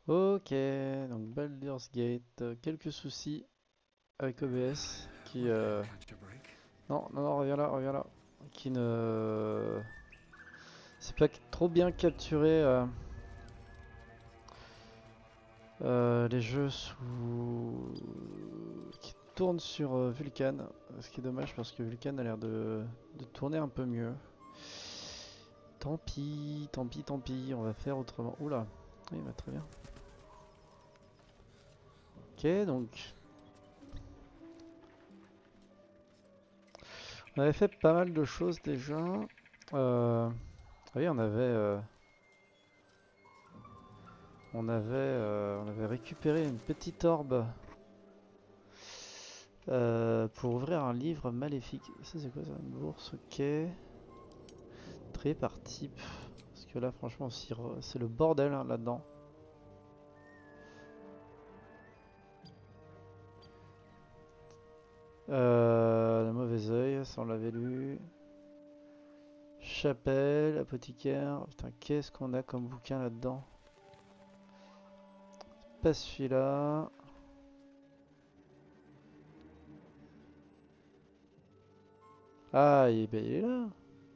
Ok, donc Baldur's Gate, quelques soucis avec OBS qui... Non, non, non, reviens là, reviens là. Qui ne... C'est pas trop bien capturé les jeux qui tournent sur Vulkan. Ce qui est dommage parce que Vulkan a l'air de tourner un peu mieux. Tant pis, tant pis, tant pis, on va faire autrement. Oula, oui, bah, très bien. Ok, donc on avait fait pas mal de choses déjà. Ah oui, on avait récupéré une petite orbe pour ouvrir un livre maléfique. Ça c'est quoi ça? Une bourse, ok. Trier par type. Parce que là franchement c'est le bordel hein, là-dedans. Le mauvais oeil, ça on l'avait lu. Chapelle, apothicaire. Putain, qu'est-ce qu'on a comme bouquin là-dedans? Pas celui-là. Ah, ben, il est là.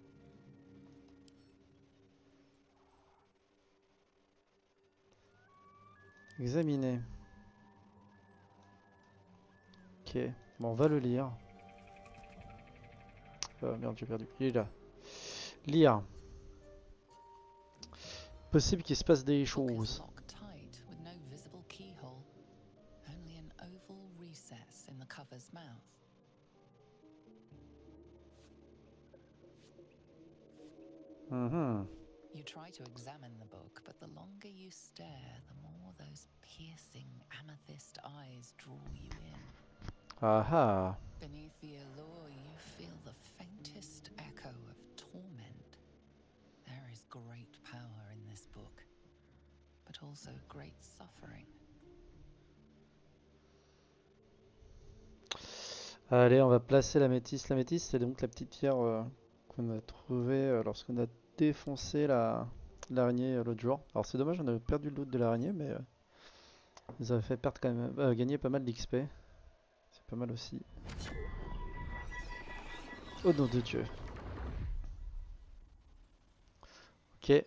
Examiner. Ok, bon, on va le lire. Merde, j'ai perdu. Il est là. Lire. Possible qu'il se passe des choses. Locked tight with no visible keyhole, only an oval recess in the cover's mouth. Mhm. You try to examine the book, but the longer you stare, the more those piercing amethyst eyes draw you in. Aha. Beneath the allure, you feel the faintest echo of torment. There is great power in this book, but also great suffering. Allez, on va placer l'améthyste. L'améthyste, c'est donc la petite pierre qu'on a trouvée lorsqu'on a défoncé l'araignée l'autre jour. Alors c'est dommage, on avait perdu le loot de l'araignée, mais ça nous avait fait perdre quand même, gagner pas mal d'XP. C'est pas mal aussi. Oh nom de Dieu. Ok.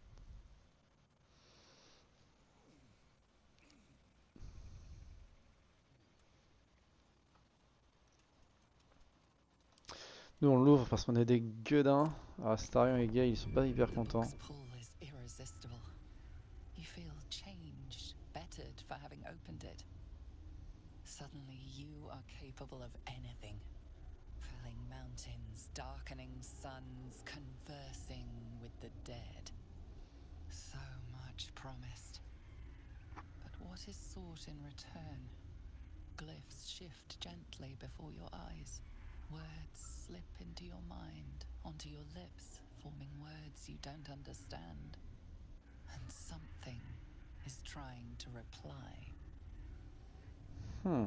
Nous on l'ouvre parce qu'on est des gueudins. Alors Starion et Gay ils sont pas hyper The contents. book's pull is irresistible. You feel changed, bettered for having opened it. Suddenly, you are capable of anything. Felling mountains, darkening suns, conversing with the dead. So much promised. But what is sought in return? Glyphs shift gently before your eyes. Words slip into your mind, onto your lips, forming words you don't understand. And something is trying to reply. Hmm.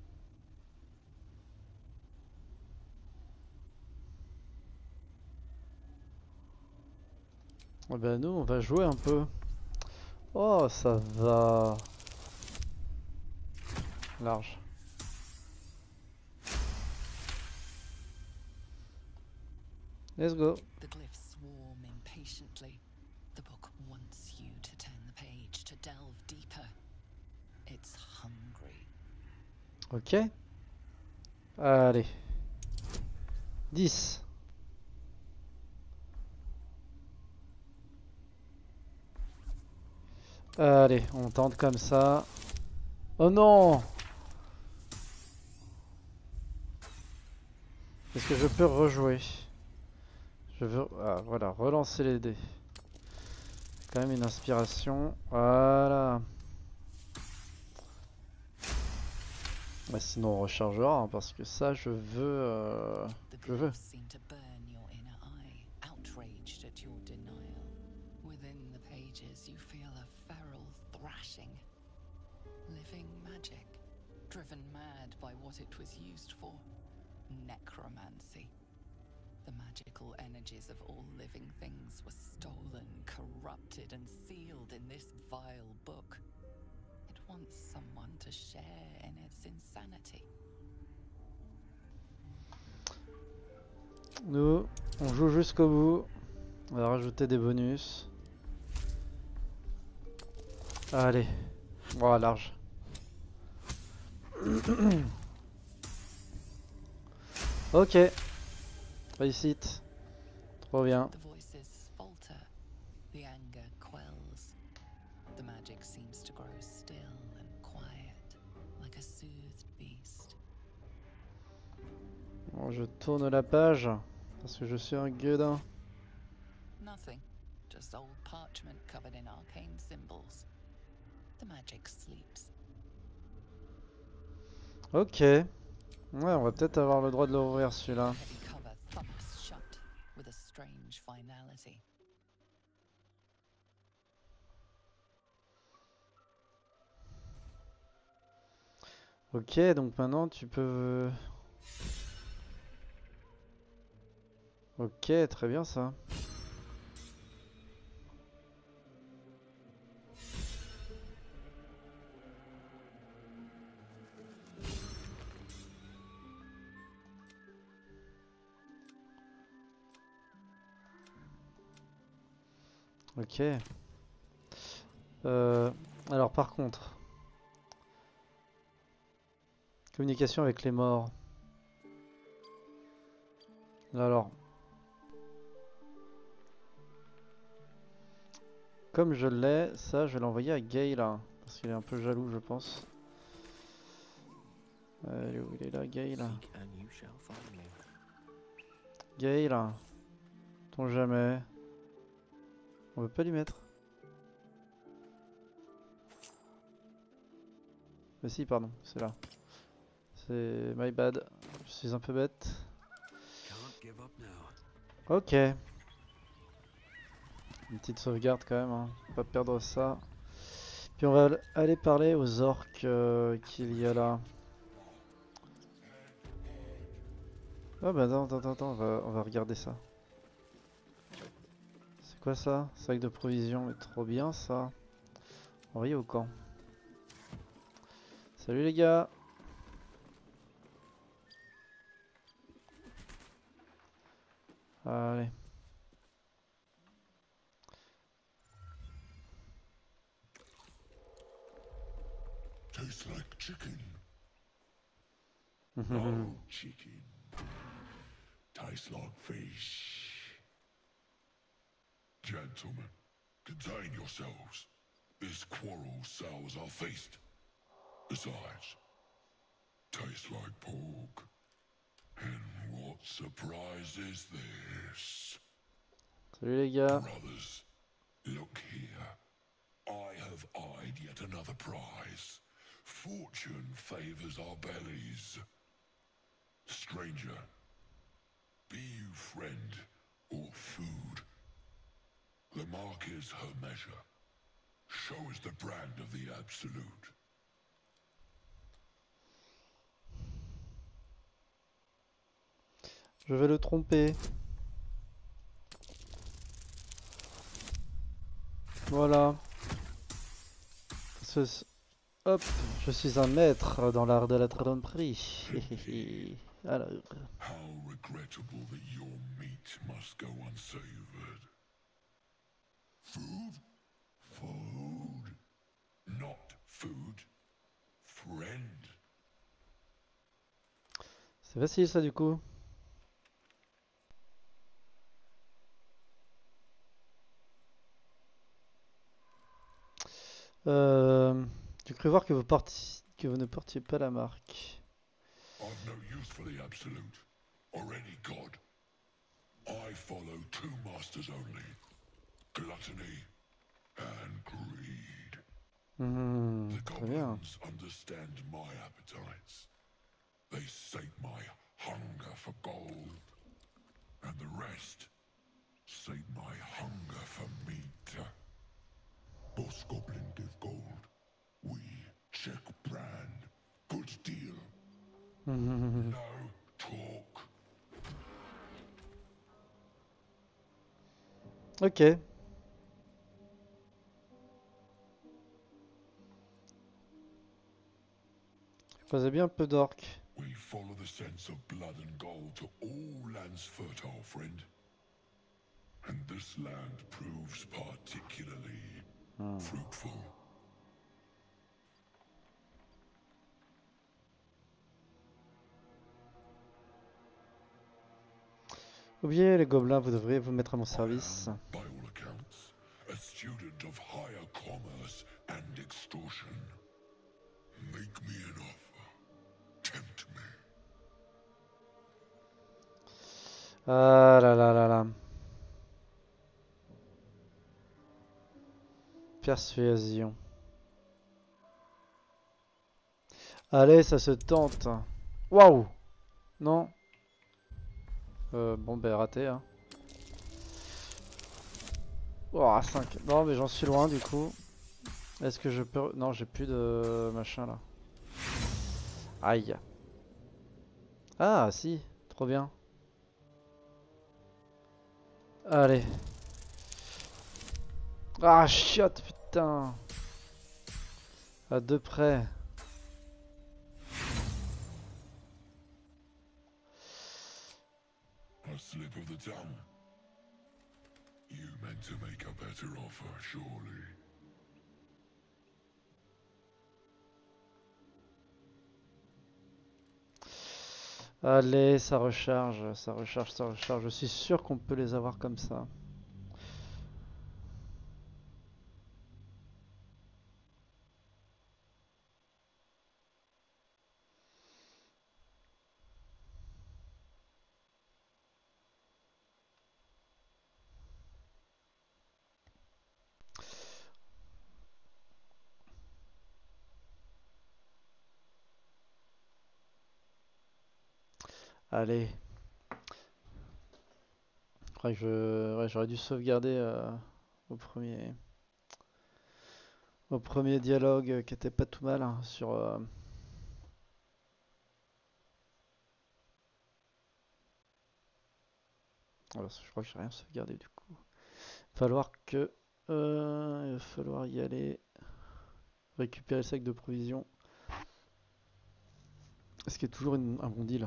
Eh ben nous on va jouer un peu. Oh ça va. Large. Let's go. The glyphs swarm impatiently. The book wants you to turn the page, to delve deeper. It's hungry. Ok. Allez. 10. Allez, on tente comme ça. Oh non! Est-ce que je peux rejouer? Je veux... Ah, voilà, relancer les dés. Quand même une inspiration. Voilà. Bah, sinon on rechargera, hein, parce que ça, je veux... The je veux. glyphs seem to burn your inner eye, outraged at your denial. Within the pages, you feel a feral thrashing. Living magic, driven mad by what it was used for. Necromancy. The magical energies of all living things were stolen, corrupted, and sealed in this vile book. wants someone to share in its insanity. Nous, on joue jusqu'au bout. On va rajouter des bonus. Allez. Oh, large. Ok. Réussite. Trop bien. The voices falter, the anger quells. The magic seems to grow still and quiet, like a soothed beast. Bon, je tourne la page parce que je suis un gueudin. Nothing, just old parchment covered in arcane symbols. The magic sleeps. Ok. Ouais, on va peut-être avoir le droit de l'ouvrir The celui-là. heavy cover thumps shut with a strange finality. Ok, donc maintenant tu peux... Ok, très bien ça. Ok. Alors par contre, communication avec les morts. Alors, comme je l'ai, ça je vais l'envoyer à Gale, hein, parce qu'il est un peu jaloux je pense. Où il est là, Gale? Seek and you shall find me. Gale, ton jamais. On veut pas lui mettre. Mais si, pardon, c'est là. C'est my bad, je suis un peu bête. Can't give up now. Ok. Une petite sauvegarde quand même, hein. Faut pas perdre ça. Puis on va aller parler aux orques qu'il y a là. Ah bah attends, on va regarder ça. C'est quoi ça? Sac de provisions, mais trop bien ça. Envoyé au camp. Salut les gars. Allez. Tastes like chicken. Mhm. No chicken. Tastes like fish. Gentlemen, contain yourselves. This quarrel sours our feast. Besides, tastes like pork. And what surprise is this? Salut les gars. Brothers, look here. I have eyed yet another prize. Fortune favors our bellies. Stranger, be you friend or food. The mark is her measure. Show is the brand of the absolute. Je vais le tromper. Voilà. Hop, je suis un maître dans l'art de la tromperie. Alors, How regrettable that your meat must go unsavored. Food? Food. Not food. Friend. c'est facile ça du coup. J'ai cru voir que que vous ne portiez pas la marque. I've no use for the absolute, or any god. I follow two masters only. Gluttony and greed. The Très bien. goblins understand my appetites. They sate my hunger for gold. And the rest sate my hunger for meat. Boss goblin give gold. We check brand. Good deal. No talk. Ok. croisais bien un peu d'orques. We follow the sense of blood and gold to all lands fertile, friend. And this land proves particularly fruitful. Oubliez les gobelins, vous devriez vous mettre à mon service. By all accounts, a student of higher commerce and extortion. Make me an offer. Tempt me. Ah là là là là. Persuasion. Allez, ça se tente. Waouh! Non. Bon, ben raté, hein. Oh, 5. Non, mais j'en suis loin du coup. Est-ce que je peux... Non, j'ai plus de machin là. Aïe. Ah, si. Trop bien. Allez. Ah, chiotte, putain. À deux près. A slip of the tongue. You meant to make a better offer, surely. Allez, ça recharge, ça recharge, ça recharge. Je suis sûr qu'on peut les avoir comme ça. Allez. Je crois que ouais, j'aurais dû sauvegarder au premier dialogue qui était pas tout mal hein, sur. Alors, je crois que j'ai rien sauvegardé du coup. Il va falloir y aller. Récupérer le sac de provisions. Ce qui est toujours un bon deal.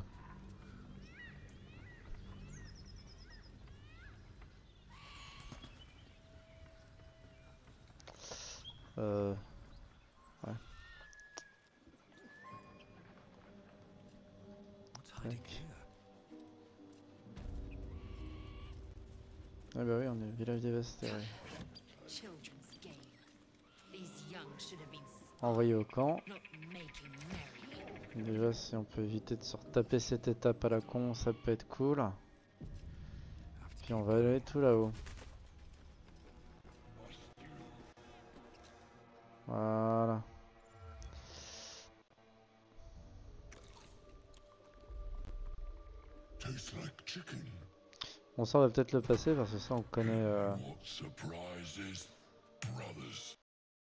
Ouais. What's hiding Tac. here? Ah bah oui, on est au village dévasté. Ouais. Children's game. These young should have been Envoyé au camp. not making merry. Déjà, si on peut éviter de se retaper cette étape à la con, ça peut être cool. Have to Puis keep on va aller tout là-haut. Voilà. Tastes like chicken. Bon, ça on va peut-être le passer parce que ça on connaît. What surprises, brothers?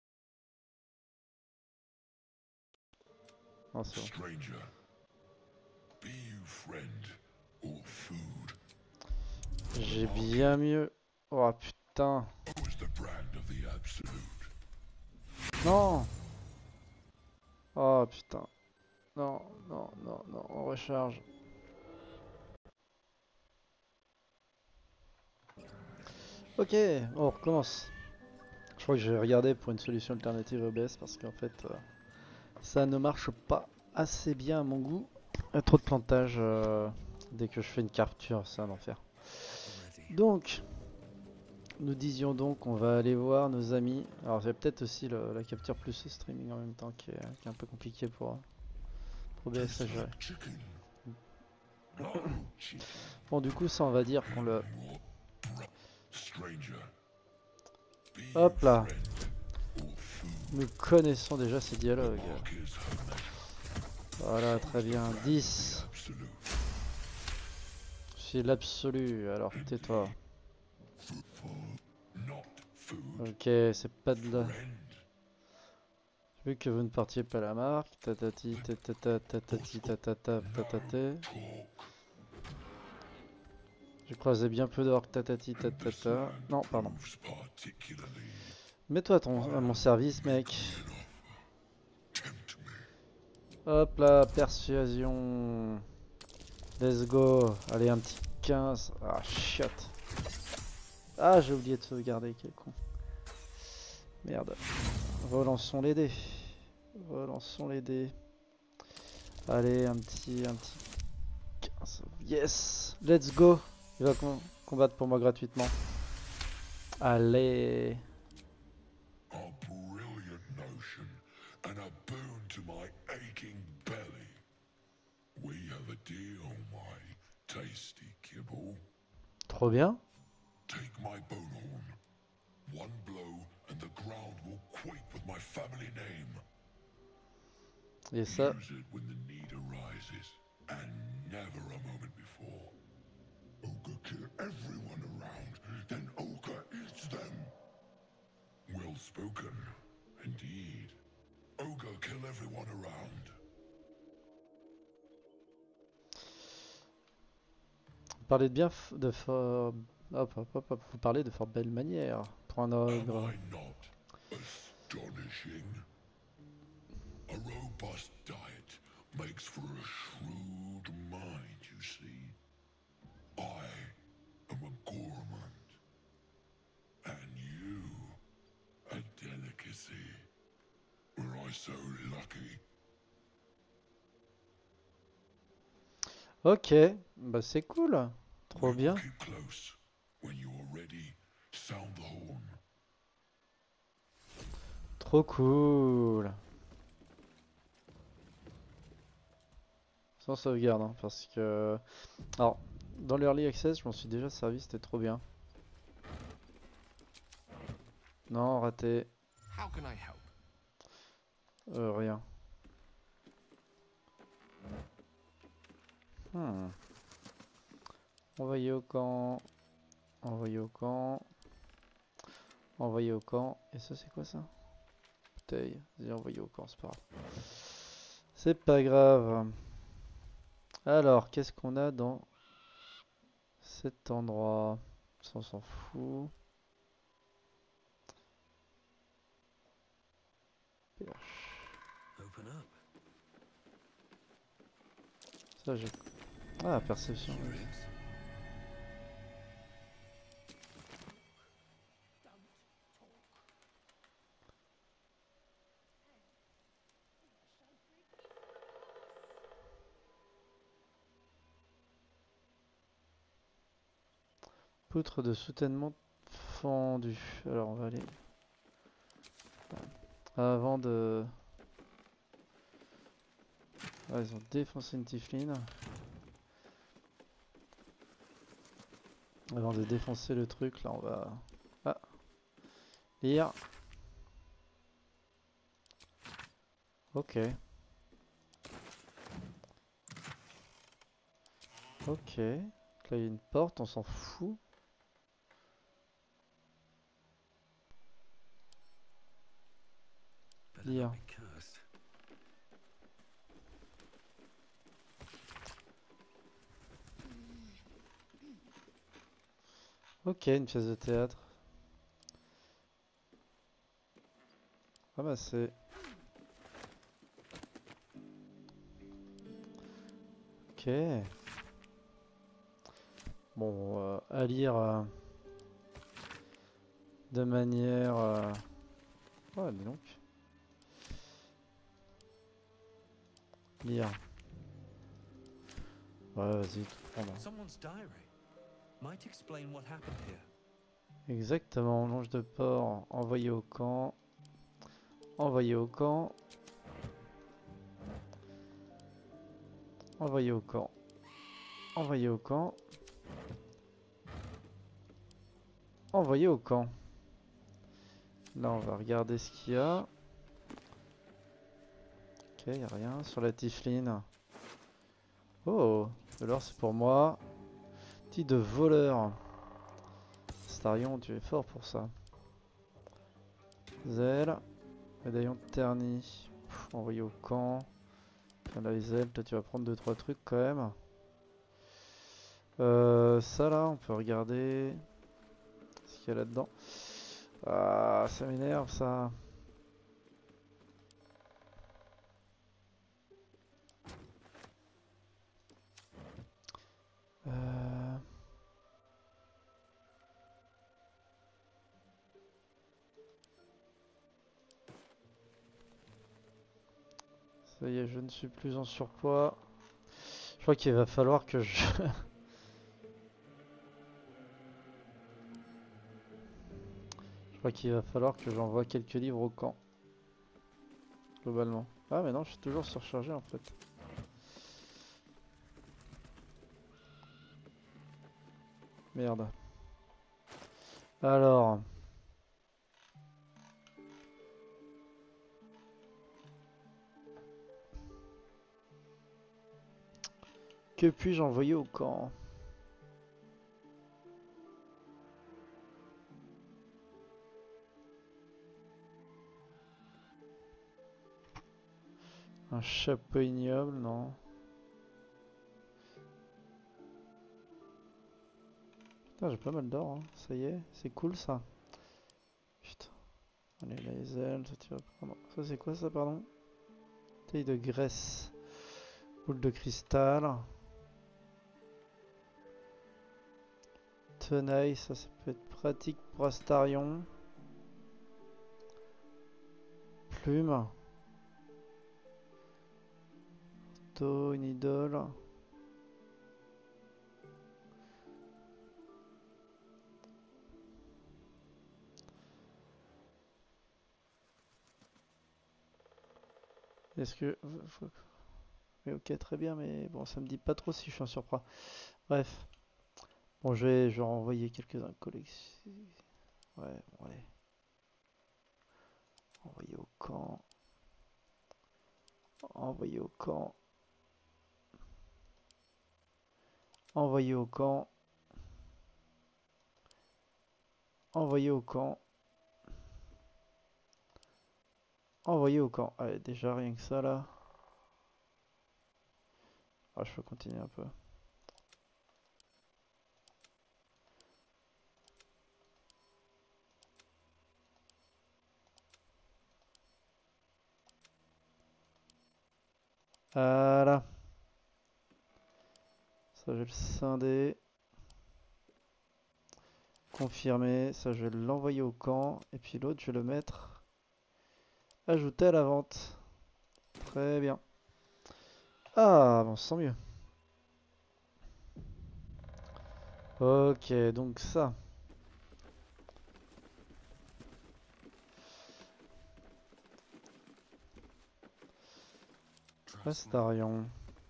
Non, c'est bon. Stranger, be you friend or food? J'ai bien mieux. Oh putain. Was the brand of the absolute? Non. Oh putain. Non, non, non, non, on recharge. Ok, on recommence. Je crois que j'ai regardé pour une solution alternative OBS parce qu'en fait ça ne marche pas assez bien à mon goût. Il y a trop de plantage dès que je fais une capture, c'est un enfer. ready. Donc, nous disions donc on va aller voir nos amis. Alors il y a peut-être aussi la capture plus le streaming en même temps qui est un peu compliqué pour OBS à Tastes gérer. like chicken. No chicken. Bon du coup ça on va dire qu'on le... What stranger, be Hop you là. friend or food? Nous connaissons déjà ces dialogues. Mark is homemade. Voilà, très bien. 10. Absolute. C'est l'absolu, alors tais-toi. Fruitful, not food. Ok, c'est pas de la... Friend. Vu que vous ne partiez pas la marque. Tatati, tatata, tatati, tatata, tatate. Talk. J'ai croisé bien peu d'orques, tatati, tatata. Non, pardon. Proves particularly. Mets-toi à mon service, mec. Tempt me. Hop là, persuasion. Let's go. Allez, un petit 15. Ah, shit. Ah, j'ai oublié de sauvegarder, quel con. Merde. Relançons les dés. Relançons les dés. Allez, un petit 15. Yes. Let's go. Il va combattre pour moi gratuitement. Allez. A brilliant notion and a boon to my aching belly. We have a deal, my tasty kibble. Trop bien. Take my bone horn. One blow and the ground will quake with my family name. Et ça, Use it when the need arises, and never a moment before. Ogre kill everyone around, then Ogre eats them. Well spoken, indeed. Ogre kill everyone around. vous parlez de bien de fort... Hop, hop, hop, hop. Vous parlez de fort belle manière pour un Am ogre. I not astonishing? A robust diet makes for a shrewd mind, you see. I am a gourmand, and you a delicacy. Were I so lucky? Ok, bah c'est cool. Trop We will bien. keep close. When you are ready, sound the horn. Trop cool. Sans sauvegarde, hein, parce que... Alors, dans l'Early Access, je m'en suis déjà servi, c'était trop bien. Non, raté. How can I help? Rien. Hmm. Envoyé au camp. Envoyé au camp. Envoyé au camp. Et ça, c'est quoi ça? Bouteille. Vas-y, envoyé au camp, c'est pas grave. C'est pas grave. Alors, qu'est-ce qu'on a dans cet endroit? Ça, on s'en fout. Open up. Ça, j'ai... Ah, perception. Ouais. Curious? Poutre de soutènement fendue. Alors, on va aller... Avant de... Ah, ils ont défoncé une tiefling. Avant de défoncer le truc, là, on va... Ah, lire. Ok. Ok. Là, il y a une porte, on s'en fout. Better Lire. not be cursed. Ok, une pièce de théâtre. Ramasser. Ok. Bon, à lire de manière... Oh, dis donc. Lire. Ouais, vas-y, tout prendre. Someone's diary. Might explain what happened here. Exactement, longe de port, envoyé au camp. Envoyé au camp. Envoyé au camp. Envoyé au camp. Envoyé au camp. Là, on va regarder ce qu'il y a. Ok, y a rien. Sur la tiefline. Oh, de l'or, c'est pour moi. Petit de voleur. Starion, tu es fort pour ça. Zèle. Médaillon terni. Envoyé au camp. Enfin, la zèle, toi, tu vas prendre 2-3 trucs quand même. Ça là, on peut regarder ce qu'il y a là-dedans. Ah, ça m'énerve ça. Ça y est, je ne suis plus en surpoids. Je crois qu'il va falloir que je... Je crois qu'il va falloir que j'envoie quelques livres au camp. Globalement. Ah mais non, je suis toujours surchargé en fait. Merde. Alors... Que puis-je envoyer au camp? Un chapeau ignoble, non. Putain, j'ai pas mal d'or, hein. Ça y est, c'est cool ça. Putain. Allez, les ailes, ça tu vas prendre. Ça c'est quoi ça, pardon? Taille de graisse. Boule de cristal. Tenaille, ça peut être pratique pour Astarion. Plume. Une idole. Est-ce que... Oui, ok, très bien, mais bon, ça me dit pas trop si je suis en surpoids. Bref. Bon, je vais renvoyer quelques-uns collections. Ouais, bon, allez. Envoyer au camp. Envoyer au camp. Envoyer au camp. Envoyer au camp. Envoyer au camp. Allez, déjà rien que ça là. Ah, je peux continuer un peu. Voilà. Ça, je vais le scinder. Confirmer. Ça, je vais l'envoyer au camp. Et puis l'autre, je vais le mettre. Ajouter à la vente. Très bien. Ah, bon, on se sent mieux. Ok, donc ça. Astarion.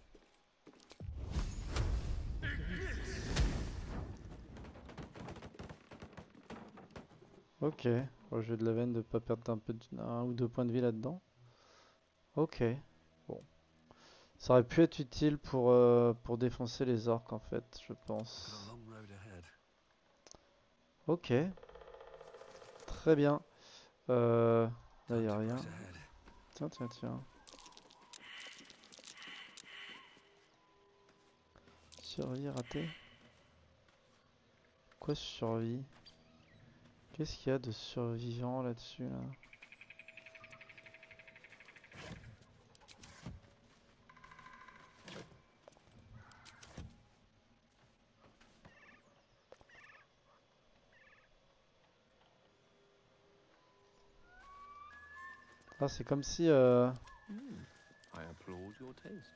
Ok. Bon, j'ai de la veine de pas perdre un ou deux points de vie là-dedans. Ok. Bon. Ça aurait pu être utile pour défoncer les orques en fait, je pense. Ok. Très bien. Là, y a rien. Tiens, tiens, tiens. Survie ratée. Quoi survie? Qu'est-ce qu'il y a de survivant là-dessus là? Ah, c'est comme si I applaud your taste.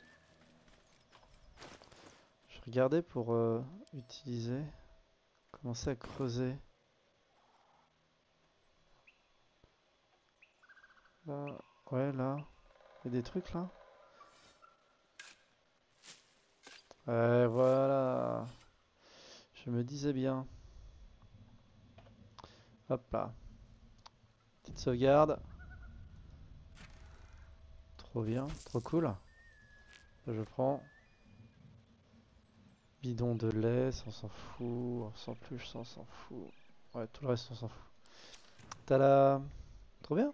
je regardais pour utiliser, commencer à creuser. Là, ouais, là, il y a des trucs là. Ouais, voilà. Je me disais bien. Hop là. Petite sauvegarde. Trop bien, trop cool. Là, je prends. Bidon de lait, ça on s'en fout. Sans plus, ça on s'en fout. Ouais, tout le reste on s'en fout. Tada! Trop bien.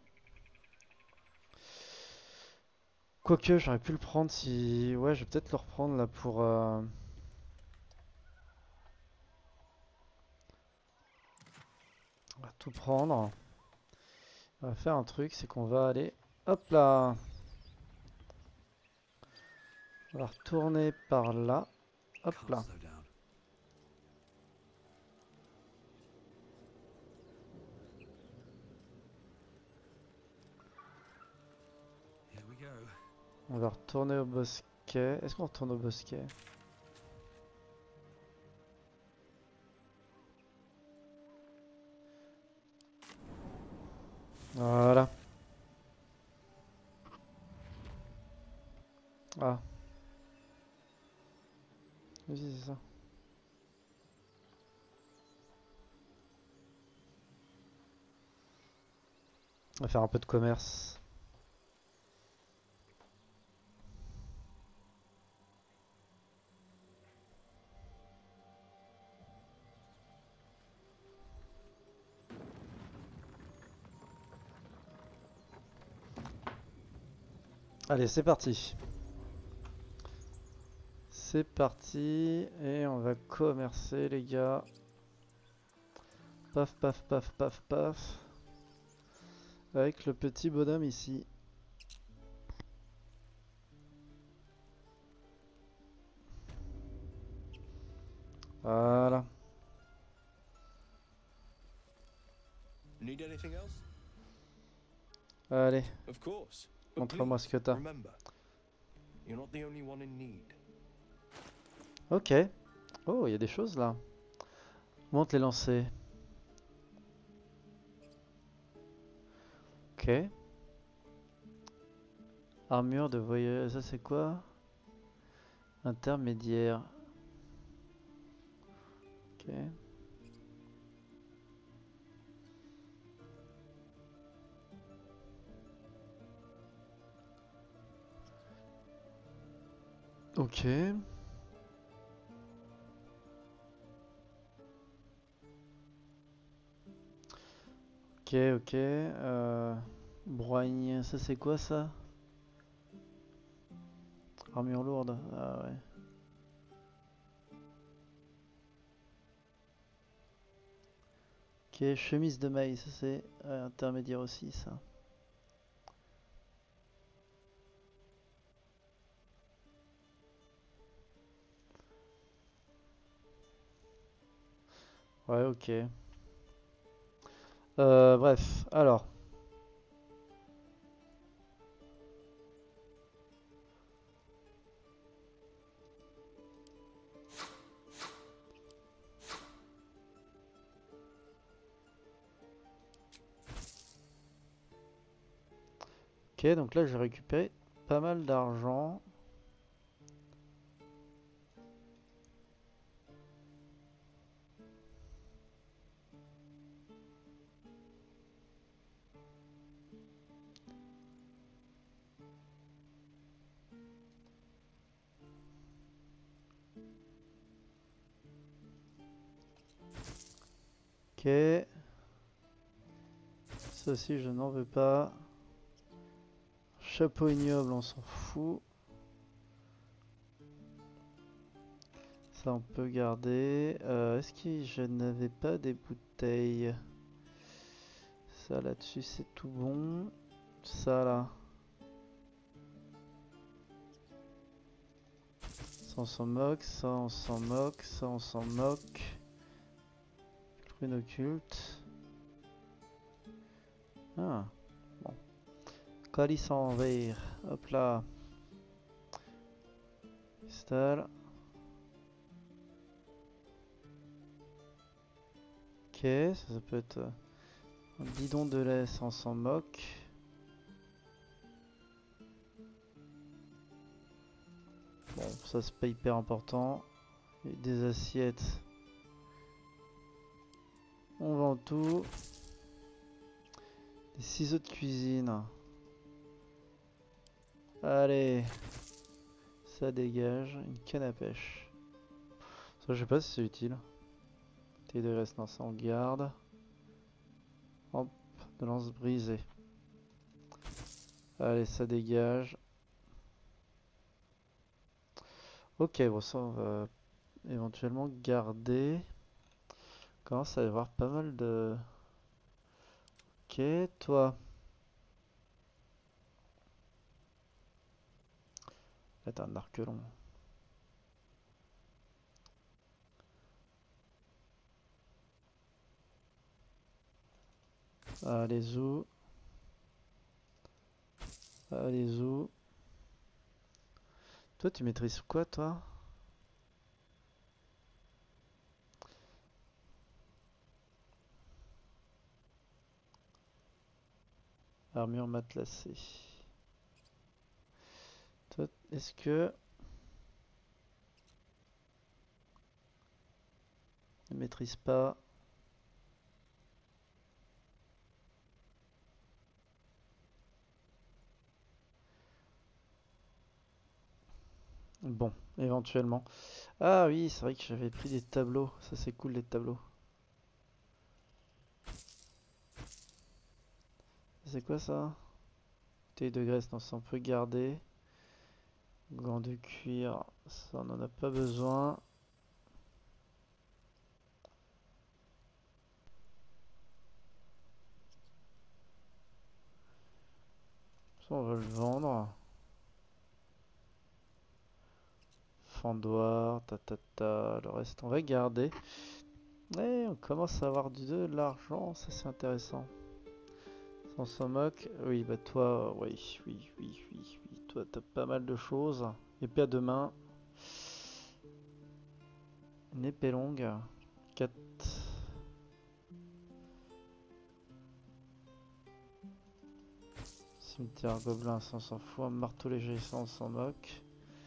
Quoique, j'aurais pu le prendre si... Ouais, je vais peut-être le reprendre là pour... On va tout prendre. On va faire un truc, c'est qu'on va aller... Hop là! On va retourner par là. Hop Can't là. slow down. Here we go. On va retourner au bosquet. Est-ce qu'on retourne au bosquet? Voilà. Ah. Oui, c'est ça. On va faire un peu de commerce. Allez, c'est parti. C'est parti. Et on va commercer, les gars. Paf, paf, paf, paf, paf. Avec le petit bonhomme ici. Voilà. Need anything else? Allez, Of course. But montre-moi ce que please, t'as. remember, you're not the only one in need. Ok. Oh, il y a des choses là. Monte les lancers. Ok. Armure de voyage. Ça c'est quoi? Intermédiaire. Ok. Ok. Ok, ok. Broigne, ça c'est quoi ça? Armure lourde. Ah ouais. Ok, chemise de maille, ça c'est intermédiaire aussi ça. Ouais, ok. Bref, alors. Ok, donc là j'ai récupéré pas mal d'argent. Ok. Ceci je n'en veux pas. Chapeau ignoble, on s'en fout. Ça on peut garder. Est-ce que je n'avais pas des bouteilles? Ça là-dessus c'est tout bon. Ça là. Ça on s'en moque, ça on s'en moque, ça on s'en moque. Prune occulte. Ah, bon. Calice en verre. Hop là. Cristal. Ok, ça peut être un bidon de lait, ça on s'en moque. Bon, ça c'est pas hyper important. Et des assiettes. On vend tout. Des ciseaux de cuisine. Allez. Ça dégage. Une canne à pêche. Ça je sais pas si c'est utile. Bouteille de reste, non ça on garde. Hop, de lance brisée. Allez, ça dégage. Ok, bon ça on va éventuellement garder. Commence à y avoir pas mal de... Ok, toi. Là t'as un arc long. Allez, zou. Allez, zou. Toi, tu maîtrises quoi, toi? Armure matelassée. Toi, est-ce que... Ne maîtrise pas. Bon, éventuellement. Ah oui, c'est vrai que j'avais pris des tableaux. Ça, c'est cool, les tableaux. C'est quoi ça? Bouteille de graisse, non, ça on peut garder. Gants de cuir, ça on en a pas besoin. Ça on va le vendre. Fendoir, le reste on va garder. Et on commence à avoir de l'argent, ça c'est intéressant. On s'en moque. Oui, bah toi, oui. Toi t'as pas mal de choses. Épée à deux mains. Une épée longue. 4. Cimetière gobelin, ça on s'en fout. Un marteau léger, ça on s'en moque.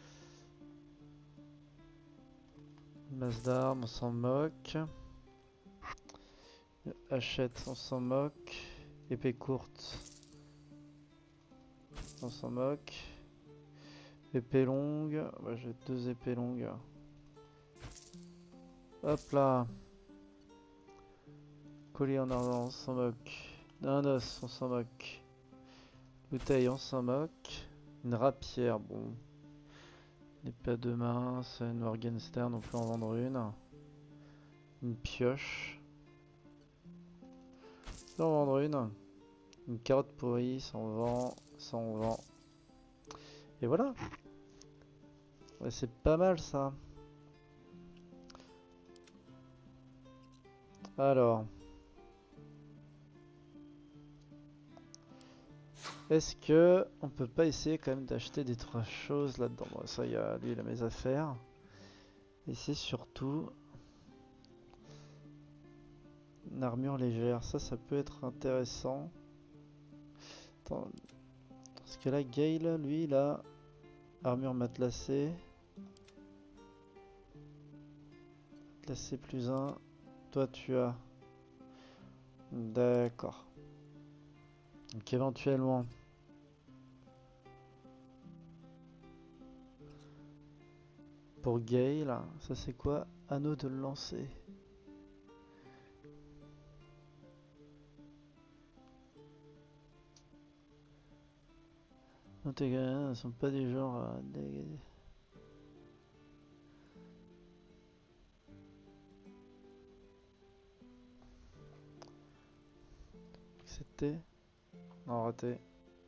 Masse d'armes, on s'en moque. Hachette, on s'en moque. Épée courte, on s'en moque. Épée longue, ouais, j'ai 2 épées longues. Hop là. Collier en argent, on s'en moque. Un os, on s'en moque. Bouteille, on s'en moque. Une rapière, bon. Une épée à deux mains, c'est une Morgenstern, on peut en vendre une. Une pioche. On peut en vendre une. Une carotte pourrie, ça on vend. Ça on vend. Et voilà. Ouais, c'est pas mal ça. Alors. Est-ce que on peut pas essayer quand même d'acheter des 3 choses là-dedans? Bon, ça, lui, il a mes affaires. Et c'est surtout une armure légère. Ça peut être intéressant. Attends, parce que là, Gale, lui, il a armure matelassée. Matelassée plus 1. Toi, tu as. D'accord. Donc éventuellement. Pour Gale, ça c'est quoi? Anneau de lancer. Non, tes gars ne sont pas du genre à dégager. C'était. Non, raté.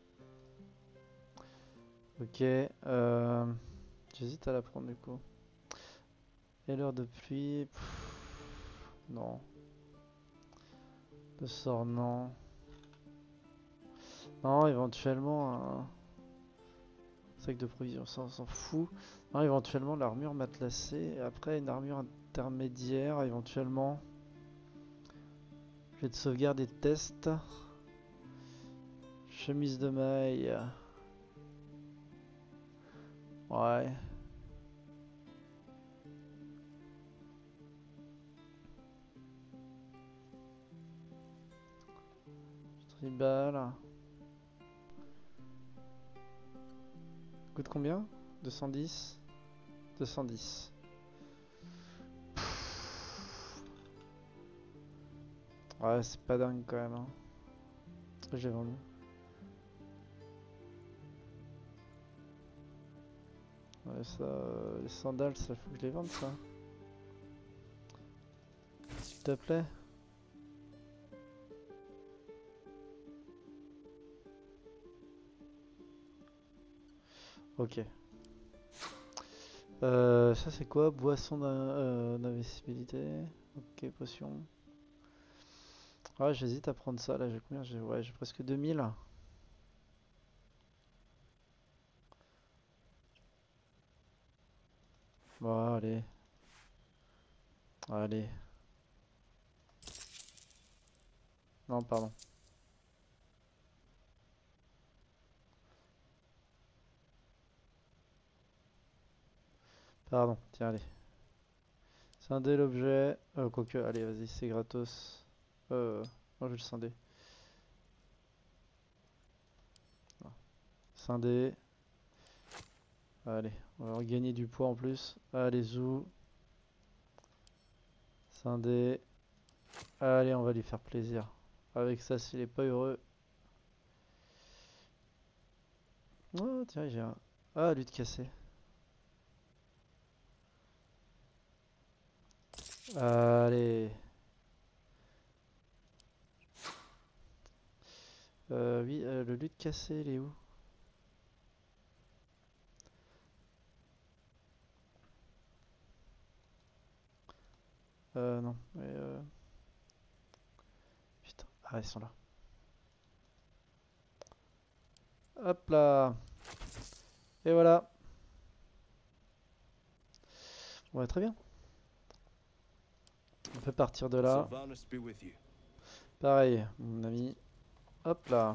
Ok. J'hésite à la prendre du coup. Et l'heure de pluie. Non. Le sort, non. Non, éventuellement. Un sac de provisions, ça on s'en fout. Non, éventuellement l'armure matelassée. Après, une armure intermédiaire, éventuellement. Jet de sauvegarde et de test. Chemise de maille. Ouais. Tribal. Coûte combien? 210. 210. Ouais, c'est pas dingue quand même. Hein. J'ai vendu. Ouais, ça, les sandales, ça faut que je les vende ça. S'il te plaît. Ok. Ça c'est quoi? Boisson d'invisibilité. Ok, potion. Ouais, j'hésite à prendre ça là. J'ai combien? Ouais, j'ai presque 2000. Bon, allez. Allez. Non, pardon. Pardon, tiens, allez. Scinder l'objet. Quoique, allez, vas-y, c'est gratos. Moi, je vais le scinder. Scinder. Allez, on va gagner du poids en plus. Allez, zou. Scinder. Allez, on va lui faire plaisir. Avec ça, s'il est pas heureux. Oh, tiens, j'ai un. Ah, lutte cassée. Allez. Oui, le lutte cassé, il est où? Non. Putain. Ah, ils sont là. Hop là. Et voilà. Ouais, très bien. On peut partir de là. Sylvanus be with you. Pareil, mon ami. Hop là.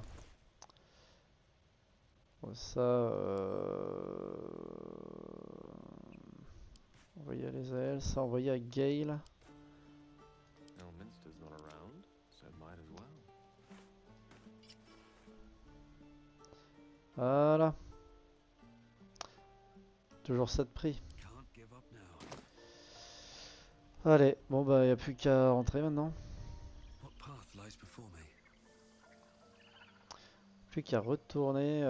Bon, ça, envoyer à l'Esael, ça envoyer à Gale. Elminster's not around, so might as well. Voilà. Toujours ça de prix. Can't give up now. Allez, bon bah y a plus qu'à rentrer maintenant. What path lies before me? Plus qu'à retourner.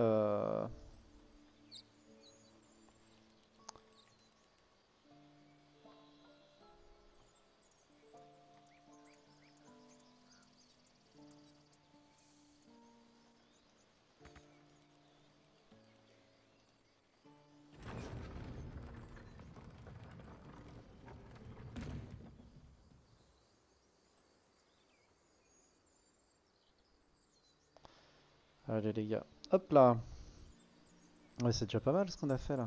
Allez les gars. Hop là. Ouais, c'est déjà pas mal ce qu'on a fait là.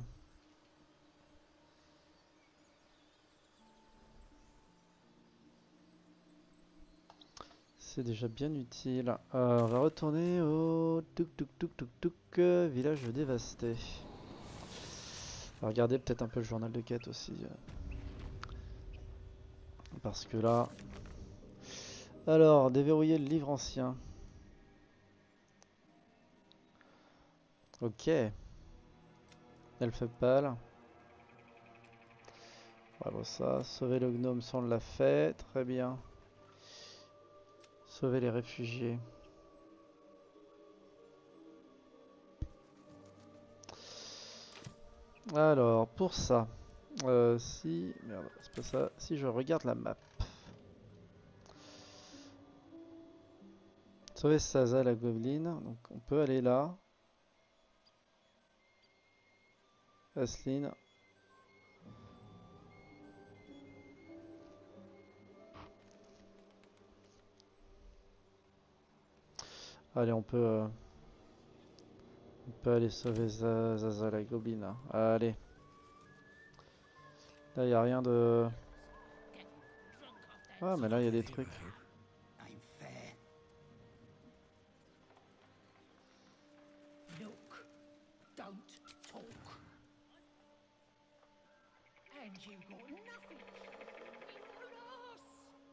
C'est déjà bien utile. On va retourner au village dévasté. On va regarder peut-être un peu le journal de quête aussi. Parce que là... Alors, déverrouiller le livre ancien. Ok. Elfe pâle. Voilà ça. Sauver le gnome, ça on l'a fait. Très bien. Sauver les réfugiés. Alors, pour ça, si... Merde, c'est pas ça. Si je regarde la map. Sauver Saza, la gobeline. Donc, on peut aller là. Asline. Allez, on peut aller sauver Zaza, la gobeline. Là. Allez. Là, il n'y a rien de... Ah, mais là, il y a des trucs. I'm fair. Look, don't talk. And you got nothing. You got us.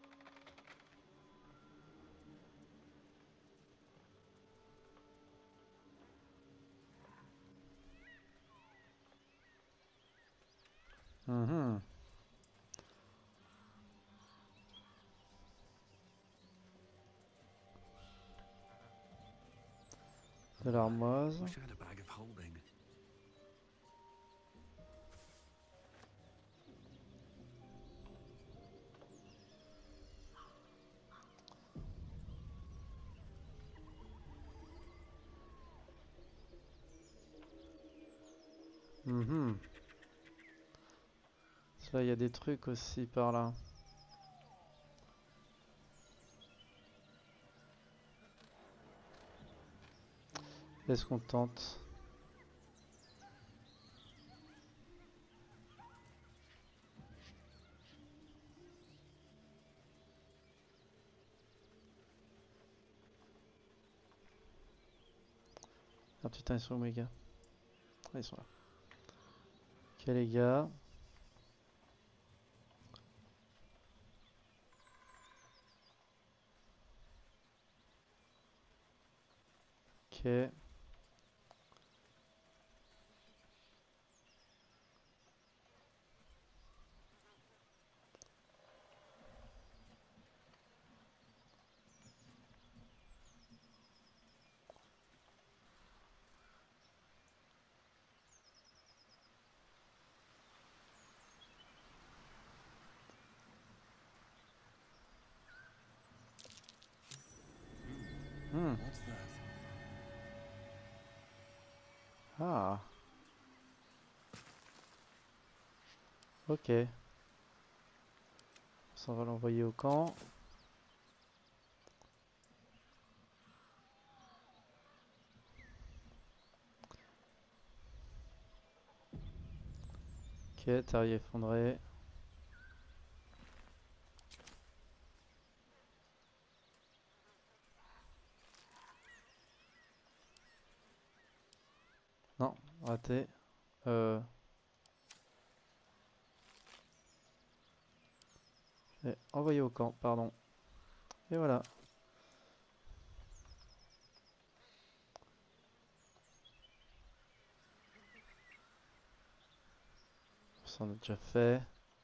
Mhm. De l'armoise. Wish I had a bag of holding. Mhm. Là, il y a des trucs aussi par là. Est-ce qu'on tente? Ah putain, ils sont où mes gars? Ah, ils sont là. Ok les gars. Ok. Hmm. What's that? Ah. Ok. Ça, on va l'envoyer au camp. Ok, terrier effondré. Non, raté. Euh... envoyé au camp, pardon. Et voilà. Ça on a déjà fait.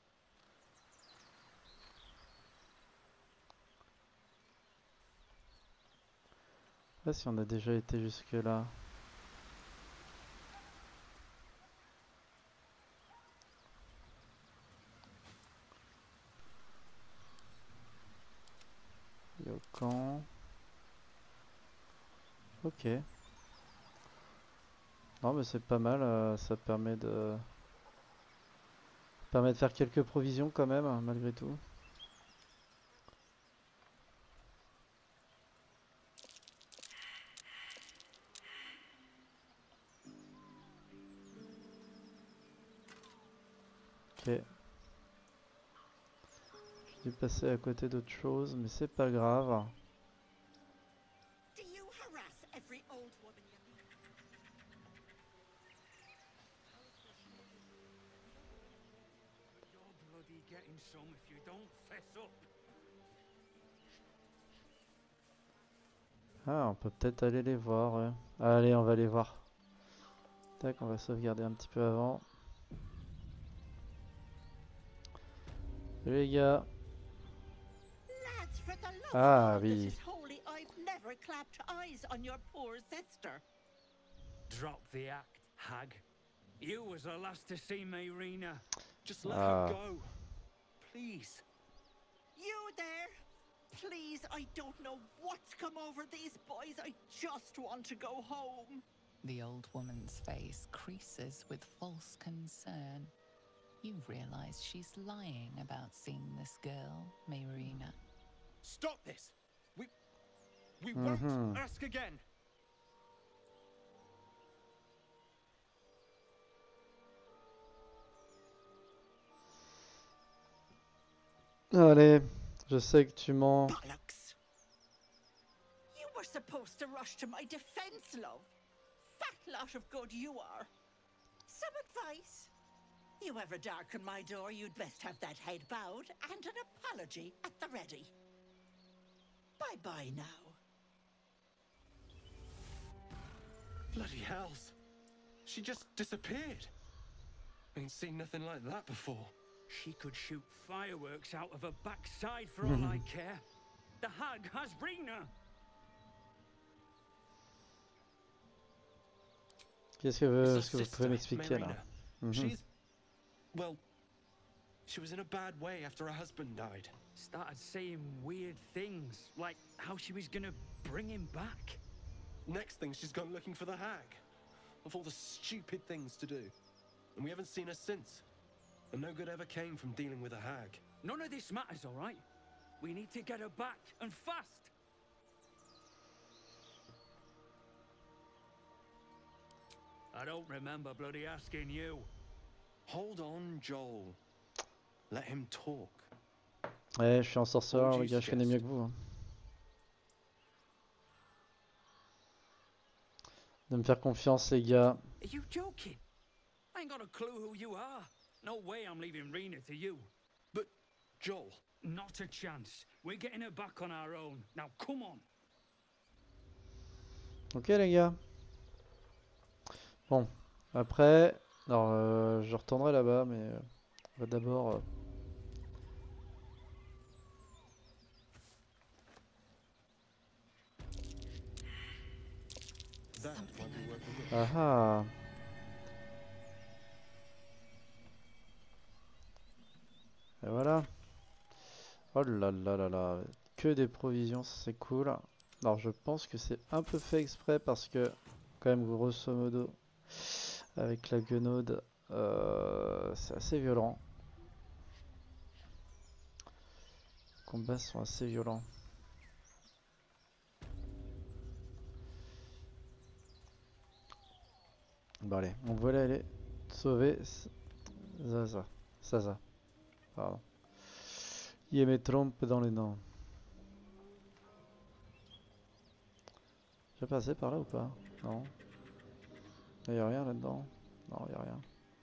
Là, si on a déjà été jusque là. Et au camp. Ok. Non mais c'est pas mal, ça permet de faire quelques provisions quand même, hein, malgré tout. Ok. J'ai dû passer à côté d'autre chose, mais c'est pas grave. Do you harass every old woman you meet? You're bloody getting some if you don't fess up. Ah, on peut peut-être aller les voir, ouais. Allez, on va les voir. Tac, on va sauvegarder un petit peu avant. Salut les gars. Lads, for the love Ah of all that oui. is holy, I've never clapped eyes on your poor sister. Drop the act, hag. You was the last to see Mayrina. Just let Ah. her go. Please. You there? Please, I don't know what's come over these boys. I just want to go home. The old woman's face creases with false concern. You realize she's lying about seeing this girl, Mayrina. Stop this. We won't ask again. Allez, je sais que tu mens. Bollocks! You were supposed to rush to my defense, love. Fat lot of good you are. Some advice? You ever darken my door, you'd best have that head bowed and an apology at the ready. Bye-bye now. Bloody hells. She just disappeared. Ain't seen nothing like that before. She could shoot fireworks out of her backside for all I care. The hag has Rena. Qu'est-ce que It's vous our pouvez sister, m'expliquer là? Mayrina. She's... well... she was in a bad way after her husband died. Started saying weird things, like how she was gonna bring him back. Next thing, she's gone looking for the hag. Of all the stupid things to do. And we haven't seen her since. And no good ever came from dealing with a hag. None of this matters, all right? We need to get her back, and fast. I don't remember bloody asking you. Hold on, Joel. Let him talk. Ouais, je suis un sorceleur, What would les you gars, je connais mieux que suggest? vous. Hein. de me faire confiance, les gars. Are you joking? I ain't got a clue who you are. No way I'm leaving Rena to you. But, Joel, Not a chance. We're getting her back on our own. Now come on. Ok, les gars. Bon, après, alors, je retournerai là-bas, mais on va d'abord. that might be worth a look. Ah ah. Et voilà. Oh là là là là. Que des provisions, ça, c'est cool. Alors je pense que c'est un peu fait exprès parce que, quand même, grosso modo, avec la guenaude, c'est assez violent. Les combats sont assez violents. Bon allez, on va aller sauver Zaza. Zaza. Pardon. Il me trompe dans les noms. Je vais passer par là ou pas? Non. Il n'y a rien là-dedans? Non, il n'y a rien.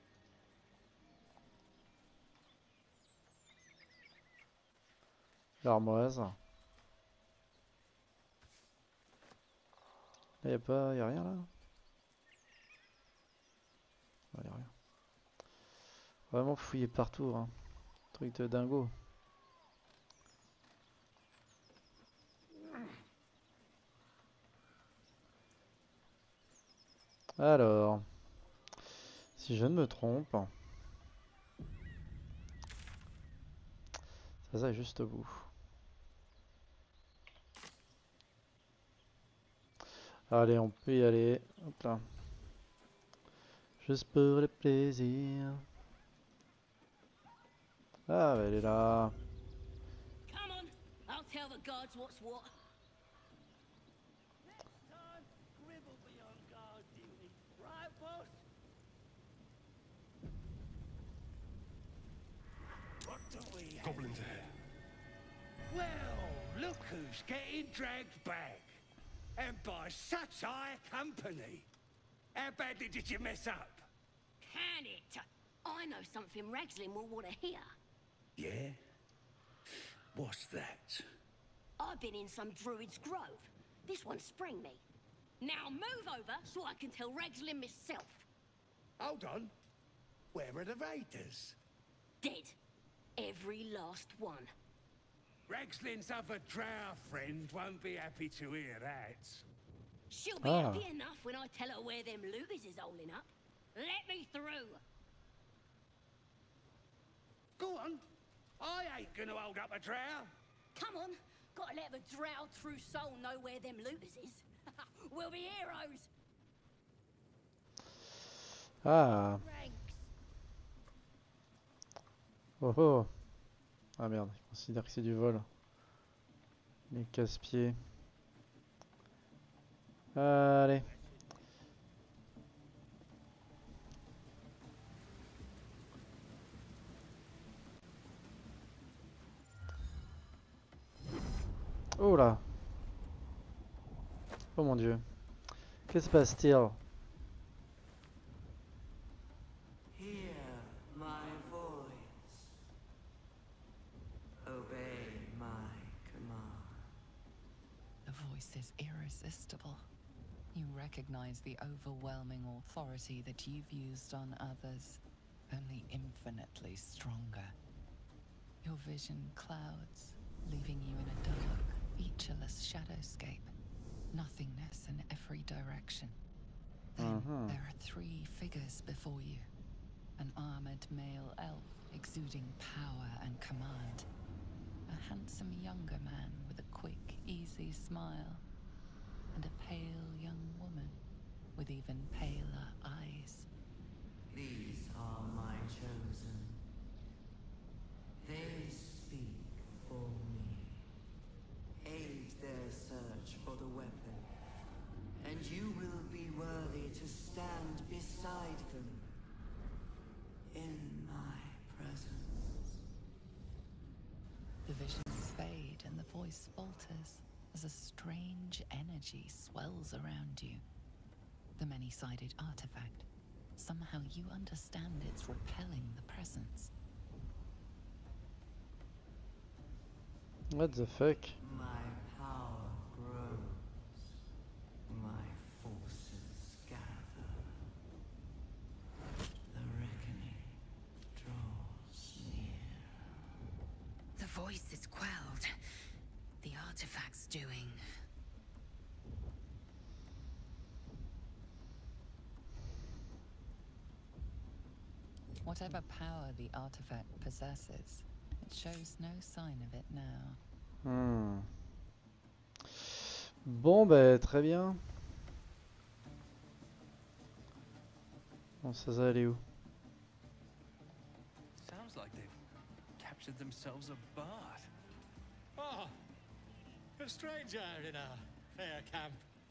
L'armoise. Là, il n'y a rien là? Il n'y a rien. Vraiment fouiller partout, hein. Truc de dingo. Alors, si je ne me trompe, ça est juste au bout. Allez, on peut y aller. Hop là. Juste pour le plaisir. Ah, elle est là. Come on, I'll tell the guards what's what. What do we have? Goblins ahead. Well, look who's getting dragged back. And by such high company. How badly did you mess up? Can it? I know something Ragslin will want to hear. Yeah? What's that? I've been in some druid's grove. This one sprang me. Now move over so I can tell Ragslin myself. Hold on. Where are the raiders? Dead. Every last one. Ragslin's other drow friend won't be happy to hear that. She'll be Ah. happy enough when I tell her where them looters is holding up. Let me through. Go on. I ain't gonna hold up a drow. Come on. Gotta let the drow true soul know where them looters is. We'll be heroes. Ah. Rags. Oh oh. Ah merde, il considère que c'est du vol. Les casse-pieds. Allez. Oh là. Oh mon dieu. Que se passe-t-il? Hear my voice. Obey my command. The voice is irresistible. You recognize the overwhelming authority that you've used on others, only infinitely stronger. Your vision clouds, leaving you in a dark, featureless shadowscape. Nothingness in every direction. Then there are three figures before you. An armored male elf exuding power and command. A handsome younger man with a quick, easy smile. And a pale young woman with even paler eyes. These are my chosen. They speak for me. Aid their search for the weapon, and you will be worthy to stand beside them in my presence. The visions fade and the voice falters as a strange energy swells around you. The many-sided artifact. Somehow you understand it's repelling the presence. What the fuck? My power grows. My forces gather. The reckoning draws near. The voice is quelled. The artifact's doing. Whatever power the artifact possesses, it shows no sign of it now. Hmm. Bon, bah, très bien. Bon, ça va aller où? Sounds like they've captured themselves a bard. Oh, a stranger in a fair camp.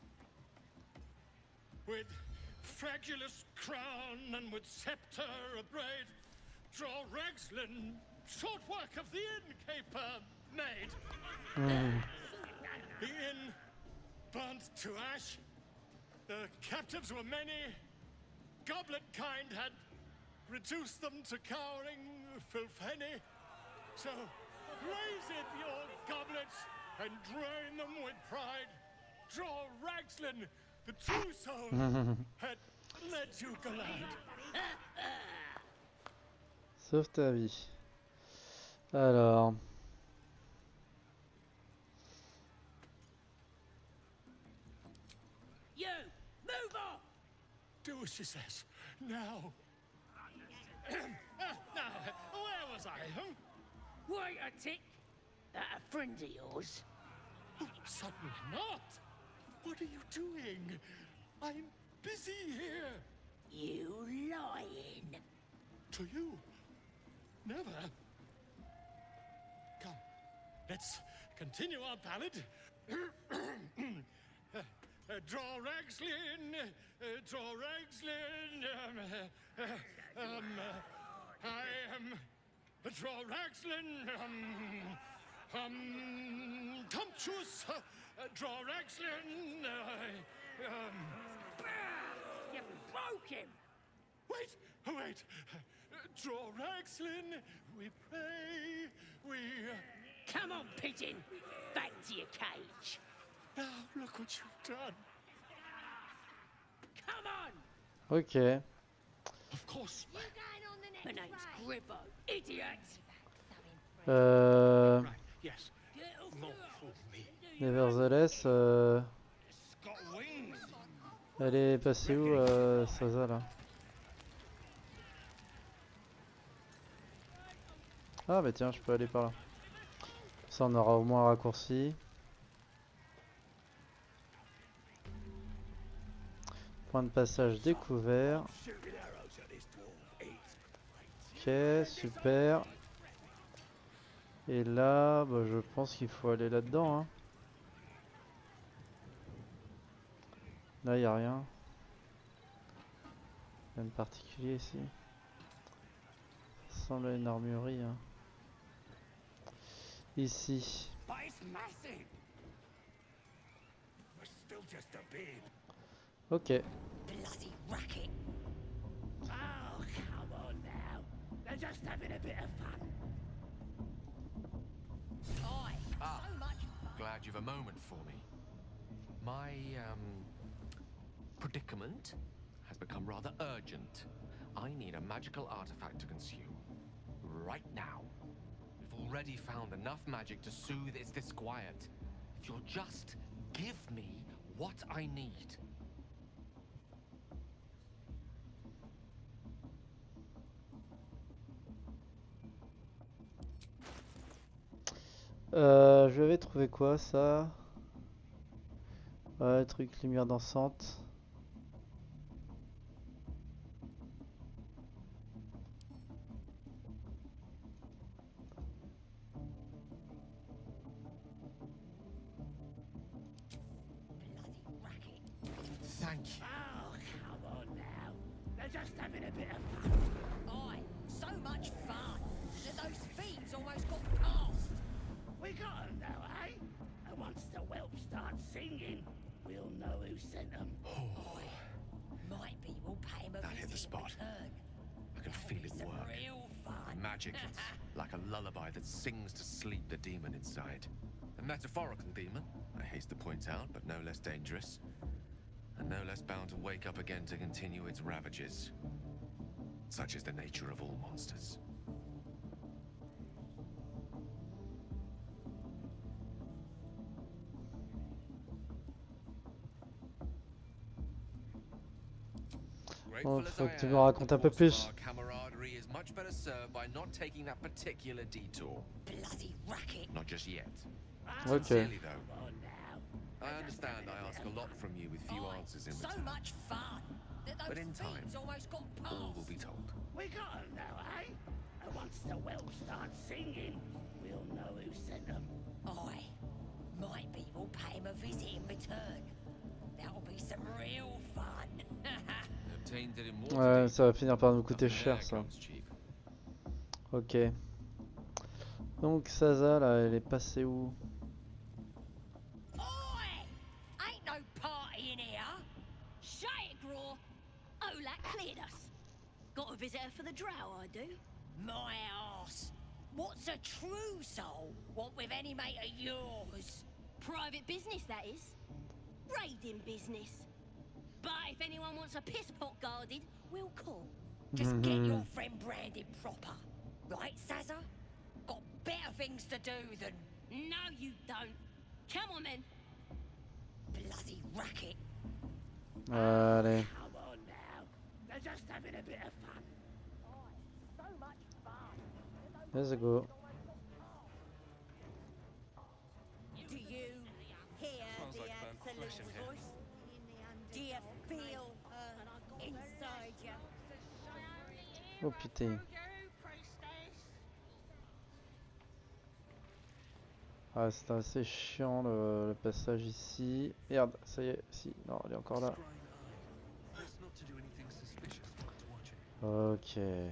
With fragulous crown and with scepter abraid, draw Ragslin, short work of the innkeeper made. The inn burnt to ash. The captives were many. Goblet kind had reduced them to cowering filfenny. So raise it, your goblets, and drain them with pride. Draw Ragslin, the true soul, had led you gallant. Sauve ta vie. Alors. You! Move off! Do as she says. Now. Now, where was I? Huh? Wait a tick! That a friend of yours? Oh, certainly not. What are you doing? I'm busy here. You lying! To you? Never. Come, let's continue our ballad. Draw Ragslin, draw Ragslin. I am draw Ragslin. Tumptuous. Draw Ragslin. You broke him! Wait, wait. Draw Ragslin. We pray. We. Come on, pigeon! Back to your cage! Now look what you've done. Come on! Ok. Of course. You going on the My next name's raid? Gribbo, idiot! Right. Yes. Get off Not your for me. Nevertheless, It's got wings! elle est passée où, Saza, là? Ah, bah tiens, je peux aller par là. Ça, on aura au moins un raccourci. Point de passage découvert. Ok, super. Et là, bah, je pense qu'il faut aller là-dedans, hein. Là, il n'y a rien. Rien de particulier ici. Ça ressemble à une armurerie, hein. Ici. But it's massive! We're still just a babe. Ok. Bloody racket. Oh, come on now. They're just having a bit of fun. Aye, so much fun. Glad you've a moment for me. My, predicament has become rather urgent. I need a magical artifact to consume. Right now. We've already found enough magic to soothe its disquiet. If you'll just give me what I need. Je vais trouver quoi ça? Ouais, truc lumière dansante. Bloody racket. Thank you. Oh, come on now. They're just having a bit of fun. Aye, so much fun that those fiends almost got past. We got 'em now, eh? And once the whelp starts singing, we'll know who sent 'em. My people pay him a That hit the visit in spot. return. I can feel it Some work. real fun. Magic. It's like a lullaby that sings to sleep the demon inside. A metaphorical demon, I haste to point out, but no less dangerous. And no less bound to wake up again to continue its ravages. Such is the nature of all monsters. Bon, faut que tu me racontes un peu plus. Camaraderie is much better served by not taking that particular detour. Bloody racket. Not just yet. Ok. Sincerely though, I understand I ask a lot from you with few answers in So return. much fun. That But those in time, fiends almost got all will past. be told. We got 'em now, eh? And once the well starts singing, we'll know who sent them. Aye. My people pay him a visit in return. That'll be some real fun. Obtained it in Ouais, Waterdeep. ça va finir par nous coûter Nothing there cher ça. comes cheap. Ok. Donc Saza là, elle est passée où? Oi! Ain't no party in here. Shut it, Graw. Olak cleared us. Got a visitor for the drow, I do. My arse. What's a true soul want with any mate of yours? Private business, that is. Raiding business. But if anyone wants a piss pot guarded, we'll call. Just get your friend branded proper. Right, Saza? Got better things to do than... No, you don't. Come on, then. Bloody racket. Allez. Come on now. They're just having a bit of fun. So much fun. Let's go. Do you hear Smells the like burnt flesh absolute in here. voice? Do you feel her inside you? Oh putain. Ah, c'est assez chiant le passage ici. Merde, ça y est, si, non, elle est encore là. Best not to do anything suspicious while it's watching. Ok.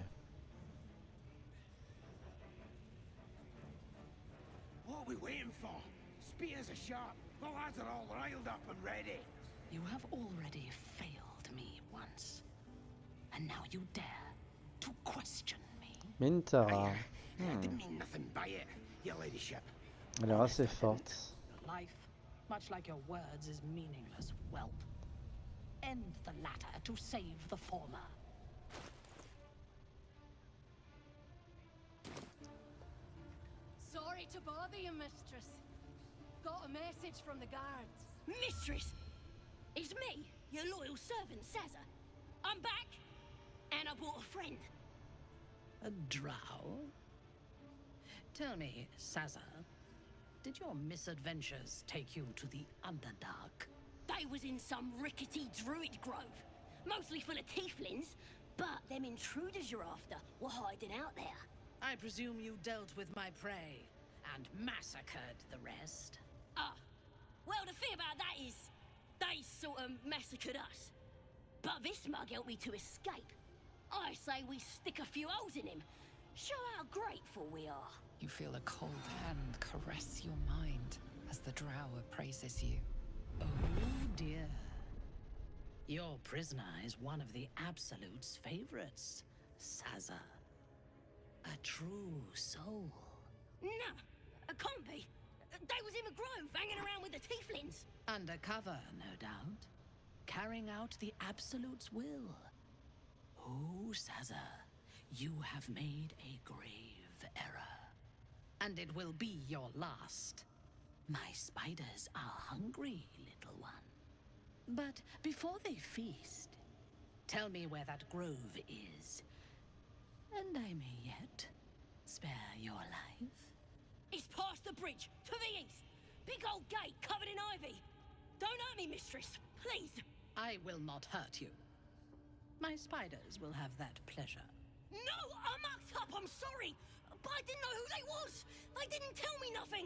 What are we waiting for? Spears are sharp. The lads are all riled up and ready. You have already failed me once. And now you dare to question me. Mintara. I didn't mean nothing by it, your ladyship. Elle a l'air assez forte. Life, much like your words, is meaningless, whelp. End the latter to save the former. Sorry to bother you, mistress. Got a message from the guards. Mistress! It's me, your loyal servant, Saza. I'm back, and I brought a friend. A drow? Tell me, Saza, did your misadventures take you to the Underdark? They was in some rickety druid grove, mostly full of tieflings, but them intruders you're after were hiding out there. I presume you dealt with my prey and massacred the rest? Well, the thing about that is, they sort of massacred us. But this mug helped me to escape. I say we stick a few holes in him. Show how grateful we are. You feel a cold hand caress your mind as the drow praises you. Oh dear. Your prisoner is one of the Absolute's favorites, Saza. A true soul. Nah, it can't be. They was in the grove, hanging around with the tieflings. Undercover, no doubt. Carrying out the Absolute's will. Oh, Saza, you have made a grave error. And it will be your last. My spiders are hungry, little one. But before they feast, tell me where that grove is. And I may yet spare your life. It's past the bridge, to the east. Big old gate covered in ivy. Don't hurt me, mistress, please. I will not hurt you. My spiders will have that pleasure. No, I mucked up, I'm sorry. But I didn't know who they was. They didn't tell me nothing.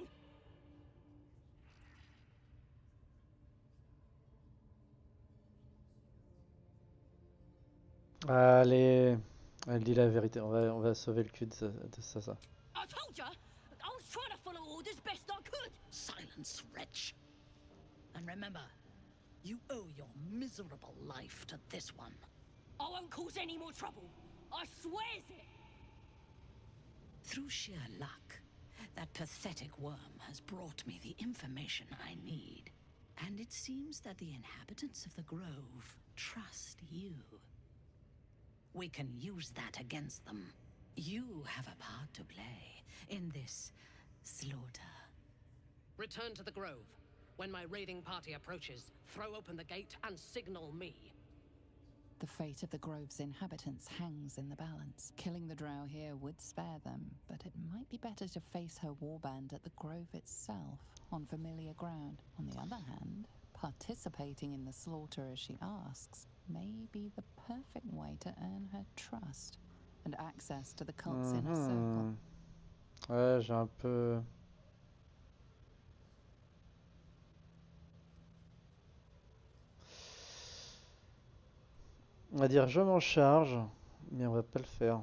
Allez, elle dit la vérité. On va sauver le cul de Saza. I told ya, I was trying to follow orders best I could. Silence, wretch. And remember, You owe your miserable life to this one. I won't cause any more trouble. I swears it. Through sheer luck, that pathetic worm has brought me the information I need. And it seems that the inhabitants of the Grove trust you. We can use that against them. You have a part to play in this slaughter. Return to the Grove. When my raiding party approaches, throw open the gate and signal me. The fate of the Grove's inhabitants hangs in the balance. Killing the Drow here would spare them, but it might be better to face her warband at the Grove itself, on familiar ground. On the other hand, participating in the slaughter as she asks may be the perfect way to earn her trust and access to the cult's inner circle. Ouais, j'ai un peu... On va dire je m'en charge, mais on va pas le faire.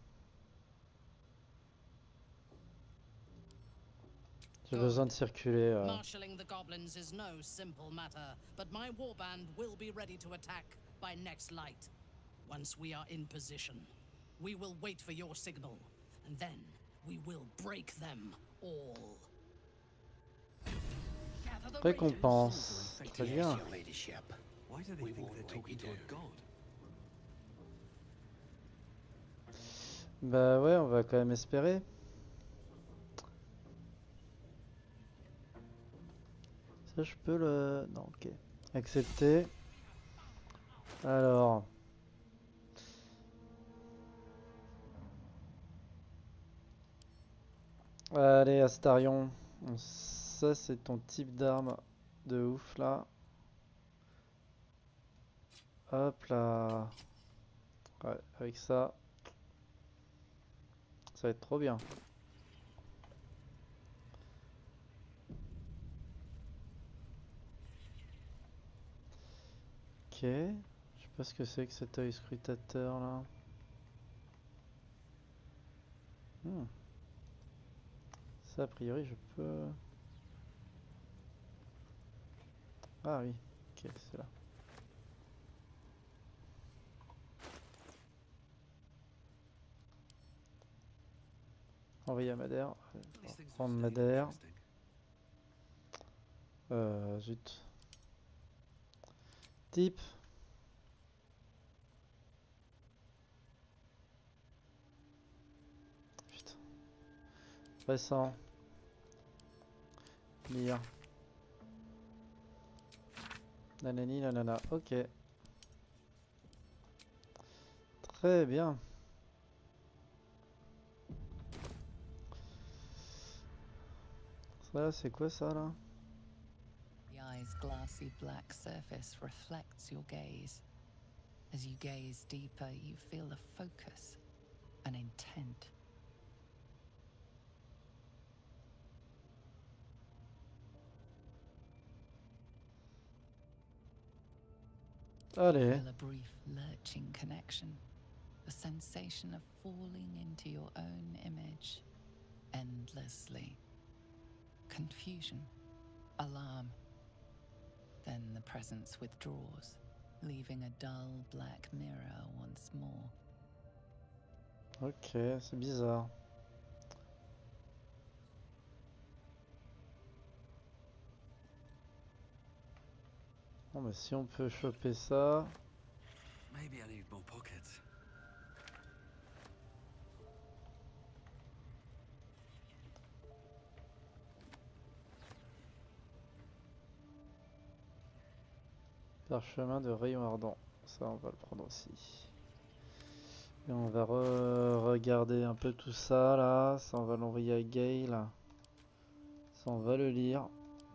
J'ai besoin de circuler. Marshalling the goblins is no simple matter, but my warband will be ready to attack by next light. Once we are in position, we will wait for your signal, and then we will break them all. Récompense. Très bien. Why do they think they're talking to a god? Bah ouais, on va quand même espérer. Ça je peux le... Non, ok. Accepter. Alors... Allez Astarion. Ça c'est ton type d'arme de ouf là. Hop là. Ouais, avec ça. Ça va être trop bien. Ok. Je sais pas ce que c'est que cet œil scrutateur là. Ça a priori je peux... Ah oui. Ok, c'est là. Envoyer à Madère. Prendre Madère. Zut. Type. Putain. Récent. Lire. Nanani nanana. Ok. Très bien. Ça, c'est quoi ça là? The eye's glassy black surface reflects your gaze. As you gaze deeper, you feel a focus, an intent. Allez. Feel a brief lurching connection, the sensation of falling into your own image endlessly. Confusion, alarm. Then the presence withdraws, leaving a dull black mirror once more. Ok, c'est bizarre. Bon bah si on peut choper ça... Maybe I need more pockets. Parchemin de rayon ardent. Ça on va le prendre aussi. Et on va regarder un peu tout ça là. Ça on va l'envoyer à Gale. Ça on va le lire.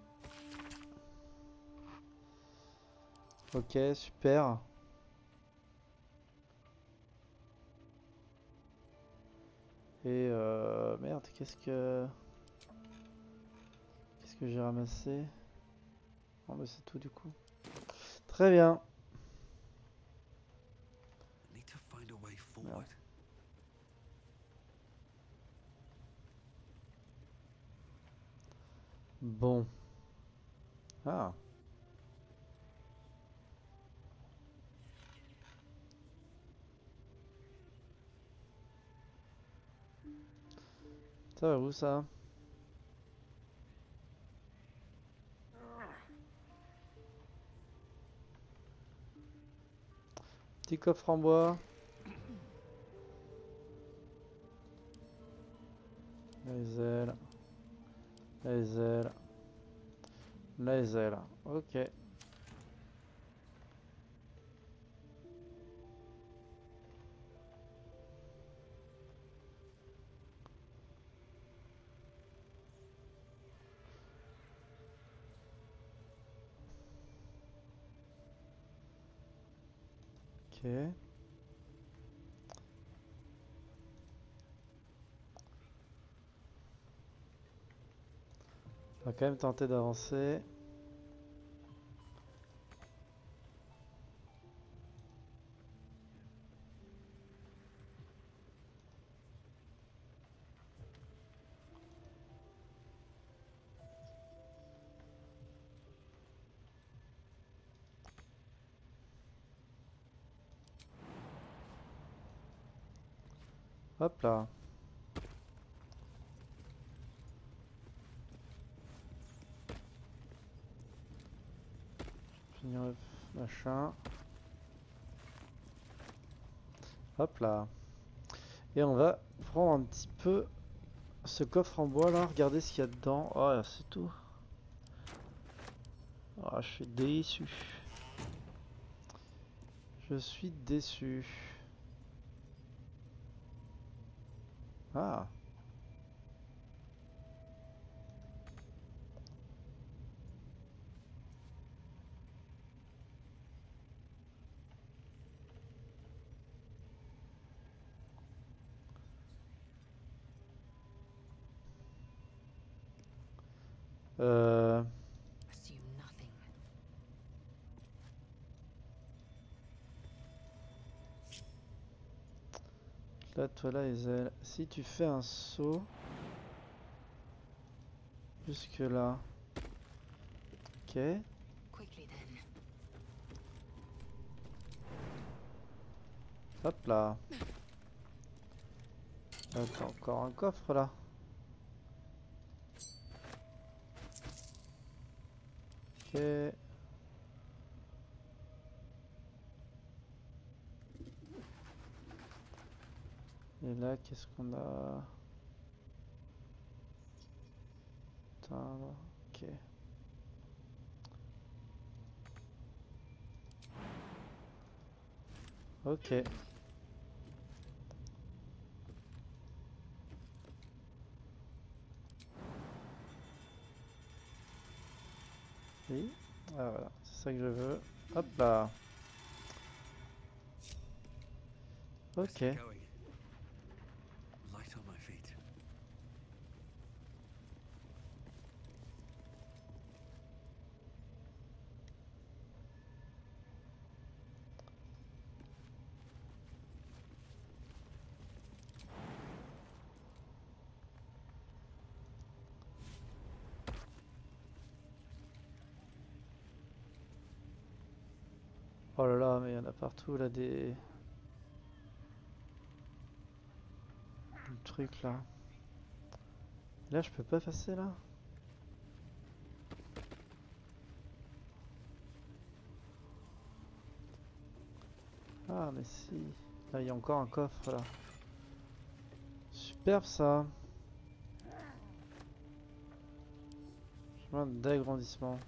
Ok, super. Et merde, qu'est-ce que j'ai ramassé? Oh mais c'est tout du coup. Très bien. Need to find a way forward. Bon. Ah. Ça va où ça? Petit coffre en bois. Les ailes. Les ailes. Les ailes. Ok. Ok. On va quand même tenter d'avancer. Hop là. Finir le machin. Hop là. Et on va prendre un petit peu ce coffre en bois là. Regardez ce qu'il y a dedans. Oh, c'est tout. Oh, je suis déçu. Je suis déçu. Ah. Assume nothing. Là, toi là, les ailes. Si tu fais un saut jusque là. Ok. Quickly then. Hop là. Là, t'as encore un coffre là. Ok. Et là, qu'est-ce qu'on a? Atteindre. Ok. Ok. Oui. Ah voilà, c'est ça que je veux. Hop là. Ok. Light on my feet. Oh là là, mais il y en a partout là des trucs là. Là, je peux pas passer là. Ah mais si. Là, il y a encore un coffre là. Superbe ça. Chemin d'agrandissement.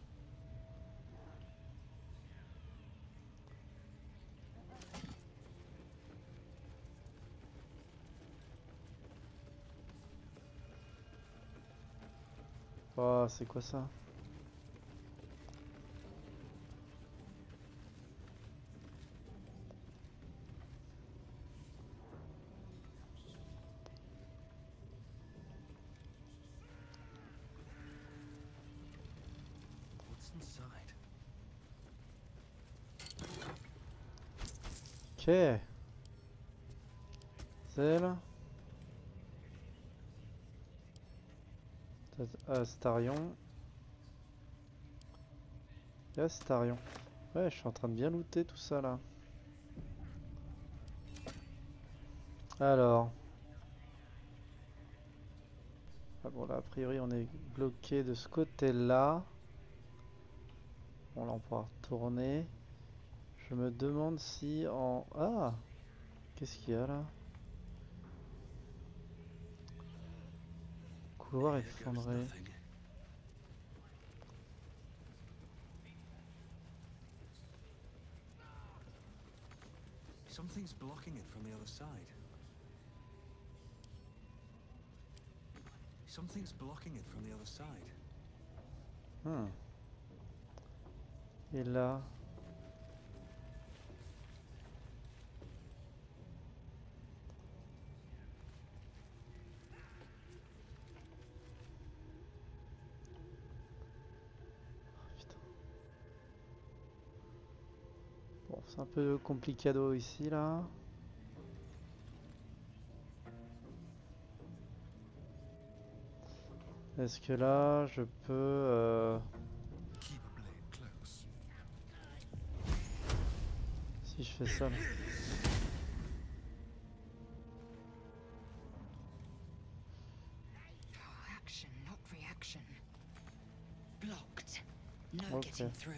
Oh, c'est quoi ça? What's inside? Ok. Celle. Starion. Starion. Ouais, je suis en train de bien looter tout ça là. Alors. Ah bon là a priori on est bloqué de ce côté-là. Bon là on pourra retourner. Je me demande si en... Ah! Qu'est-ce qu'il y a là? Couloir Here goes effondré. nothing. Something's blocking it from the other side. Something's blocking it from the other side. Hmm. Et là... Bon, c'est un peu complicado ici là. Est-ce que là je peux Keep a blade close. si je fais ça là. Action, not reaction. Blocked. No Ok. getting through.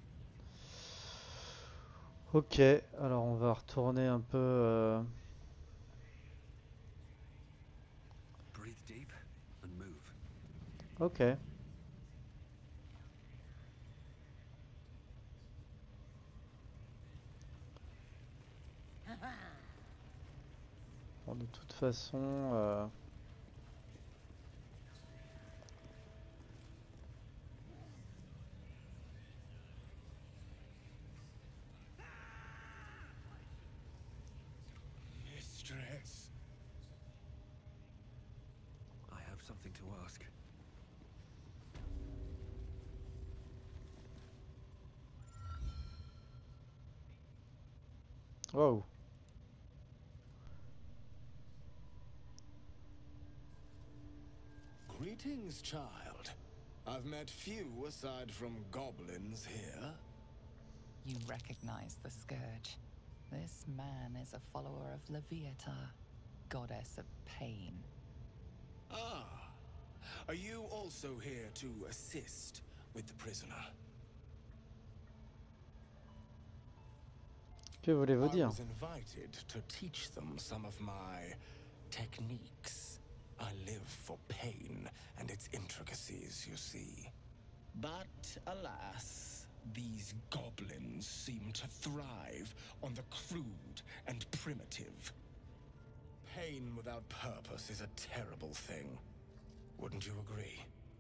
Ok, alors on va retourner un peu. Breathe deep and move. Ok. Bon, de toute façon. Mistress. I have something to ask. Wow. Greetings, child. I've met few aside from goblins here. You recognize the scourge. This man is a follower of Leviata, goddess of pain. Ah. Are you also here to assist with the prisoner? Que voulez-vous I dire? was invited to teach them some of my techniques. I live for pain and its intricacies, you see. But alas, these goblins seem to thrive on the crude and primitive. Pain without purpose is a terrible thing. Wouldn't you agree?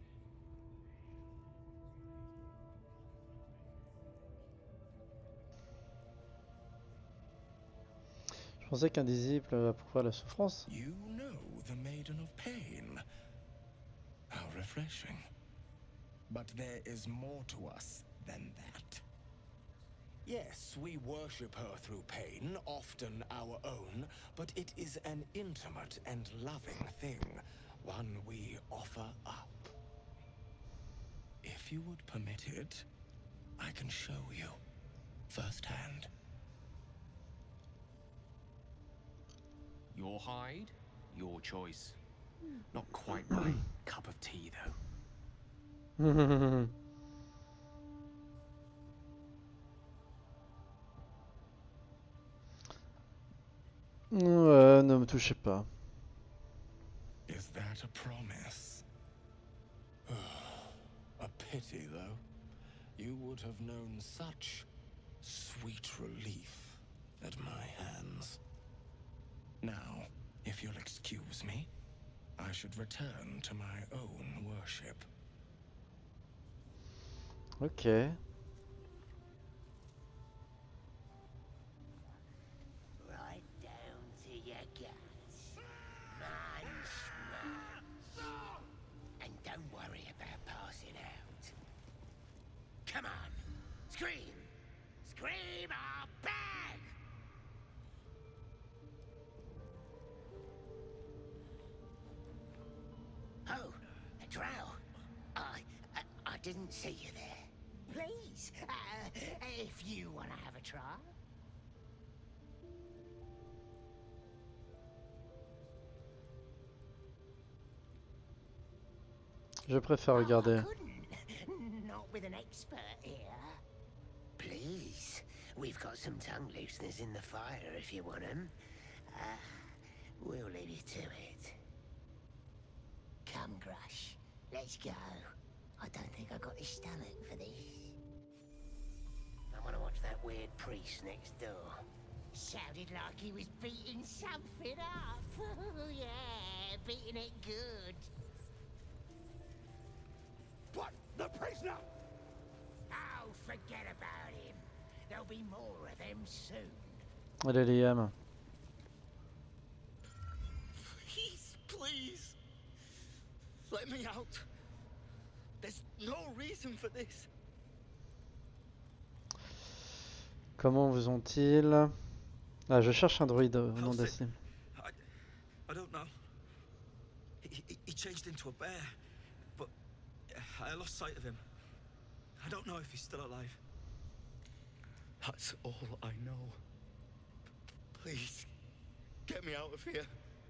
Je pensais qu'un disciple approuverait la souffrance. You know the Maiden of Pain. How refreshing. But there is more to us than that. Yes, we worship her through pain, often our own, but it is an intimate and loving thing, one we offer up. If you would permit it, I can show you firsthand. Your hide, your choice. Not quite my cup of tea, though. Ouais, ne me touchez pas. Is that a promise? A pity, though. You would have known such sweet relief at my hands. Now, if you'll excuse me, I should return to my own worship. Ok. Right down to your guts. Munch. And don't worry about passing out. Come on, scream! Scream or bag! Oh, a drow. I didn't see you there. Please, if you want to have a try. Je préfère regarder. Not with an expert here. Please, we've got some tongue looseners in the fire if you want them. We'll leave you to it. Come, Grush, let's go. I don't think I got the stomach for this. I want to watch that weird priest next door. Sounded like he was beating something up. Yeah, beating it good. What? The prisoner? Oh, forget about him. There'll be more of them soon. Allez Liam. Please. Let me out. There's no reason for this. Comment vous ont-ils? Ah, je cherche un druide au nom d'Assim. I don't know. He changed into a bear, but I lost sight of him. I don't know if he's still alive. That's all I know. Please, get me out of here.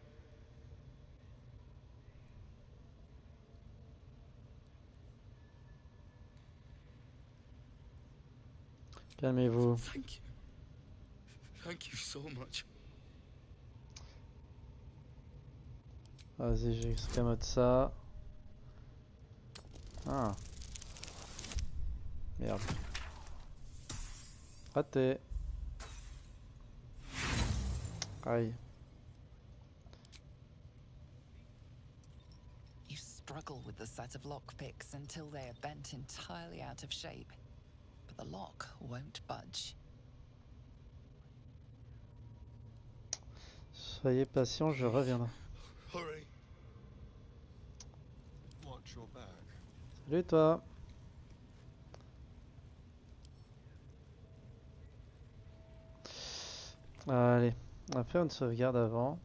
Calmez-vous. Thank you. Thank you so much. Vas-y, j'escamote ça. Ah. Merde. Raté. Aïe. You struggle with the set of lockpicks until they are bent entirely out of shape. But the lock won't budge. Soyez patient, je reviendrai. Hurry. Watch your back. Salut toi. Allez, on va faire une sauvegarde avant.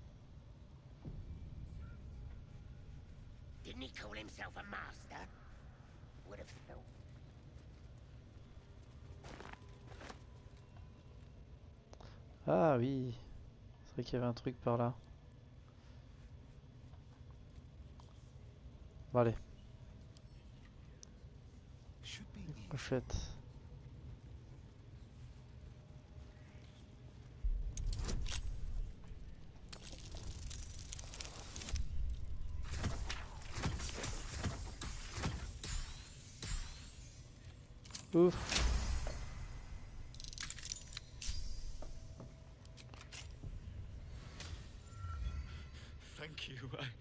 Didn't he call himself a master? Would have thought. Ah oui, c'est vrai qu'il y avait un truc par là. Bon allez. Pochette. Ouf. Thank you.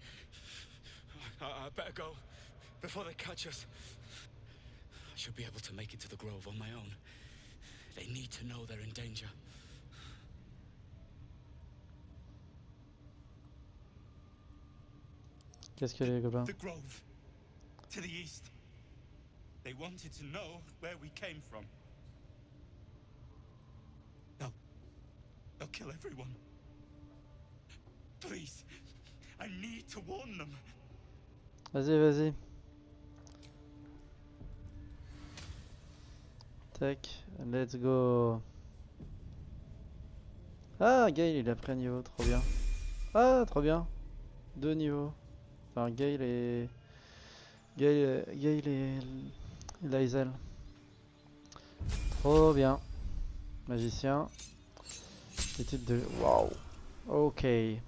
I better go before they catch us. I should be able to make it to the grove on my own. They need to know they're in danger. Qu'est-ce qu'il y a les copains? The grove. To the east. They wanted to know where we came from. They'll kill everyone. Please. I need to warn them. Vas-y, vas-y. Tac, let's go. Ah, Gale, il a pris un niveau, trop bien. Ah, trop bien. 2 niveaux. Enfin, Gale et Lae'zel. Trop bien. Magicien. Étude de... Waouh. Ok.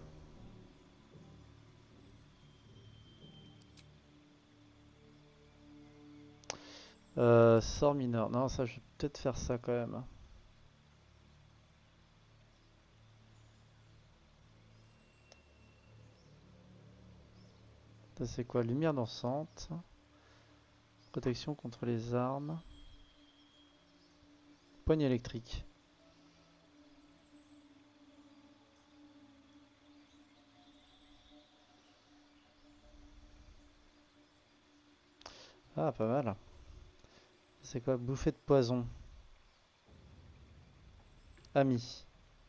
Sort mineur. Non, ça, je vais peut-être faire ça quand même. Ça, c'est quoi? Lumière dansante. Protection contre les armes. Poigne électrique. Ah, pas mal. C'est quoi? Bouffée de poison. Ami.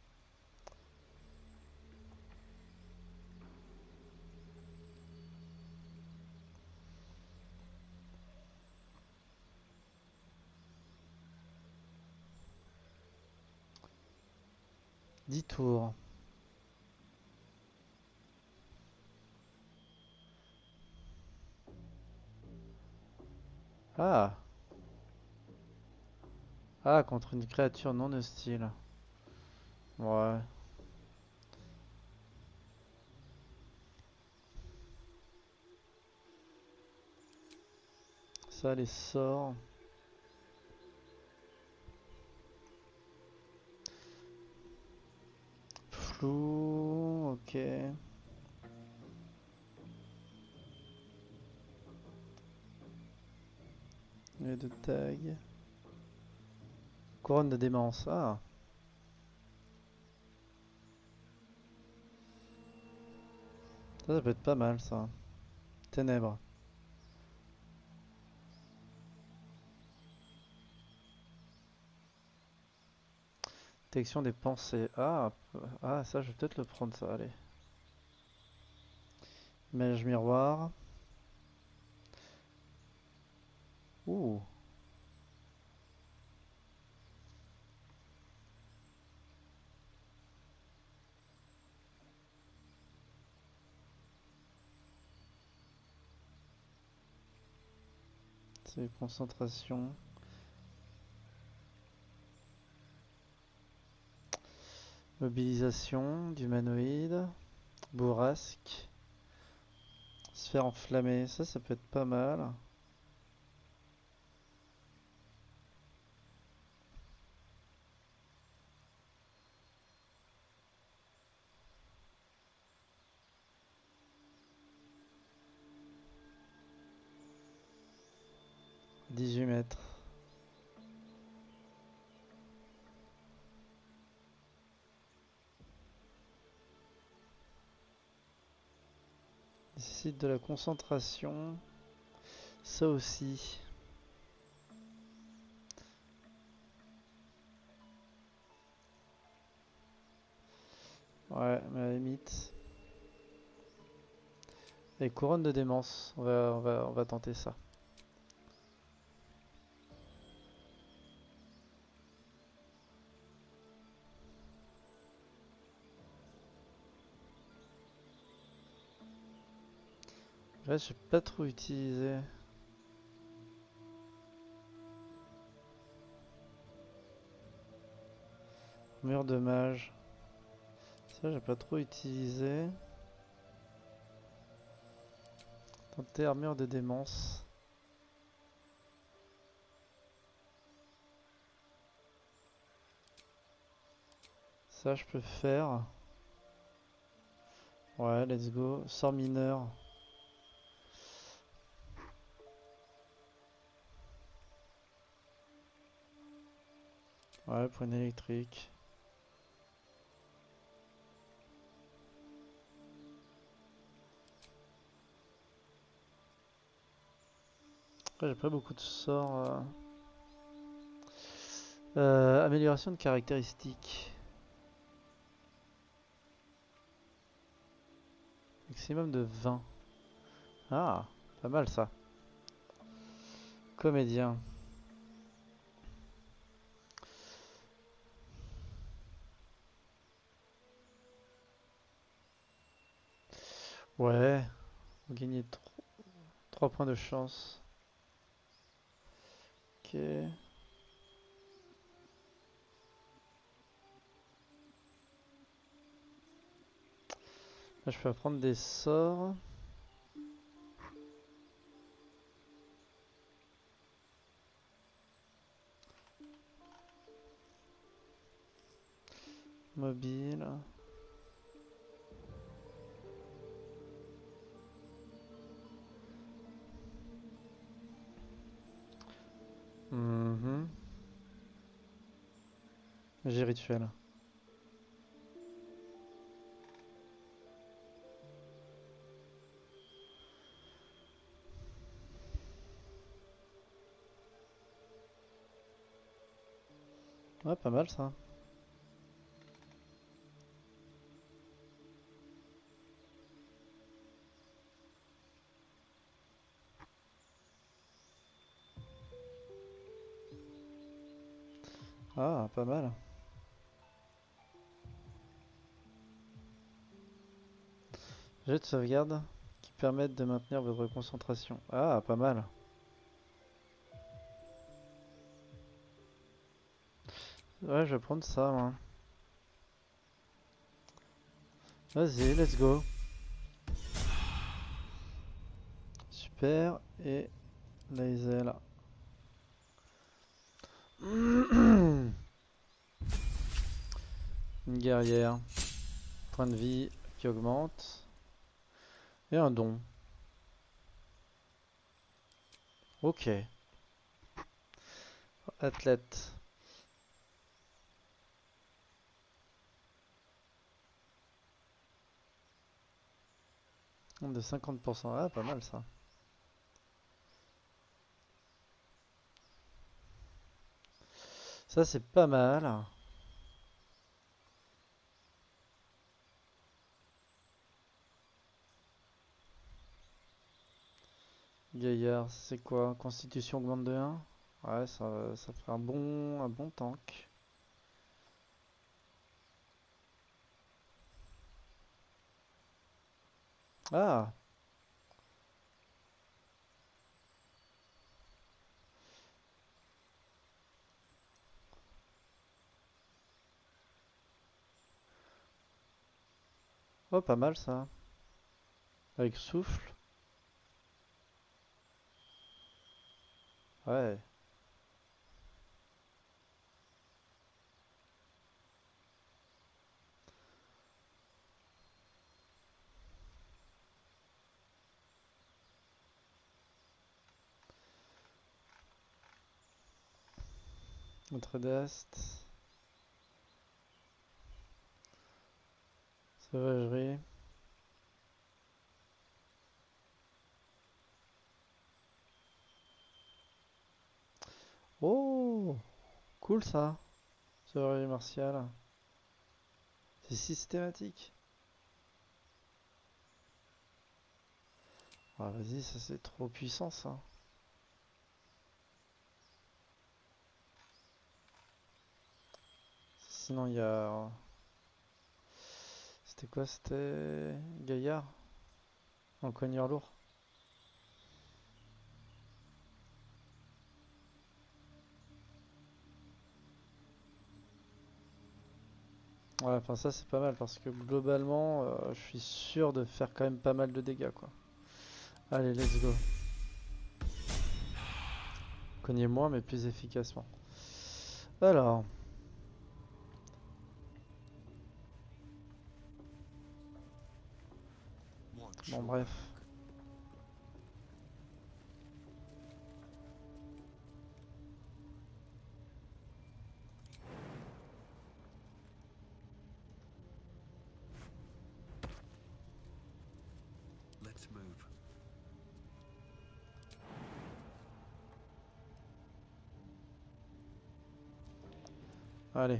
Dix tours. Ah! Ah, contre une créature non hostile. Ouais. Ça, les sorts. Flou, ok. Les deux tags. Couronne de démence, ah. Ça peut être pas mal ça. Ténèbres. Détection des pensées. Ah, ah, ça je vais peut-être le prendre ça, allez. Image miroir. Ouh. C'est concentration. Mobilisation d'humanoïdes. Bourrasque. Sphère enflammée. Ça peut être pas mal. « 18 mètres. Nécessite de la concentration. Ça aussi. Ouais, mais à la limite. Et couronne de démence. On va tenter ça. Là, j'ai pas trop utilisé. Mur de mage. Ça, j'ai pas trop utilisé. Tenter armure de démence. Ça, je peux faire. Ouais, let's go. Sort mineur. Ouais, pour une électrique. Après, j'ai pas beaucoup de sorts. Amélioration de caractéristiques. Maximum de 20. Ah, pas mal ça. Comédien. Ouais, on gagnait 3 points de chance. Ok. Là, je peux apprendre des sorts. Mobile. Magie rituelle. Ouais, pas mal ça. Ah, pas mal. Jet de sauvegarde qui permettent de maintenir votre concentration. Ah, pas mal. Ouais, je vais prendre ça, moi. Vas-y, let's go. Super. Et Lae'zel. Une guerrière. Point de vie qui augmente. Et un don. Ok. Athlète. De 50%. Ah, pas mal ça. Ça, c'est pas mal. Gaillard, c'est quoi? Constitution augmente de 1? Ouais, ça fait un bon tank. Ah! Oh, pas mal ça. Avec souffle. Ouais. Notre d'Est. Sauvagerie. Oh! Cool ça. Sauvagerie martiale. C'est systématique. Ah, vas-y, ça c'est trop puissant ça. Sinon, il y a. C'était quoi? C'était. Gaillard? En cogneur lourd. Ouais, enfin, ça c'est pas mal parce que globalement, je suis sûr de faire quand même pas mal de dégâts quoi. Allez, let's go. Cognez moins, mais plus efficacement. Alors. Bon, bref. Let's move. Allez.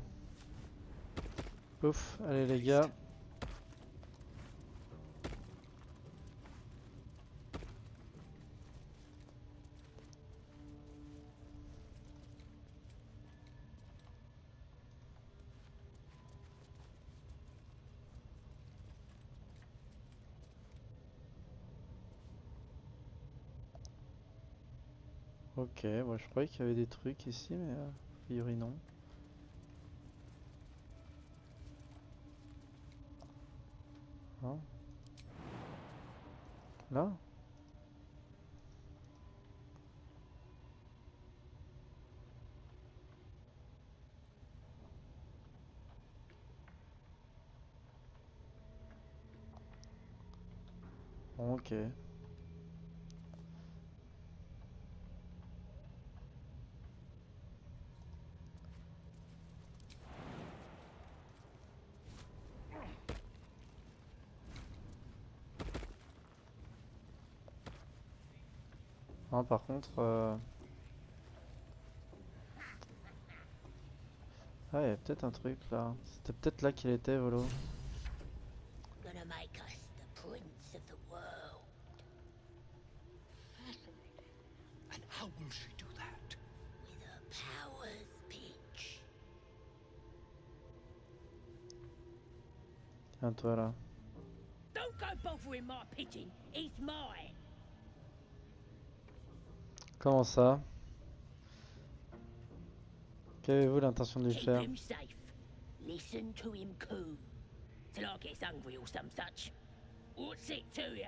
Ouf, allez les gars. Ok, moi je croyais qu'il y avait des trucs ici, mais a priori non. Hein? Là? Ok. Hein, par contre... Ah, il y a peut-être un truc là. C'était peut-être là qu'il était, Volo. Gonna make us the prince of the world. Fascinating. And how will she do that? With her powers pitch. Tiens, toi là. Don't go bothering my pigeon. It's mine. Comment ça? Qu'avez-vous l'intention de lui Keep faire? him safe. Listen to him coo. Till I gets hungry or some such. What's it to ya?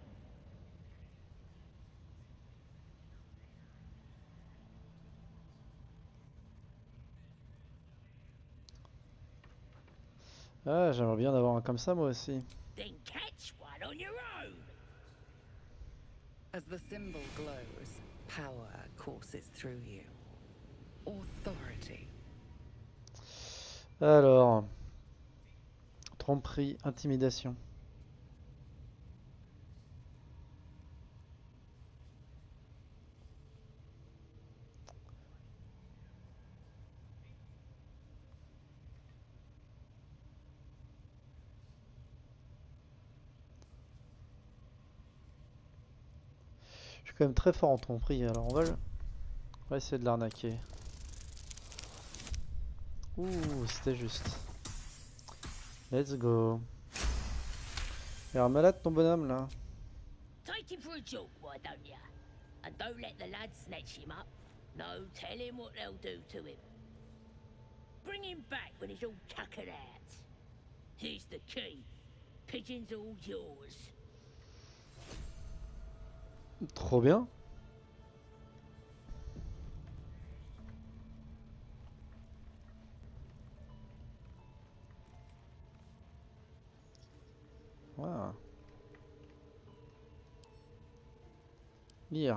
Ah, j'aimerais bien en avoir un comme ça moi aussi. Then catch one on your own. As the symbol glows, power courses through you. Authority. Alors, tromperie, intimidation. Je suis quand même très fort en tromperie, alors on va essayer de l'arnaquer. Ouh, c'était juste. Let's go. Il a un malade ton bonhomme là. Take him for a joke, why don't ya? And don't let the lads snatch him up. No, tell him what they'll do to him. Bring him back when he's all tuckered out. Here's the key. Pigeon's all yours. Trop bien. Wow. Lire.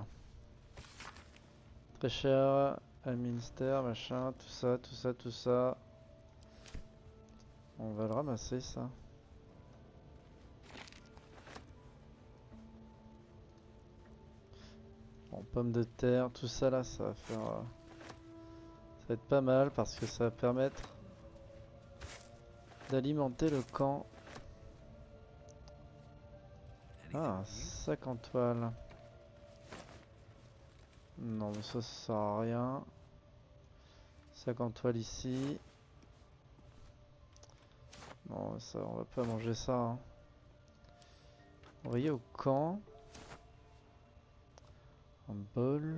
Très cher, administère, machin, tout ça, tout ça, tout ça. On va le ramasser ça. Bon, pommes de terre, tout ça là, ça va faire... ça va être pas mal parce que ça va permettre d'alimenter le camp. Ah, 50 toiles. Non, mais ça sert à rien. 50 toiles ici. Non, ça, on va pas manger ça. Hein. Envoyer au camp. Un bol.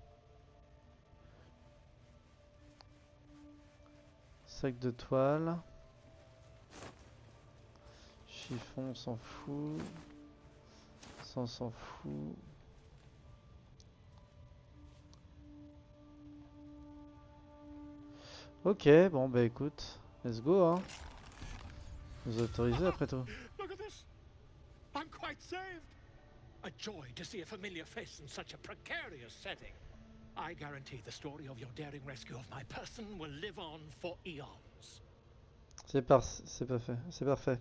Sac de toile. Chiffon, on s'en fout. Ça, on s'en fout. Ok, bon bah écoute, let's go hein. Vous autorisez après tout. Look at this. I'm quite saved. A joy to see a familiar face in such a precarious setting. I guarantee the story of your daring rescue of my person will live on for eons. C'est parfait, c'est parfait.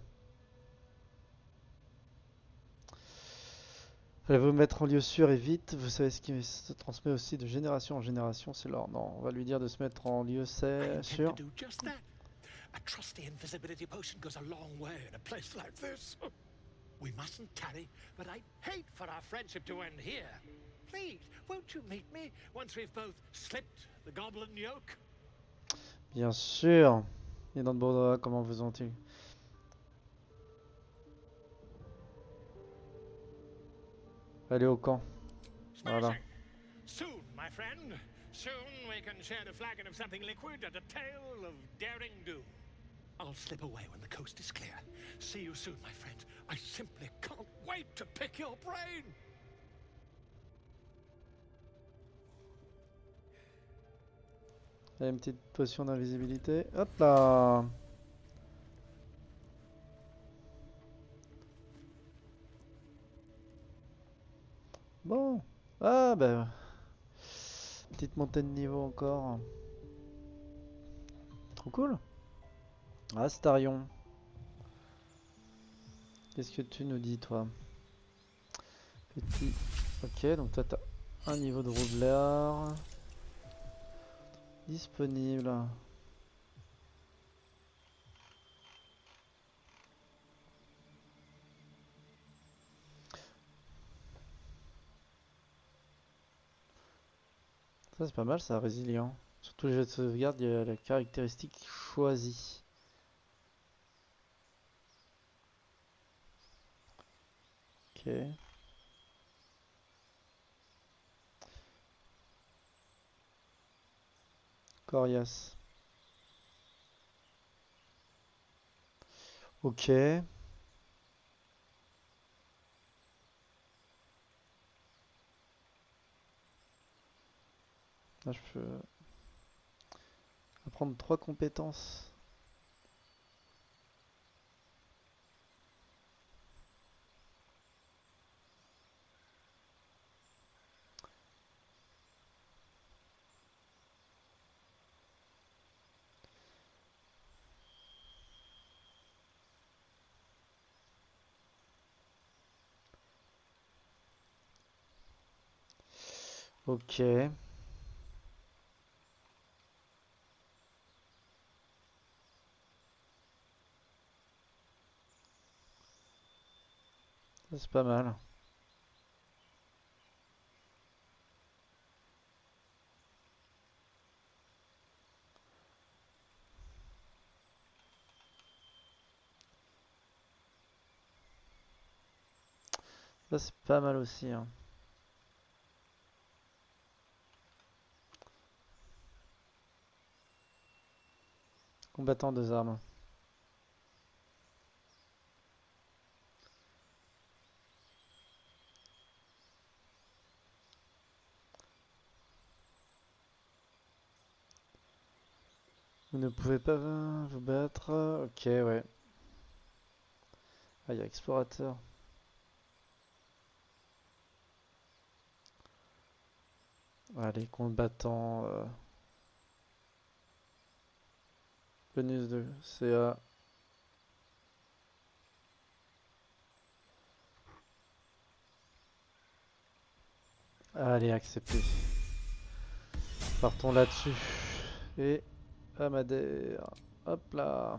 Fallait vous mettre en lieu sûr et vite. Vous savez ce qui se transmet aussi de génération en génération, c'est l'or. Non, on va lui dire de se mettre en lieu sûr. A trusty invisibility potion goes a long way in a place like this. We mustn't tarry, but I'd hate for our friendship to end here. Please, won't you meet me once we've both slipped the goblin yoke? Bien sûr. Et dans de Bordeaux, comment vous ont-ils? Allez au camp. Voilà. Soon, my friend. Soon we can share a flagon of something liquid and a tale of daring do. I'll slip away when the coast is clear. See you soon, my friend. I simply can't wait to pick your brain. Allez, une petite potion d'invisibilité. Hop là. Bon. Ah bah. Petite montée de niveau encore. Trop cool. Astarion. Qu'est-ce que tu nous dis toi? Petit. Ok, donc toi t'as un niveau de roublard. Disponible. Ça c'est pas mal ça, résilient. Surtout les jeux de sauvegarde, il y a la caractéristique choisie. Ok. coriace. Ok. Là, je peux apprendre 3 compétences. Ok. Ça, c'est pas mal. Ça, c'est pas mal aussi, hein. Combattant 2 armes. Vous ne pouvez pas vous battre. Ok, ouais. Ah, il y a explorateur. Allez, combattant. Bonus 2. CA. Allez, accepté. Partons là-dessus. Et Amadère. Hop là.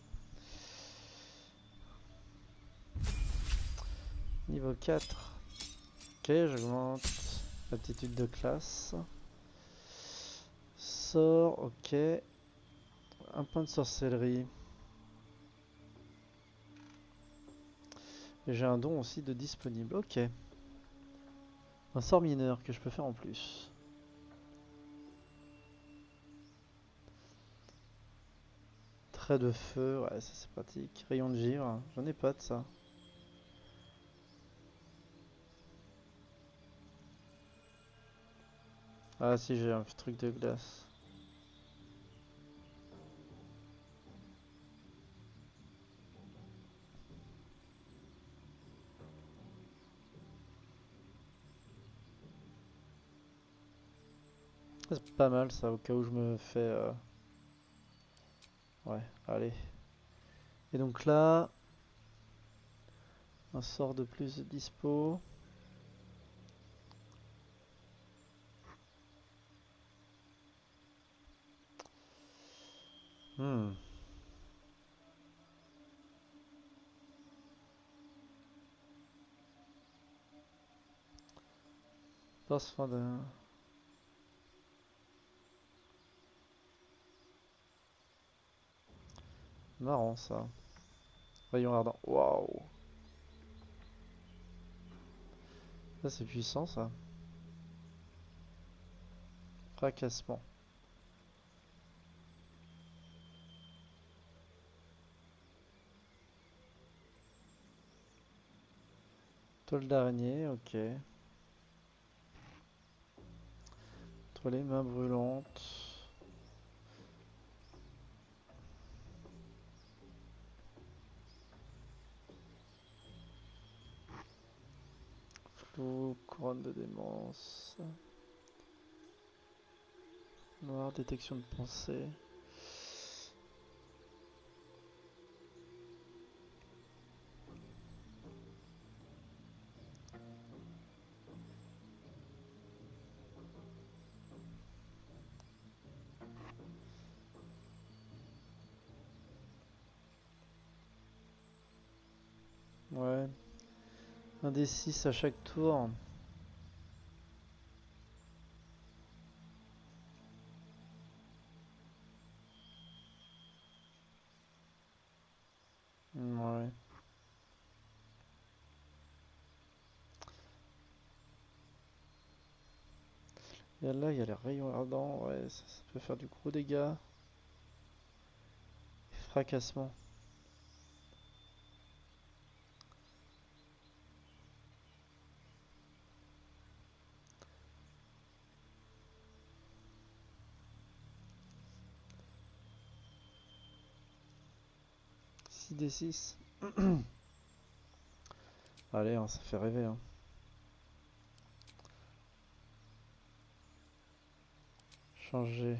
Niveau 4. Ok, j'augmente. Aptitude de classe. Sort, ok. Un point de sorcellerie. Et j'ai un don aussi de disponible. Ok. Un sort mineur que je peux faire en plus. Trait de feu, ouais, ça c'est pratique. Rayon de givre, j'en ai pas de ça. Ah si, j'ai un truc de glace. C'est pas mal ça, au cas où je me fais... Ouais, allez. Et donc là... Un sort de plus de dispo. Hmm. Passe fin de... Marrant ça. Rayon ardent. Waouh. Ça c'est puissant ça. Fracassement. Toile d'araignée, ok. Entre les mains brûlantes. Flou, couronne de démence. Noir, détection de pensée. Ouais. Un des 6 à chaque tour. Ouais. Et là, il y a les rayons ardents. Ouais, ça peut faire du gros dégâts. Fracassement. D 6. Allez, hein, ça fait rêver. Hein. Changer.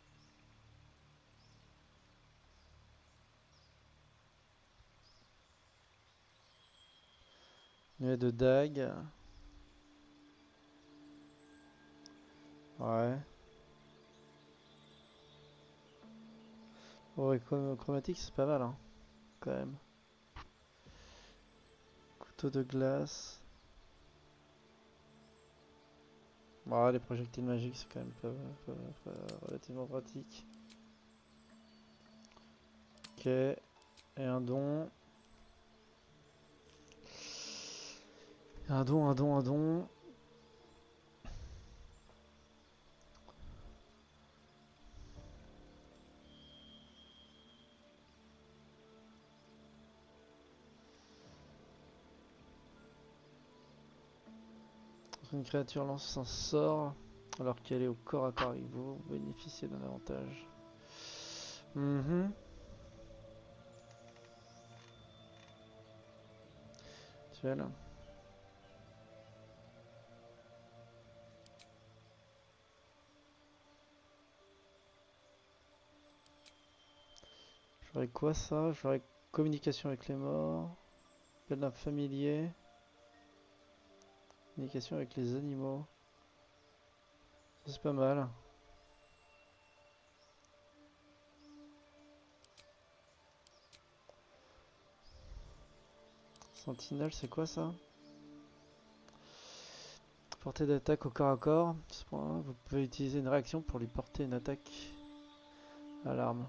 Nuée de dague. Ouais. Oh, et chromatique, c'est pas mal, hein, quand même. Couteau de glace. Bon, les projectiles magiques, c'est quand même pas relativement pratique. Ok. Et un don. Un don. Une créature lance un sort alors qu'elle est au corps à corps avec vous, vous bénéficiez d'un avantage. Tuel. J'aurais quoi ça? J'aurais communication avec les morts, appel d'un familier, communication avec les animaux. Ça c'est pas mal. Sentinelle, c'est quoi ça? Portée d'attaque au corps à corps. Vous pouvez utiliser une réaction pour lui porter une attaque à l'arme.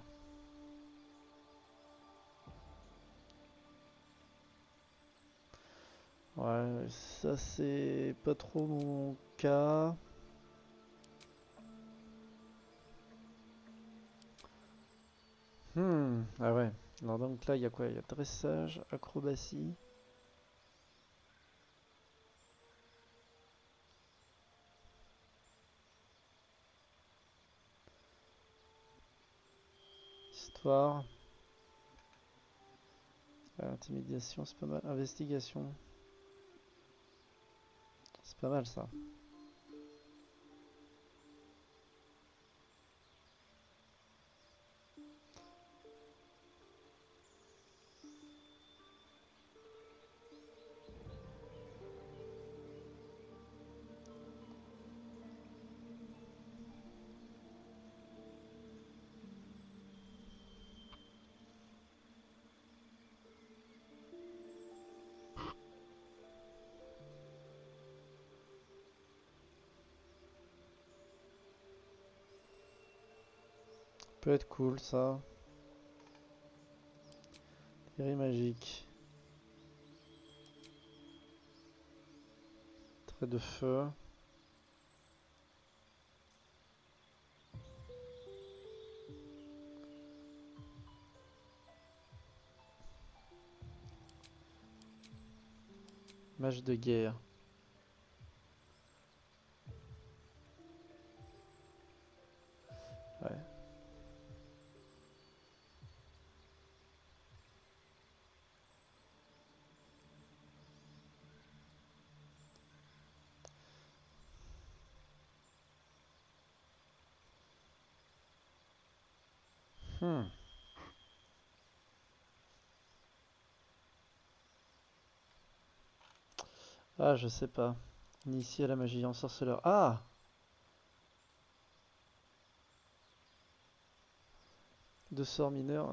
Ouais, ça c'est pas trop mon cas. Ah ouais. Alors donc là il y a quoi? Il y a dressage, acrobatie. Histoire. Intimidation, c'est pas mal. Investigation. C'est pas mal ça. Peut être cool ça. Série magique. Trait de feu. Mage de guerre. Ouais. Ah, je sais pas. Initié à la magie ensorceleur. Ah! Deux sorts mineurs.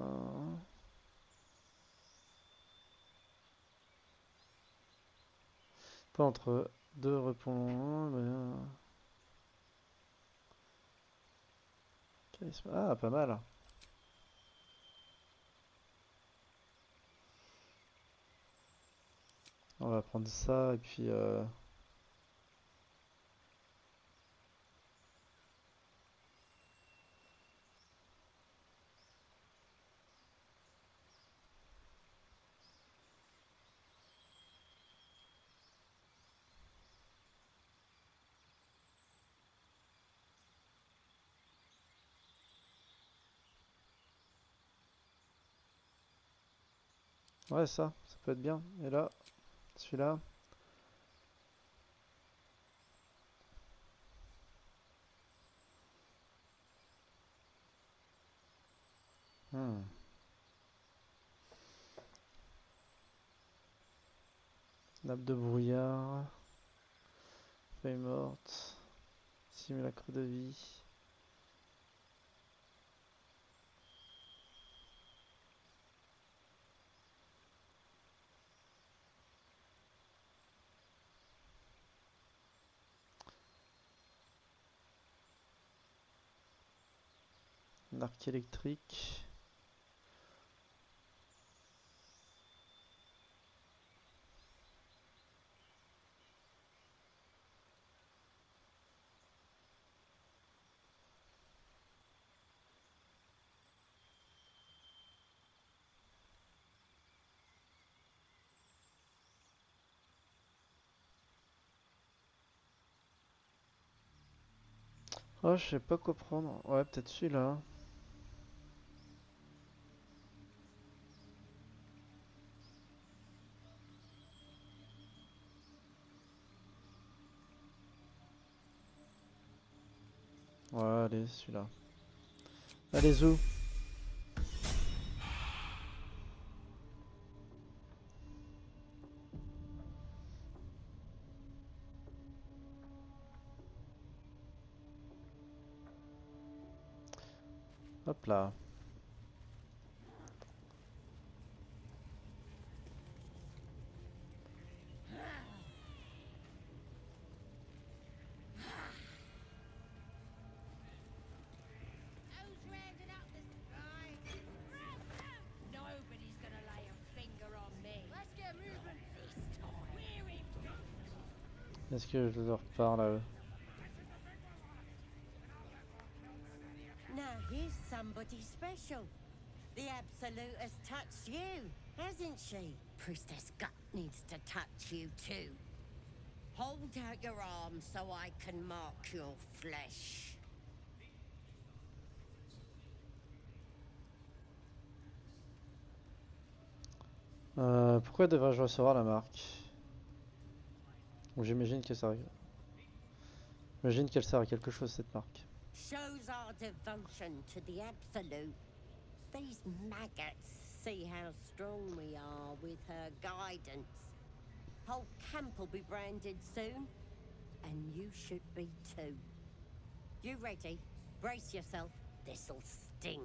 Pas entre deux répondants. Ah, pas mal. On va prendre ça et puis Ouais, ça peut être bien. Et là, celui-là. Nappe de brouillard. Feuille morte. Simulacre de vie. Un arc électrique. Oh, je sais pas quoi prendre. Ouais, peut-être celui-là. Ouais, allez, celui-là. Allez, zou. Hop là. Nobody's gonna lay a finger on me. Let's get moving. This time. We're in. Est-ce que je leur parle à eux? Now here's somebody special. The Absolute has touched you, hasn't she? Priestess Gut needs to touch you too. Hold out your arm so I can mark your flesh. Pourquoi devrais-je recevoir la marque? J'imagine qu'elle sert à quelque chose cette marque. Shows our devotion to the Absolute. These maggots see how strong we are with her guidance. Whole camp will be branded soon, and you should be too. You ready? Brace yourself. This'll sting.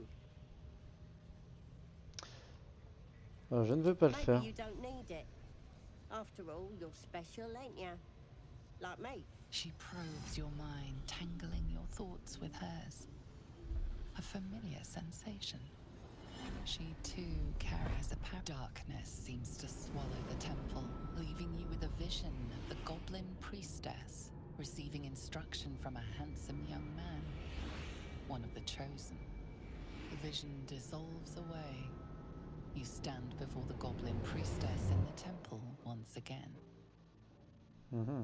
Je ne veux pas le faire. Maybe you don't need it. After all, you're special, ain't you? Like me. She probes your mind, tangling your thoughts with hers. A familiar sensation. She too carries a power. Darkness seems to swallow the temple, leaving you with a vision of the goblin priestess receiving instruction from a handsome young man, one of the chosen. The vision dissolves away. You stand before the goblin priestess in the temple once again. Non.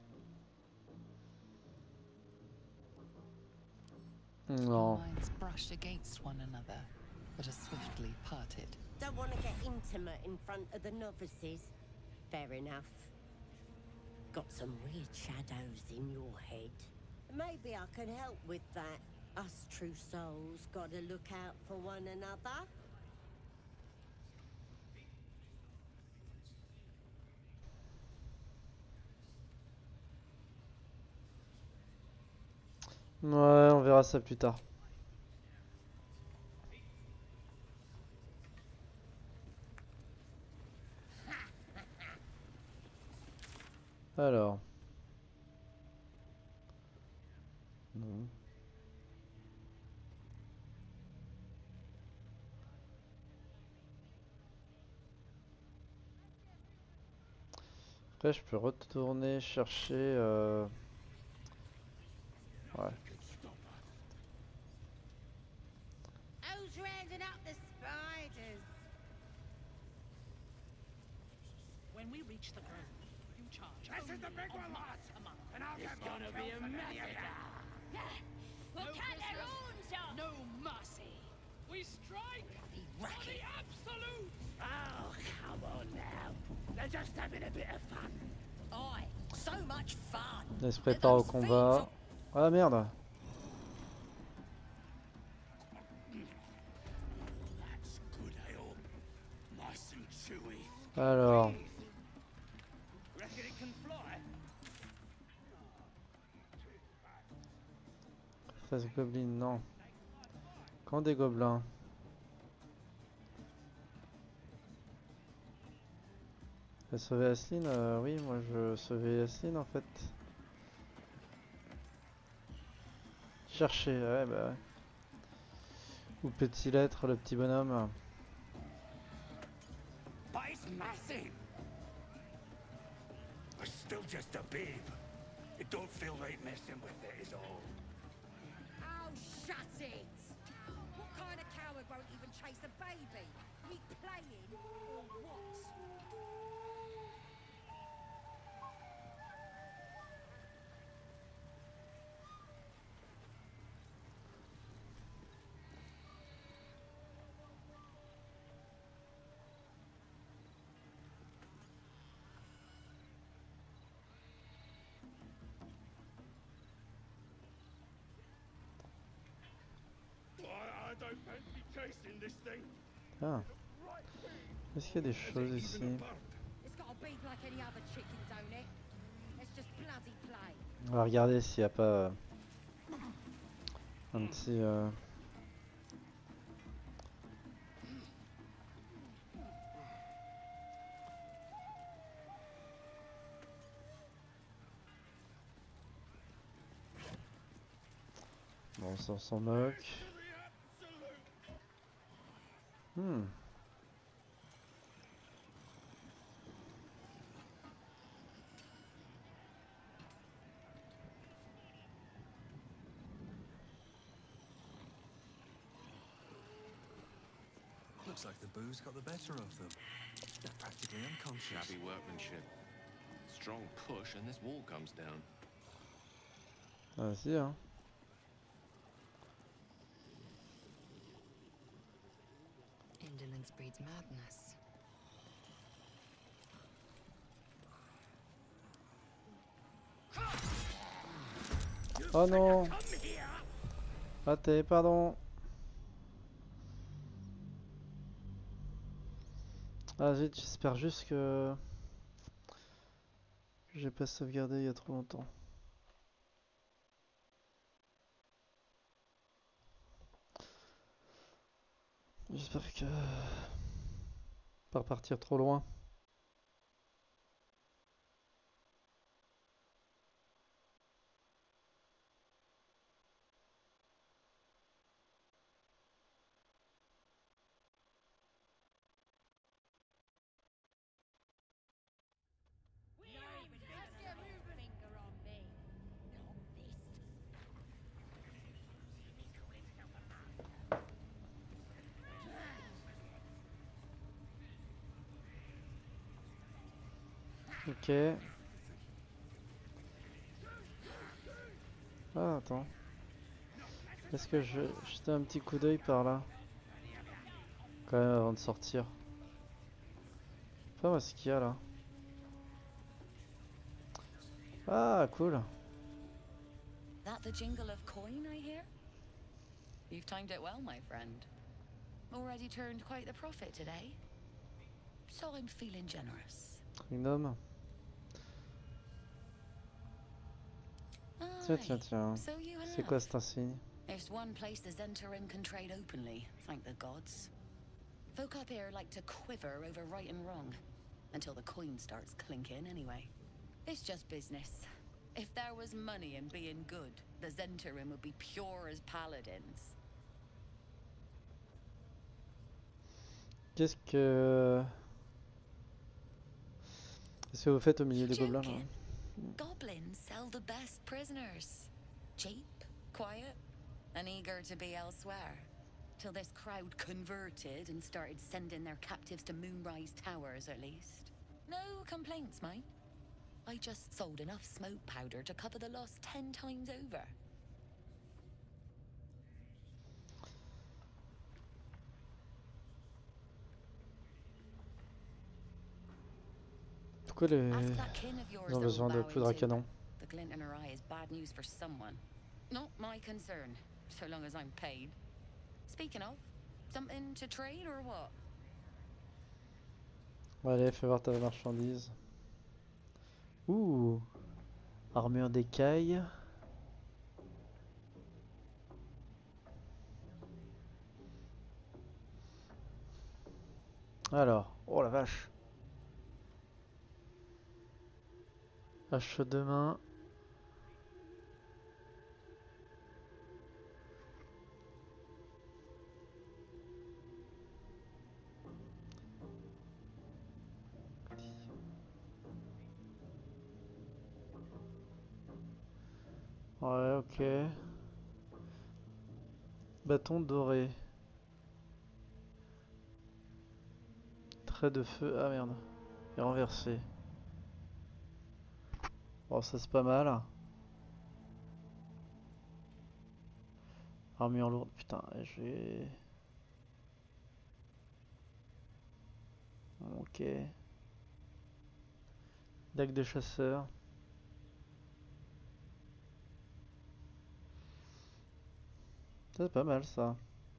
Your minds brush against one another, but are swiftly parted. Don't want to get intimate in front of the novices. Fair enough. Got some weird shadows in your head. Maybe I can help with that. Us true souls gotta look out for one another. Ouais, on verra ça plus tard. Alors. Non. Après, je peux retourner chercher. Ouais. Who's rounding up the spiders? When we reach the ground, you charge. This is the big one, lads! And I'll get gonna be a massacre! We'll cut their horns off. No mercy. We strike Be for wacky. the absolute. Oh, They're just having a bit of fun. Aye, so much fun. Elle se prépare au combat. Ah merde. That's good ale. Nice and chewy. Alors, Reckon it can fly? 13 gobelins, non. Quand des gobelins. Elle sauver Asline, oui, moi je sauvais Asline en fait. Chercher, ouais, bah ouais. Ou petit l'être, le petit bonhomme. But it's massive. I'm still just a babe. It don't feel right messing with it is all. Oh, shut it! What kind of coward won't even chase a baby? We playing or what? I don't fancy chasing this thing. Ah. Est-ce qu'il y a des choses ici? It's got a beak like any other chicken, don't it? Let's just bloody play. On va regarder s'il n'y a pas un petit... Bon, ça on s'en moque. Looks like the booze got the better of them. They're practically unconscious. Shabby workmanship. Strong push and this wall comes down. Ah si, hein. Indolence breeds madness. Oh non! Raté, pardon! Ah zut, j'espère juste que j'ai pas sauvegardé il y a trop longtemps. J'espère que... pas repartir trop loin. Ok. Ah, attends. Est-ce que je jeter un petit coup d'œil par là? Quand même avant de sortir. Je sais pas moi ce qu'il y a là. Ah, cool. That the jingle of coin I hear? You've timed it well, my friend. Already turned quite the profit today. So I'm feeling generous. Trinome. Tiens, tiens. So you C'est quoi cet insigne? There's one place the Zentarim can trade openly, thank the gods. Folk up here like to quiver over right and wrong, until the coin starts clinking anyway. It's just business. If there was money in being good, the Zentarim would be pure as paladins. Qu'est-ce que vous faites au milieu des gobelins là? Goblins sell the best prisoners. Cheap, quiet, and eager to be elsewhere. Till this crowd converted and started sending their captives to Moonrise Towers, at least. No complaints, mate. I just sold enough smoke powder to cover the loss 10 times over. Pourquoi les... After that kin of yours Ils ont they'll besoin de bow poudre à into, canon? the glint in her eye is bad news for someone. Not my concern, so long as I'm paid. Speaking of, something to trade or what? Allez, fais voir ta marchandise. Ouh, armure d'écaille. Alors, oh la vache. Hache de main. Ouais, ok. Bâton doré. Trait de feu. Ah merde. Et renversé. Bon, ça c'est pas mal. Armure lourde. Putain, je vais... Ok. Dague de chasseur. Ça, c'est pas mal ça.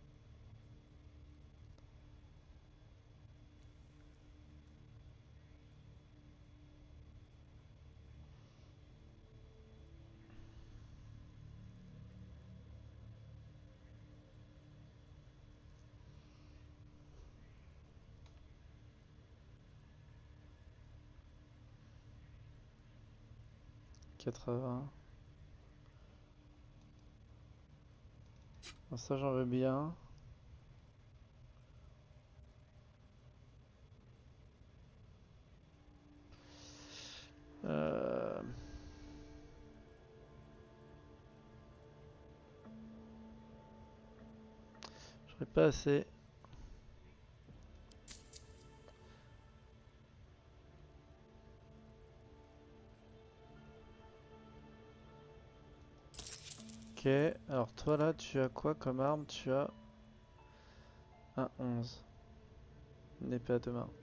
$80. Bon, ça j'en veux bien. J'aurais pas assez. Ok, alors toi là, tu as quoi comme arme? Tu as un 11. Une épée à deux mains.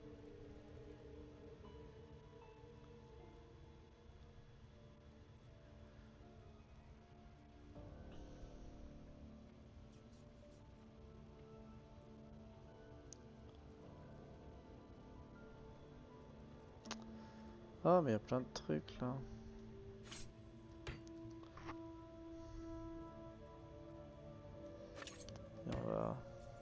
Ah, mais il y a plein de trucs là. Et on va...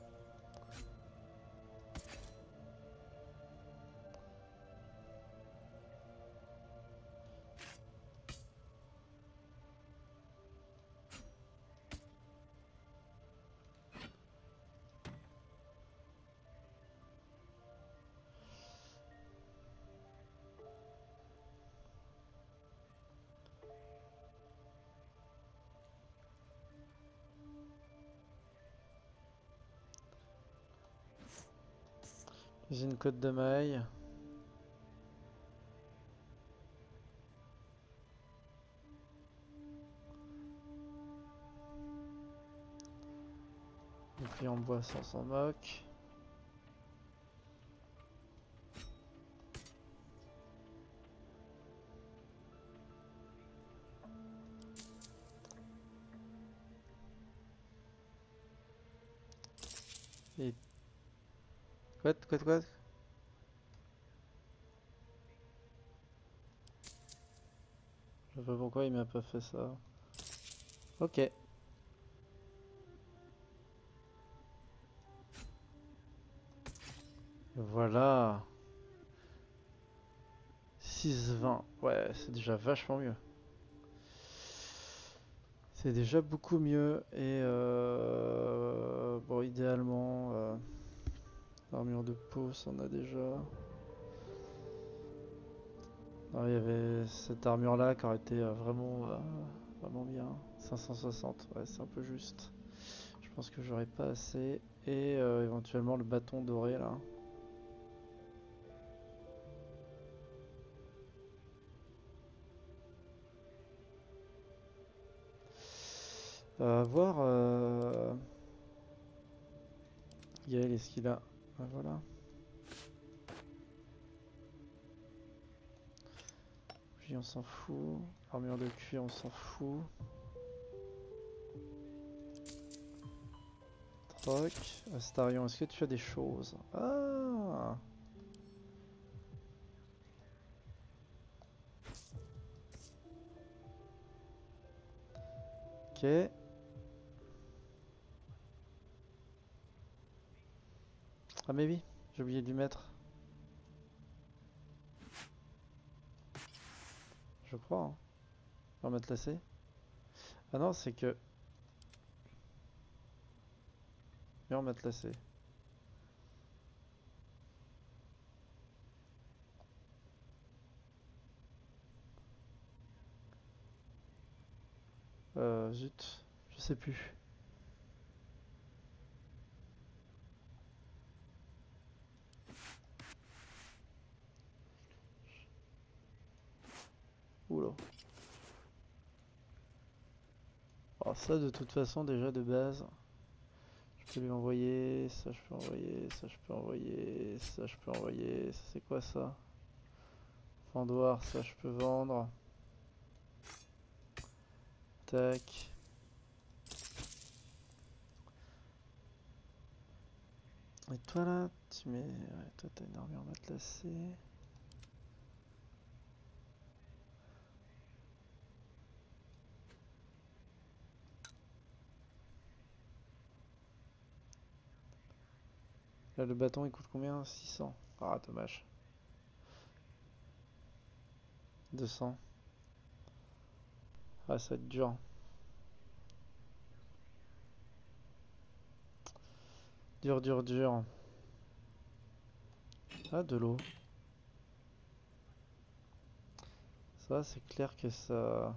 J'ai une côte de maille. Et puis en bois, ça on s'en moque. Et... Quoi? Je sais pas pourquoi il m'a pas fait ça. Ok. Voilà. 6,20. Ouais, c'est déjà vachement mieux. C'est déjà beaucoup mieux. Et bon, idéalement, armure de peau, ça en a déjà. Alors, il y avait cette armure là qui aurait été vraiment bien. 560, ouais, c'est un peu juste. Je pense que j'aurais pas assez. Et éventuellement le bâton doré là. Voir Gaël, est-ce qu'il a... voilà. on s'en fout. Armure de cuir, on s'en fout. Troc. Astarion, est-ce que tu as des choses? Ah! Ok. Ah mais oui, j'ai oublié de lui mettre. Je crois. Hein. On va mettre lacé. Ah non, c'est que... Mais on va mettre lacé. Zut, je sais plus. Oula. Alors ça de toute façon déjà de base. Je peux lui envoyer, ça je peux envoyer, ça je peux envoyer, ça je peux envoyer. C'est quoi ça? Vendoir, ça je peux vendre. Tac. Et toi là, tu mets... Ouais, toi t'as une armure matelassée. Là le bâton il coûte combien? 600. Ah dommage. 200. Ah ça va être dur. Dur, dur, dur. Ah, de l'eau. Ça, c'est clair que ça...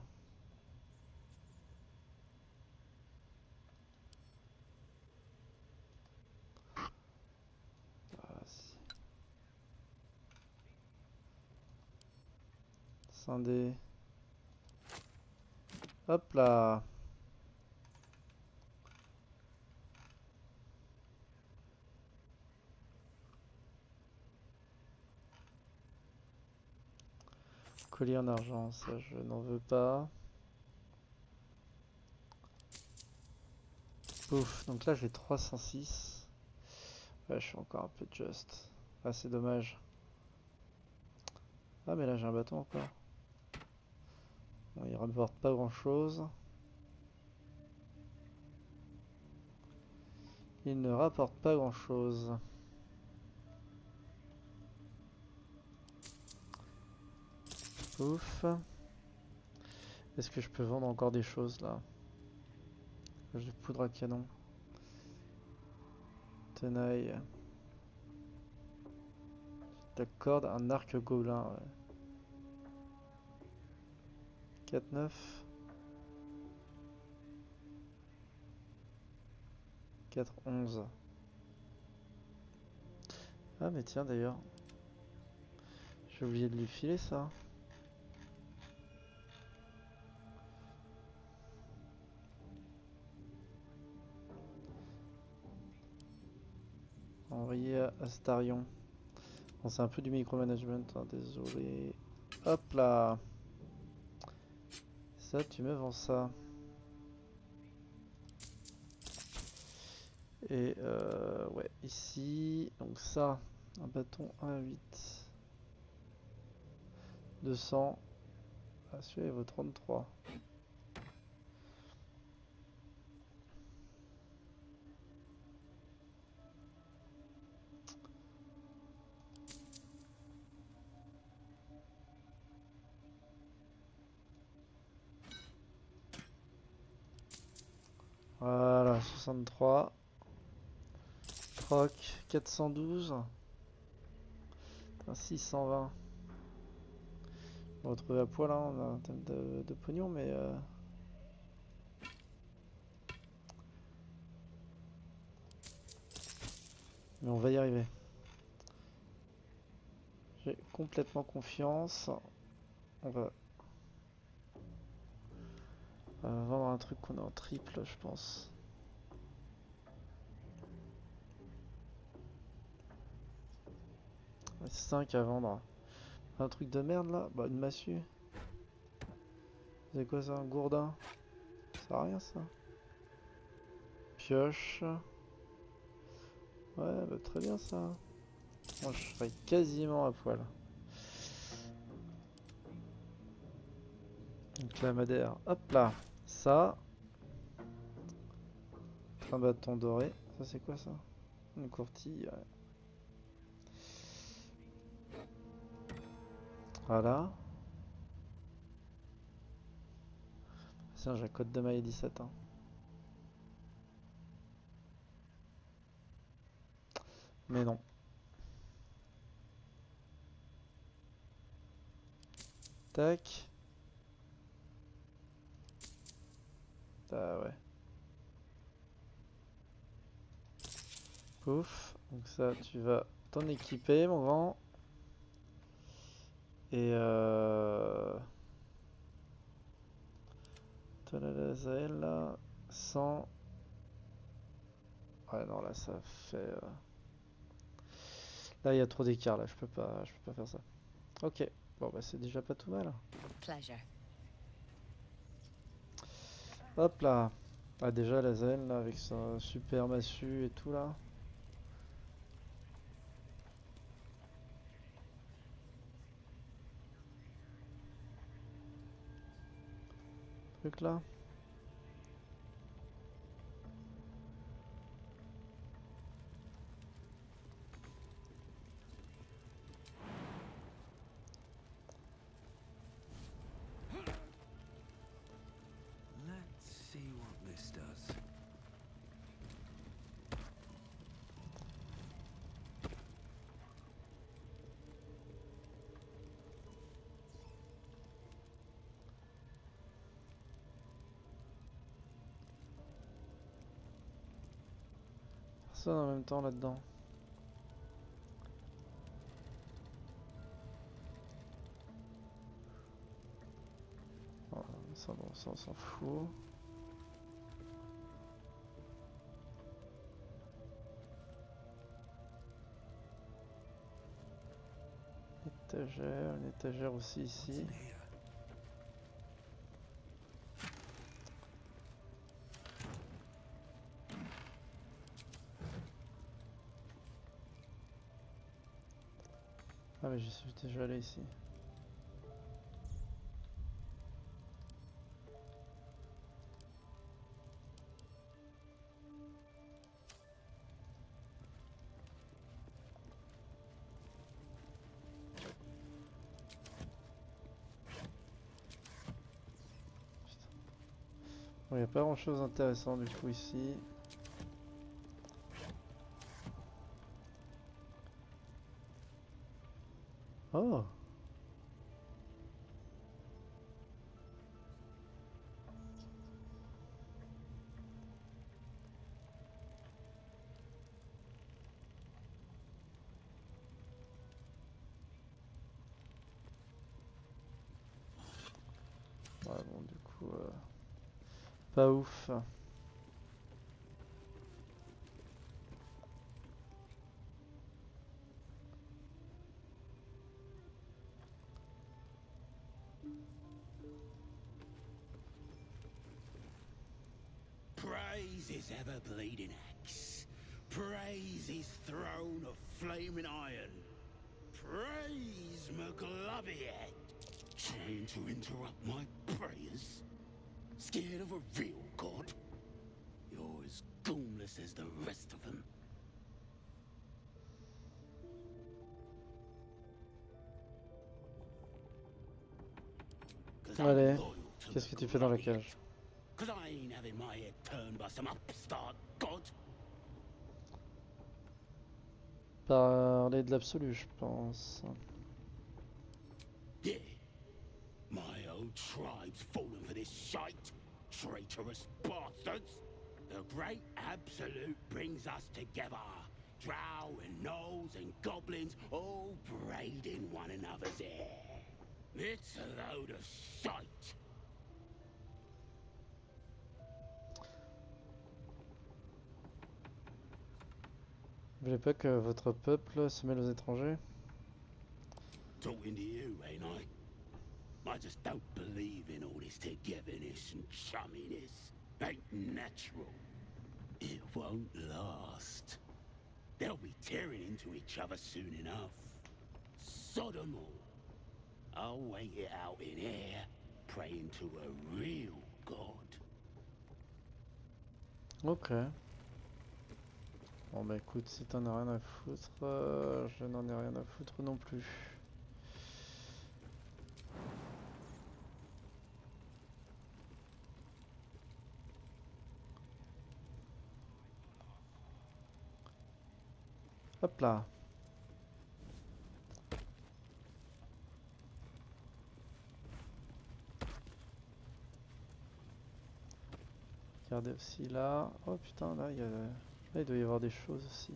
Ah, si. Scindé. Hop là. Collier en argent, ça je n'en veux pas. Ouf, donc là j'ai 306. Ouais, je suis encore un peu just. Ah, c'est dommage. Ah, mais là j'ai un bâton encore. Bon, il rapporte pas grand chose. Il ne rapporte pas grand chose. Ouf. Est-ce que je peux vendre encore des choses là? J'ai de poudre à canon. Tenaille. La corde, un arc gobelin. Ouais. 4-9. 4-11. Ah mais tiens d'ailleurs. J'ai oublié de lui filer ça. Envoyer à Astarion. Bon, c'est un peu du micromanagement, hein, désolé. Hop là. Ça, tu me vends ça. Et ouais, ici, donc ça, un bâton 1,8. 200. Ah, celui-là il vaut 33. Voilà, 63. Troc, 412. 620. On va retrouver à poil hein, en termes de pognon, mais... Mais on va y arriver. J'ai complètement confiance. On va vendre un truc qu'on est en triple, je pense. Ouais, 5 à vendre. Un truc de merde là? Bah une massue. C'est quoi ça, un gourdin? Ça sert à rien ça. Pioche. Ouais, bah, très bien ça. Moi je serais quasiment à poil. Donc la madère, hop là. Ça. Un bâton doré. Ça c'est quoi ça? Une courtille. Ouais. Voilà. Tiens, j'ai un code de maille 17 ans. Mais non. Tac. Ah ouais. Pouf. Donc ça, tu vas t'en équiper, mon grand. Et toi la laser là, 100. Ouais non là ça fait. Là il y a trop d'écart là, je peux pas faire ça. Ok. Bon bah c'est déjà pas tout mal. Pleasure. Hop là. Ah déjà la zen là avec sa super massue et tout là. Truc là. Let's see what this does. Personne en même temps là-dedans. Voilà, ça bon, ça on s'en fout. Étagère, une étagère aussi ici. Ah mais j'y suis déjà allé ici. Bon, y a pas grand chose d'intéressant du coup ici. Oh! Ouais, bon, du coup, pas ouf. Praise his ever-bleeding axe. Praise his throne of flaming iron. Praise McGlubbyhead. Trying to interrupt my prayers? Scared of a real god? You're as goonless as the rest of them. Allez, qu'est-ce que tu fais dans la cage? Cause I ain't having my head turned by some upstart god. Parler de l'absolu, je pense. Yeah. My old tribe's fallen for this shite. Traitorous bastards. The great absolute brings us together. Drow and gnolls and goblins all braiding one another's hair. It's a load of shite. Vous voulez pas que votre peuple se mêle aux étrangers? Talking to you, ain't I? I just don't believe in all this togetherness and chumminess. Ain't natural. It won't last. They'll be tearing into each other soon enough. Sod 'em all. I'll wait it out in air, praying to a real god. Ok. Bon bah écoute, si t'en as rien à foutre, je n'en ai rien à foutre non plus. Hop là. Regardez aussi là. Oh putain, là, là il doit y avoir des choses aussi.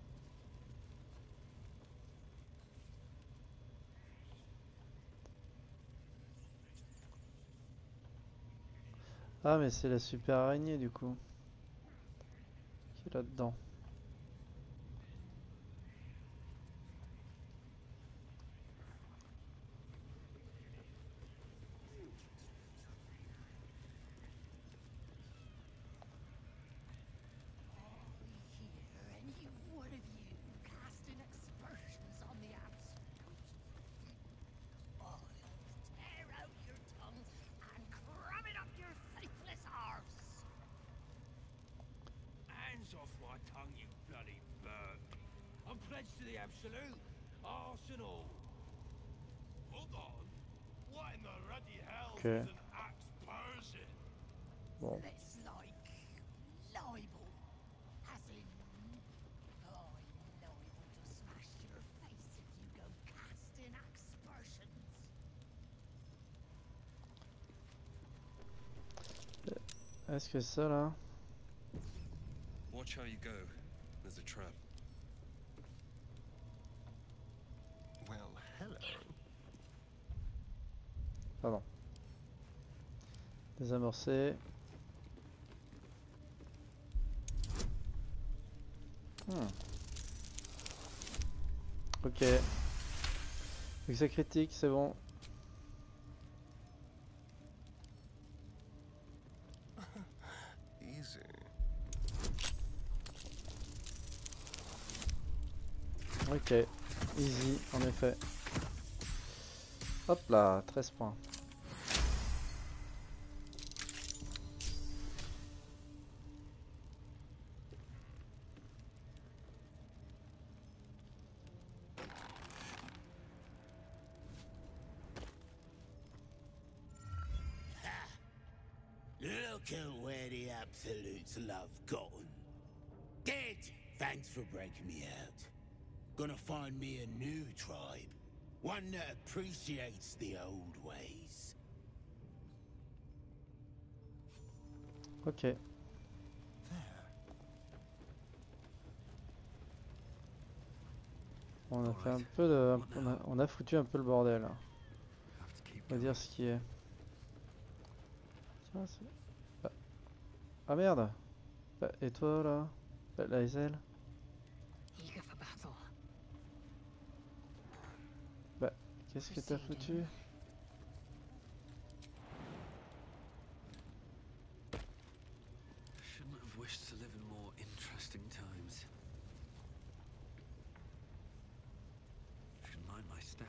Ah mais c'est la super araignée du coup. Qui est là-dedans. And you, what of you, casting aspersions on the absolute? I'll tear out your tongue and cram it up your faithless arse. Hands off my tongue, you bloody bird. I'm pledged to the absolute. Arse and all. Hold on. What in the ruddy hell Okay. is an aspersion? Bon. It's like libel. As in, I'm liable to smash your face if you go casting aspersions. Est-ce que ça là? Watch how you go. There's a trap. Well, hello. Pardon. Désamorcer. Ok. Succès critique, c'est bon. Easy. Ok. Easy, en effet. Hop là, 13 points. Look at where the absolutes love gotten. Dead! Thanks for breaking me out. Gonna find me a new tribe. One that appreciates the old ways. Ok. On a fait un peu de... On a foutu un peu le bordel. On va dire ce qui est. Tiens, bah. Ah merde. Bah, et toi là, bah, la SL. Eager for battle. Bah, qu'est-ce que t'as foutu? Shouldn't have wished to live in more interesting times. Should mind my step.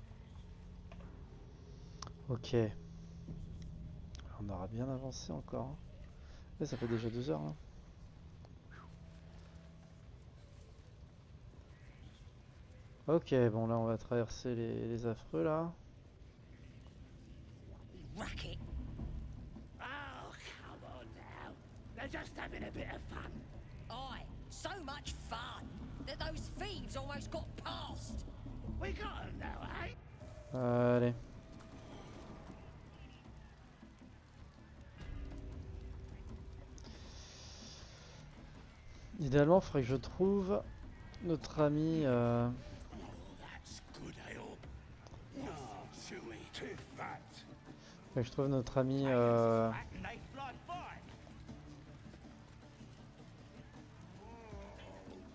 Ok. On aura bien avancé encore. Hein. Et ça fait déjà 2 heures. Hein. Ok, bon là on va traverser les affreux là. Racket. Oh, come on now. They're just having a bit of fun. Aye, so much fun that those thieves almost got past. We got them now, eh? Allez. Idéalement, il faudrait que je trouve notre ami. That's good ale. Oh, chewy, too fat. Faudrait que je trouve notre ami. And they fly fine.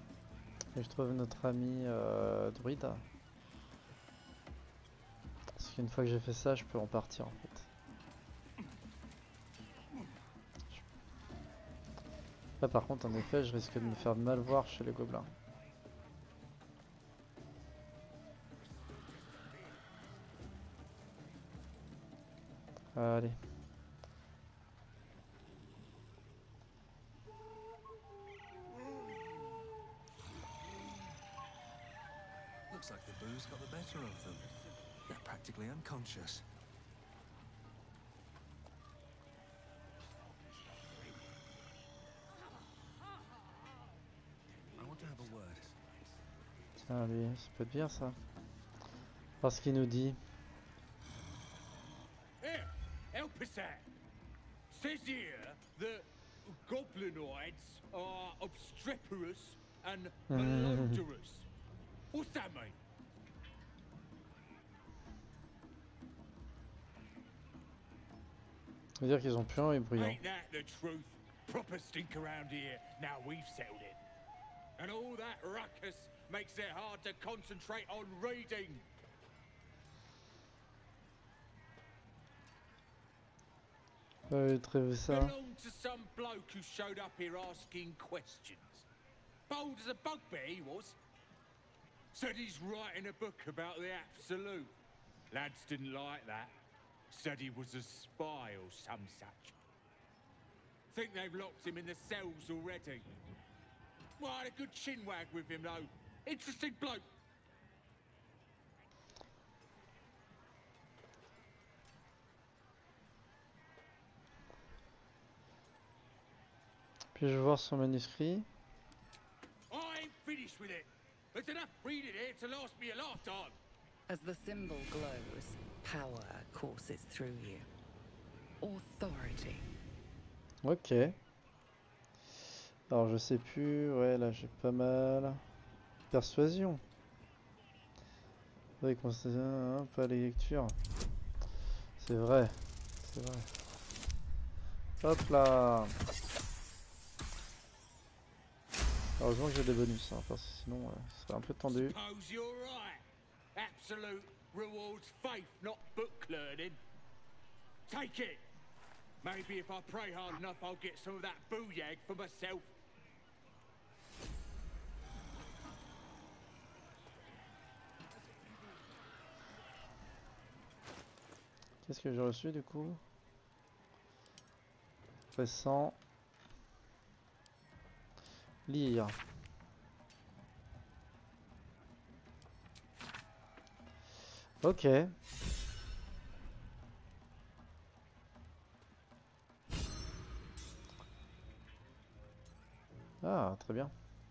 Faudrait que je trouve notre ami druide. Parce qu'une fois que j'ai fait ça, je peux repartir en fait. Là par contre, en effet, je risque de me faire mal voir chez les gobelins. Allez. Looks like the booze got the better of them. They're practically unconscious. I want to have a word. Tiens, lui, ça peut être bien ça. Parce qu'il nous dit. Here, help us out. Says here that goblinoids are obstreperous and malodorous. What's that mean? Ça veut dire qu'ils ont plus un et bruyant. Ain't that the truth? Proper stink around here. Now we've settled it. And all that ruckus makes it hard to concentrate on reading. Ouais, très vu ça. Belong to some bloke who showed up here asking questions. Bold as a bugbear he was. Said he's writing a book about the Absolute. Lads didn't like that. Said he was a spy or some such. Think they've locked him in the cells already. Well, I had a good chinwag with him though. Interesting bloke. Puis-je voir son manuscrit? I ain't finished with it. There's enough reading here to last me a lifetime. As the symbol glows, power courses through you. Authority. Ok. Alors je sais plus, ouais là j'ai pas mal. Persuasion. Faudrait qu'on se un peu à la lecture. C'est vrai, c'est vrai. Hop là. Heureusement que j'ai des bonus, hein, parce que sinon ce serait un peu tendu. Suppose you're right. Absolute rewards faith, not book learning. Take it. Maybe if I pray hard enough, I'll get some of that booyag for myself. Qu'est-ce que j'ai reçu du coup? Récent. Lire. Ok. Ah, très bien.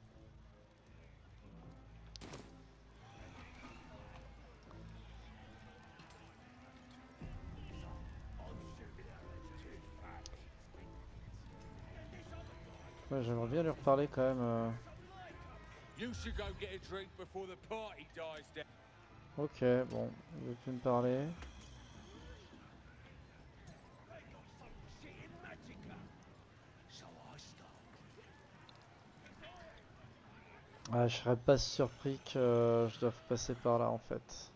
Ouais, j'aimerais bien lui reparler quand même. You should go get a drink before the party dies down. Ok, bon, il veut plus me parler. Ah, je serais pas surpris que je doive passer par là en fait.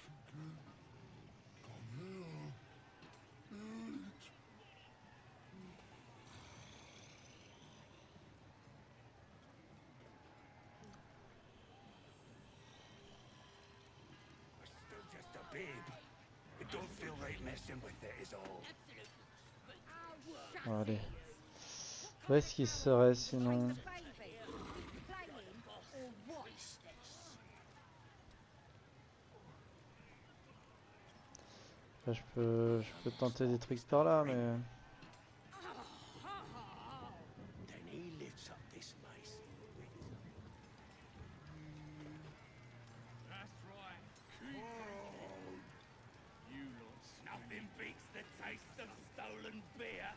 It don't feel right messing with it is all. Bon, allez. Où est-ce qu'il serait sinon? Là, je peux tenter des trucs par là, mais... Then he lifts up this mace. That's right. You lot. Nothing beats the taste of stolen beer.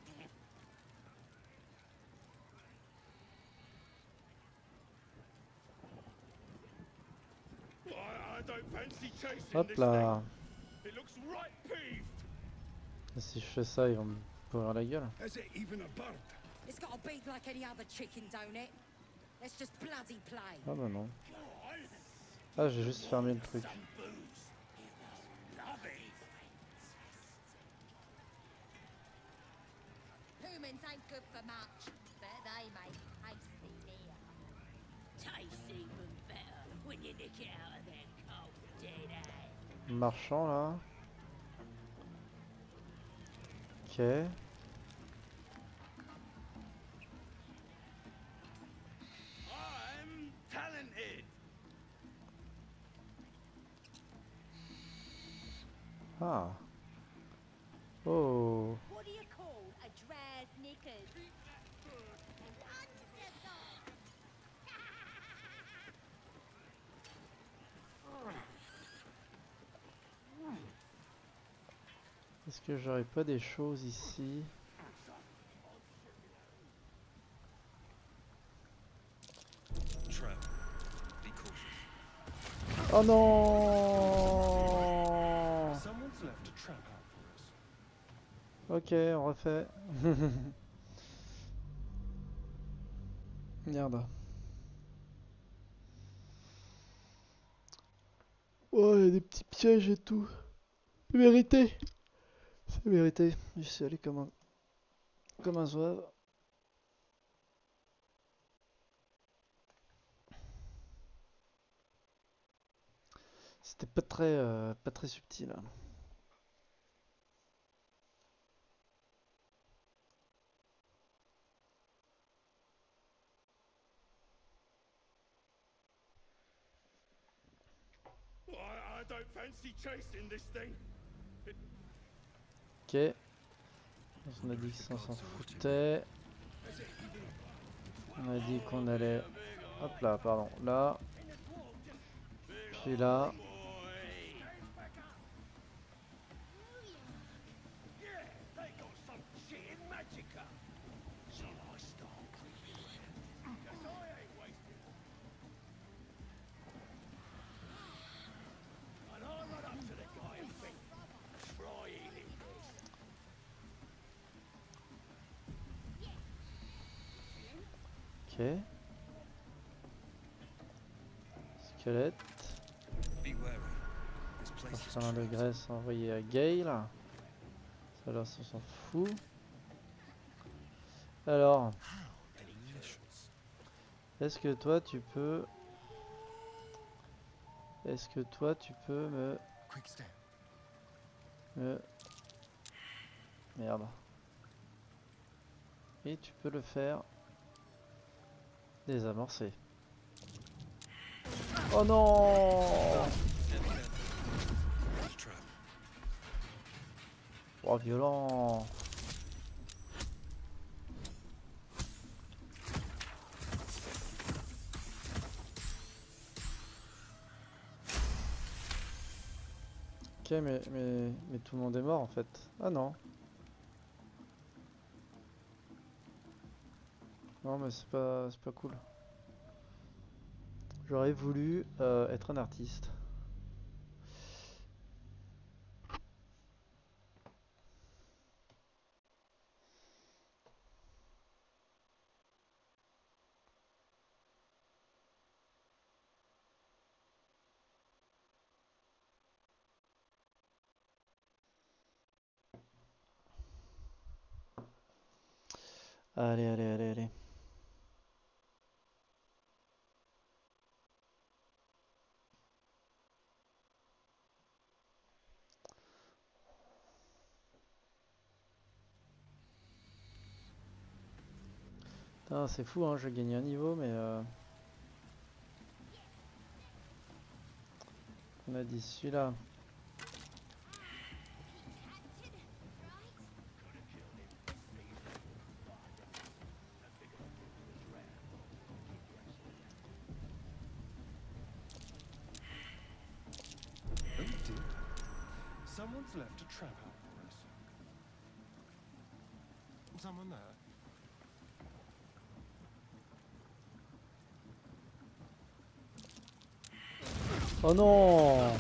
I don't fancy chasing Hop this là. thing. It looks right peeved. Et si je fais ça, ils vont me pourrir la gueule. Is it even a bird? It's got a beak like any other chicken, don't it? Let's just bloody play. Ah bah non. Ah, j'ai juste fermé le truc. Love marchand là. Ok. I'm talented. Ah. Oh. What do you call a dress knickers? Est-ce que j'aurais pas des choses ici? Trev, be cautious. Oh non! Someone's left a trap out for us. Ok, on refait. Merde. Oh, il y a des petits pièges et tout. C'est mérité. C'est mérité. Je suis allé comme un zouave. C'était pas très subtil. I don't fancy chasing this thing. Ok. On a dit que ça, on s'en foutait. On a dit qu'on allait... Hop là, pardon. Là. Puis là. Ok. Squelette. Parchemin de graisse envoyé à Gale. Ça là, ça s'en fout. Alors. Est-ce que toi tu peux... Est-ce que toi tu peux me... Merde. Et tu peux le faire désamorcer. Oh non! Oh violent! Ok, mais tout le monde est mort en fait. Ah non. Non mais c'est pas cool. J'aurais voulu être un artiste. Allez, allez, allez, allez. Putain, c'est fou, hein, je gagne un niveau, mais... On a dit celui-là. Oh dear. Someone's left a trap out for us. Someone there? Oh non!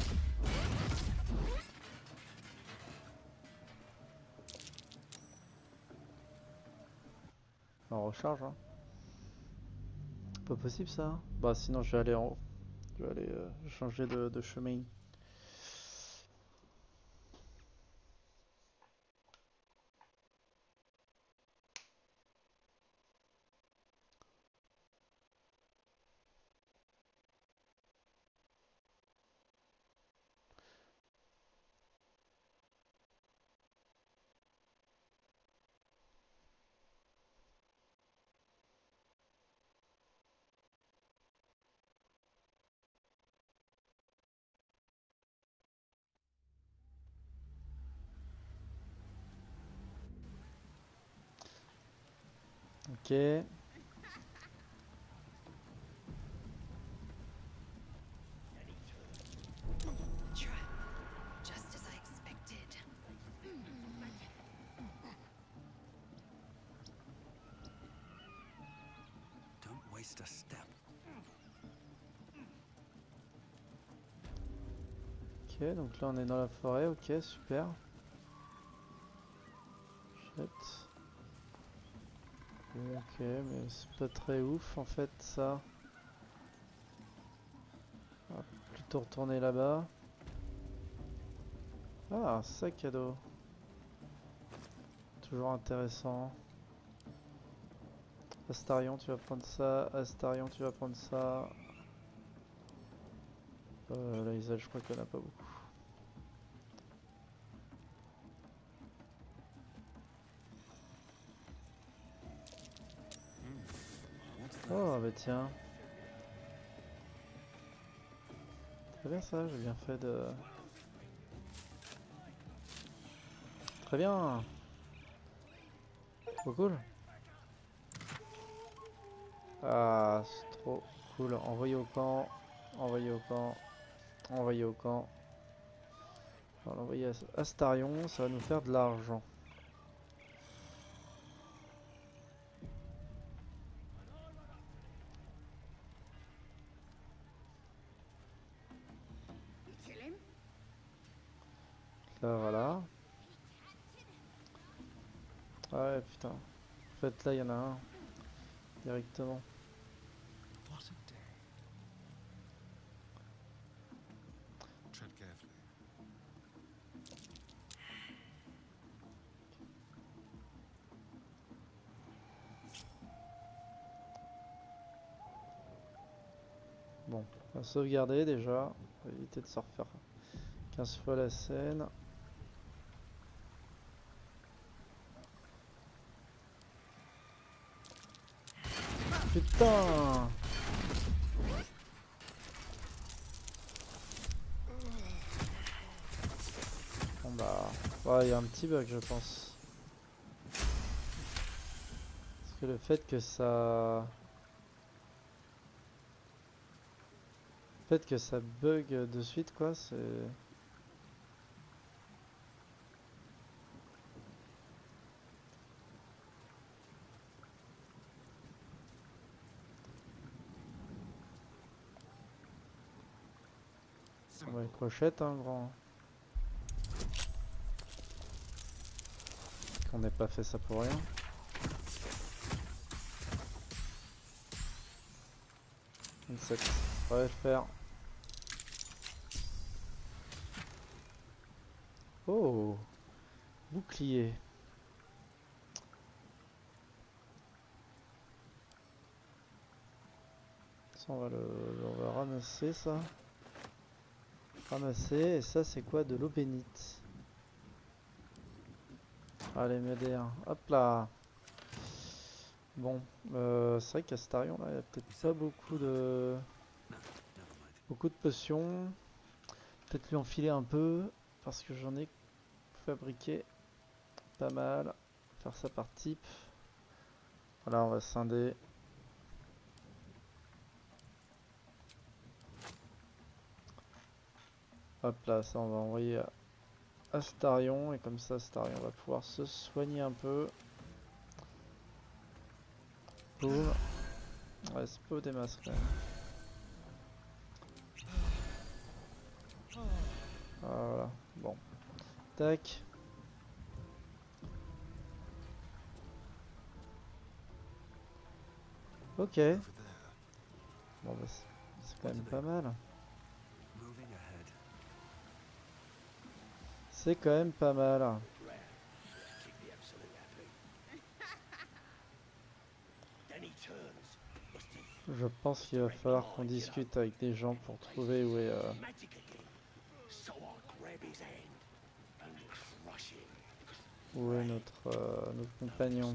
On recharge, hein. Pas possible ça. Bah sinon je vais aller en haut. Je vais aller changer de chemin. Just as I expected. Don't waste a step. Ok, donc là on est dans la forêt, ok, super. Chouette. Ok, mais c'est pas très ouf en fait ça. On va plutôt retourner là-bas. Ah, un sac à dos. Toujours intéressant. Astarion, tu vas prendre ça. Astarion, tu vas prendre ça. La Isle, je crois qu'il n'y en a pas beaucoup. Oh bah tiens. Très bien ça, j'ai bien fait de... Très bien. Trop cool. Ah, c'est trop cool. Envoyé au camp. Envoyé au camp. Envoyé au camp. On va l'envoyer à Astarion, ça va nous faire de l'argent. Là, voilà. Ah ouais, putain. En fait, là, il y en a un. Directement. What a day. Tread carefully. Bon, on va sauvegarder déjà. On va éviter de se refaire 15 fois la scène. Putain! Bon bah... Ouais, il y a un petit bug je pense. Parce que le fait que ça... Le fait que ça bug de suite quoi, c'est... On va une crochette hein grand. Qu'on n'ait pas fait ça pour rien. Ça va le faire. Oh, bouclier. Ça on va ramasser ça. Ramasser, et ça c'est quoi? De l'eau bénite. Allez m'aider, hop là. Bon, c'est vrai qu'Astarion là, il n'y a peut-être pas beaucoup de potions. Peut-être lui enfiler un peu, parce que j'en ai fabriqué pas mal. Faire ça par type. Voilà, on va scinder. Hop là, ça on va envoyer à Astarion, et comme ça Astarion va pouvoir se soigner un peu. Boum. Ouais, c'est pas des masques quand même. Voilà, bon. Tac. Ok. Bon bah c'est quand même pas mal. C'est quand même pas mal. Je pense qu'il va falloir qu'on discute avec des gens pour trouver où est notre compagnon.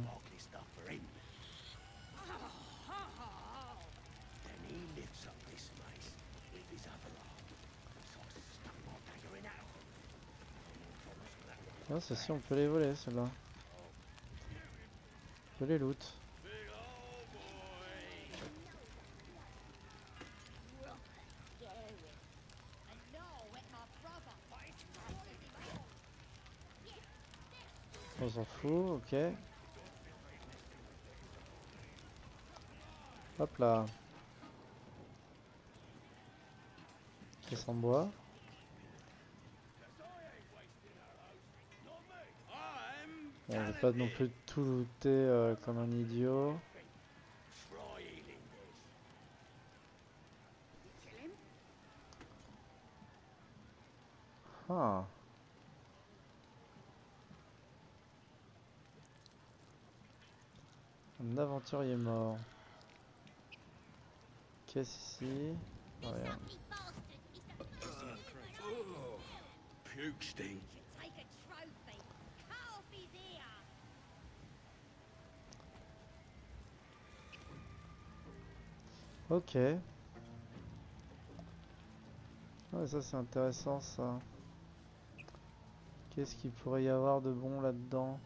Ah, ceci on peut les voler, ceux-là. On peut les loot. On s'en fout, ok. Hop là. Caisse en bois. Bon, je vais pas non plus tout looter comme un idiot. Ah. Un aventurier mort. Qu'est-ce ici? Rien. Puke stink. Ok. Ouais, ça c'est intéressant ça. Qu'est-ce qu'il pourrait y avoir de bon là-dedans?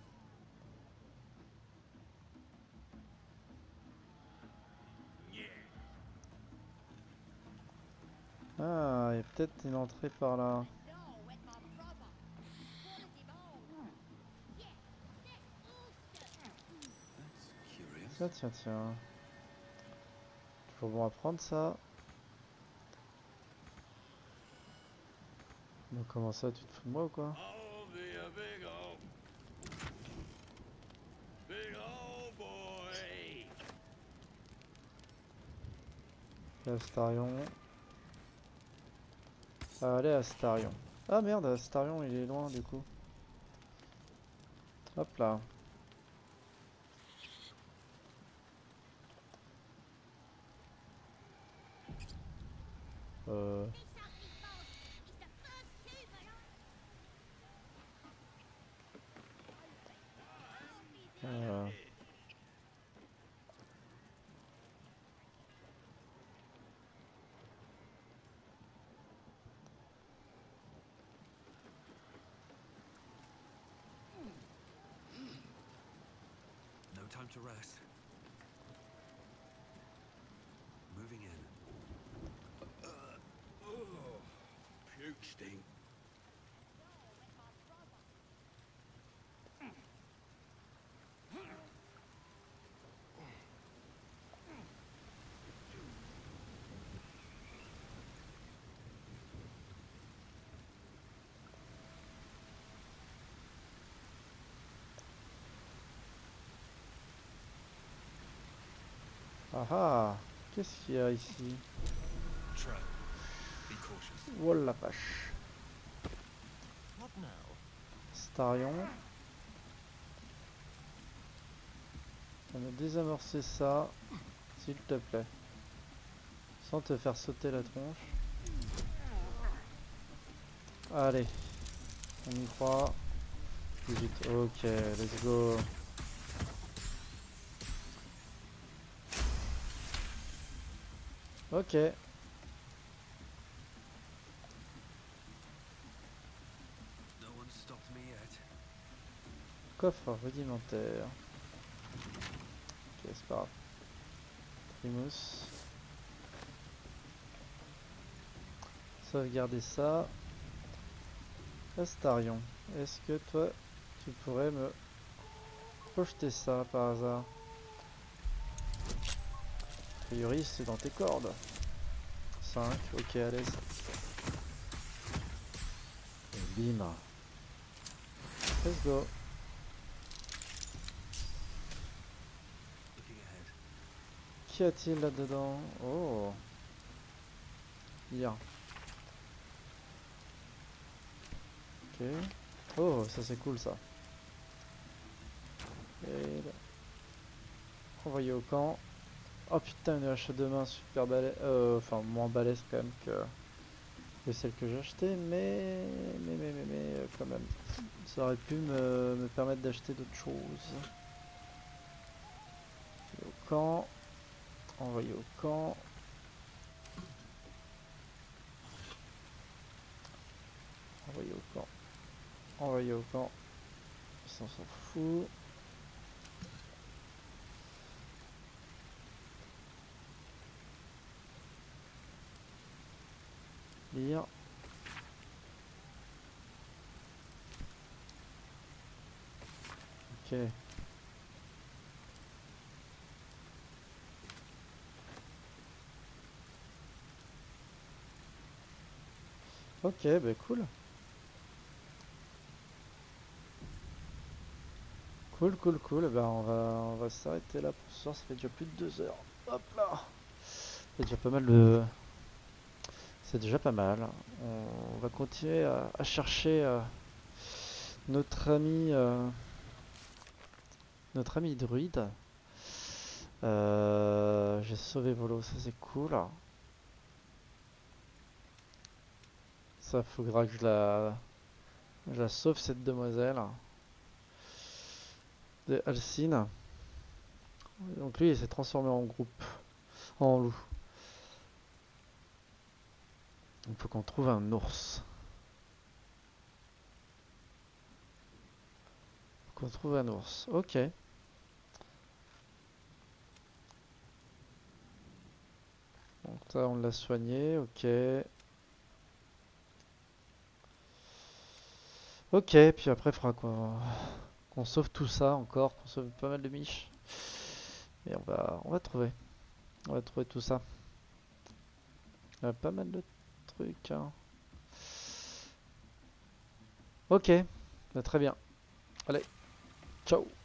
Ah, il y a peut-être une entrée par là. Tiens, tiens, tiens. Toujours bon à prendre ça. Donc comment ça, tu te fous de moi ou quoi? Astarion. Allez, Astarion. Ah merde, Astarion il est loin du coup. Hop là. Euh... No time to rest. Moving in. Puke stink. Ah ah, qu'est-ce qu'il y a ici? Trap. Be cautious. Oh la vache. What now? Starion. On a désamorcé ça, s'il te plaît. Sans te faire sauter la tronche. Allez, on y croit. 18, ok, let's go. Ok. No one stopped me yet. Coffre rudimentaire. Ok, c'est pas grave. Primus. Sauvegarder ça. Astarion. Est-ce que toi, tu pourrais me projeter ça par hasard? A priori, c'est dans tes cordes. 5, ok, à l'aise. Et bim. Let's go. Qu'y a-t-il là-dedans? Oh. Bien. Ok. Oh, ça c'est cool ça. Et là. Envoyé au camp. Oh putain, une hache de main super balèze. Enfin, moins balèze quand même que celle que j'ai achetée, mais quand même. Ça aurait pu me permettre d'acheter d'autres choses. Au camp. Envoyé au camp. Envoyé au camp. Envoyé au camp. Ça, on s'en fout. Lire. Ok. Ok, bah cool. Cool, cool, cool. Ben on va s'arrêter là pour ce soir. Ça fait déjà plus de 2 heures. Hop là. C'est déjà pas mal de. C'est déjà pas mal. On va continuer à chercher notre ami druide. J'ai sauvé Volo, ça c'est cool. Ça faudra que je la sauve cette demoiselle de Alcine. Donc lui il s'est transformé en groupe, en loup. Il faut qu'on trouve un ours. Faut qu'on trouve un ours. Ok. Donc ça on l'a soigné, ok. Ok, puis après il faudra qu'on sauve tout ça encore, qu'on sauve pas mal de miches. Et on va trouver. On va trouver tout ça. Il y a pas mal de trucs. Hein. Ok, bah, très bien. Allez, ciao.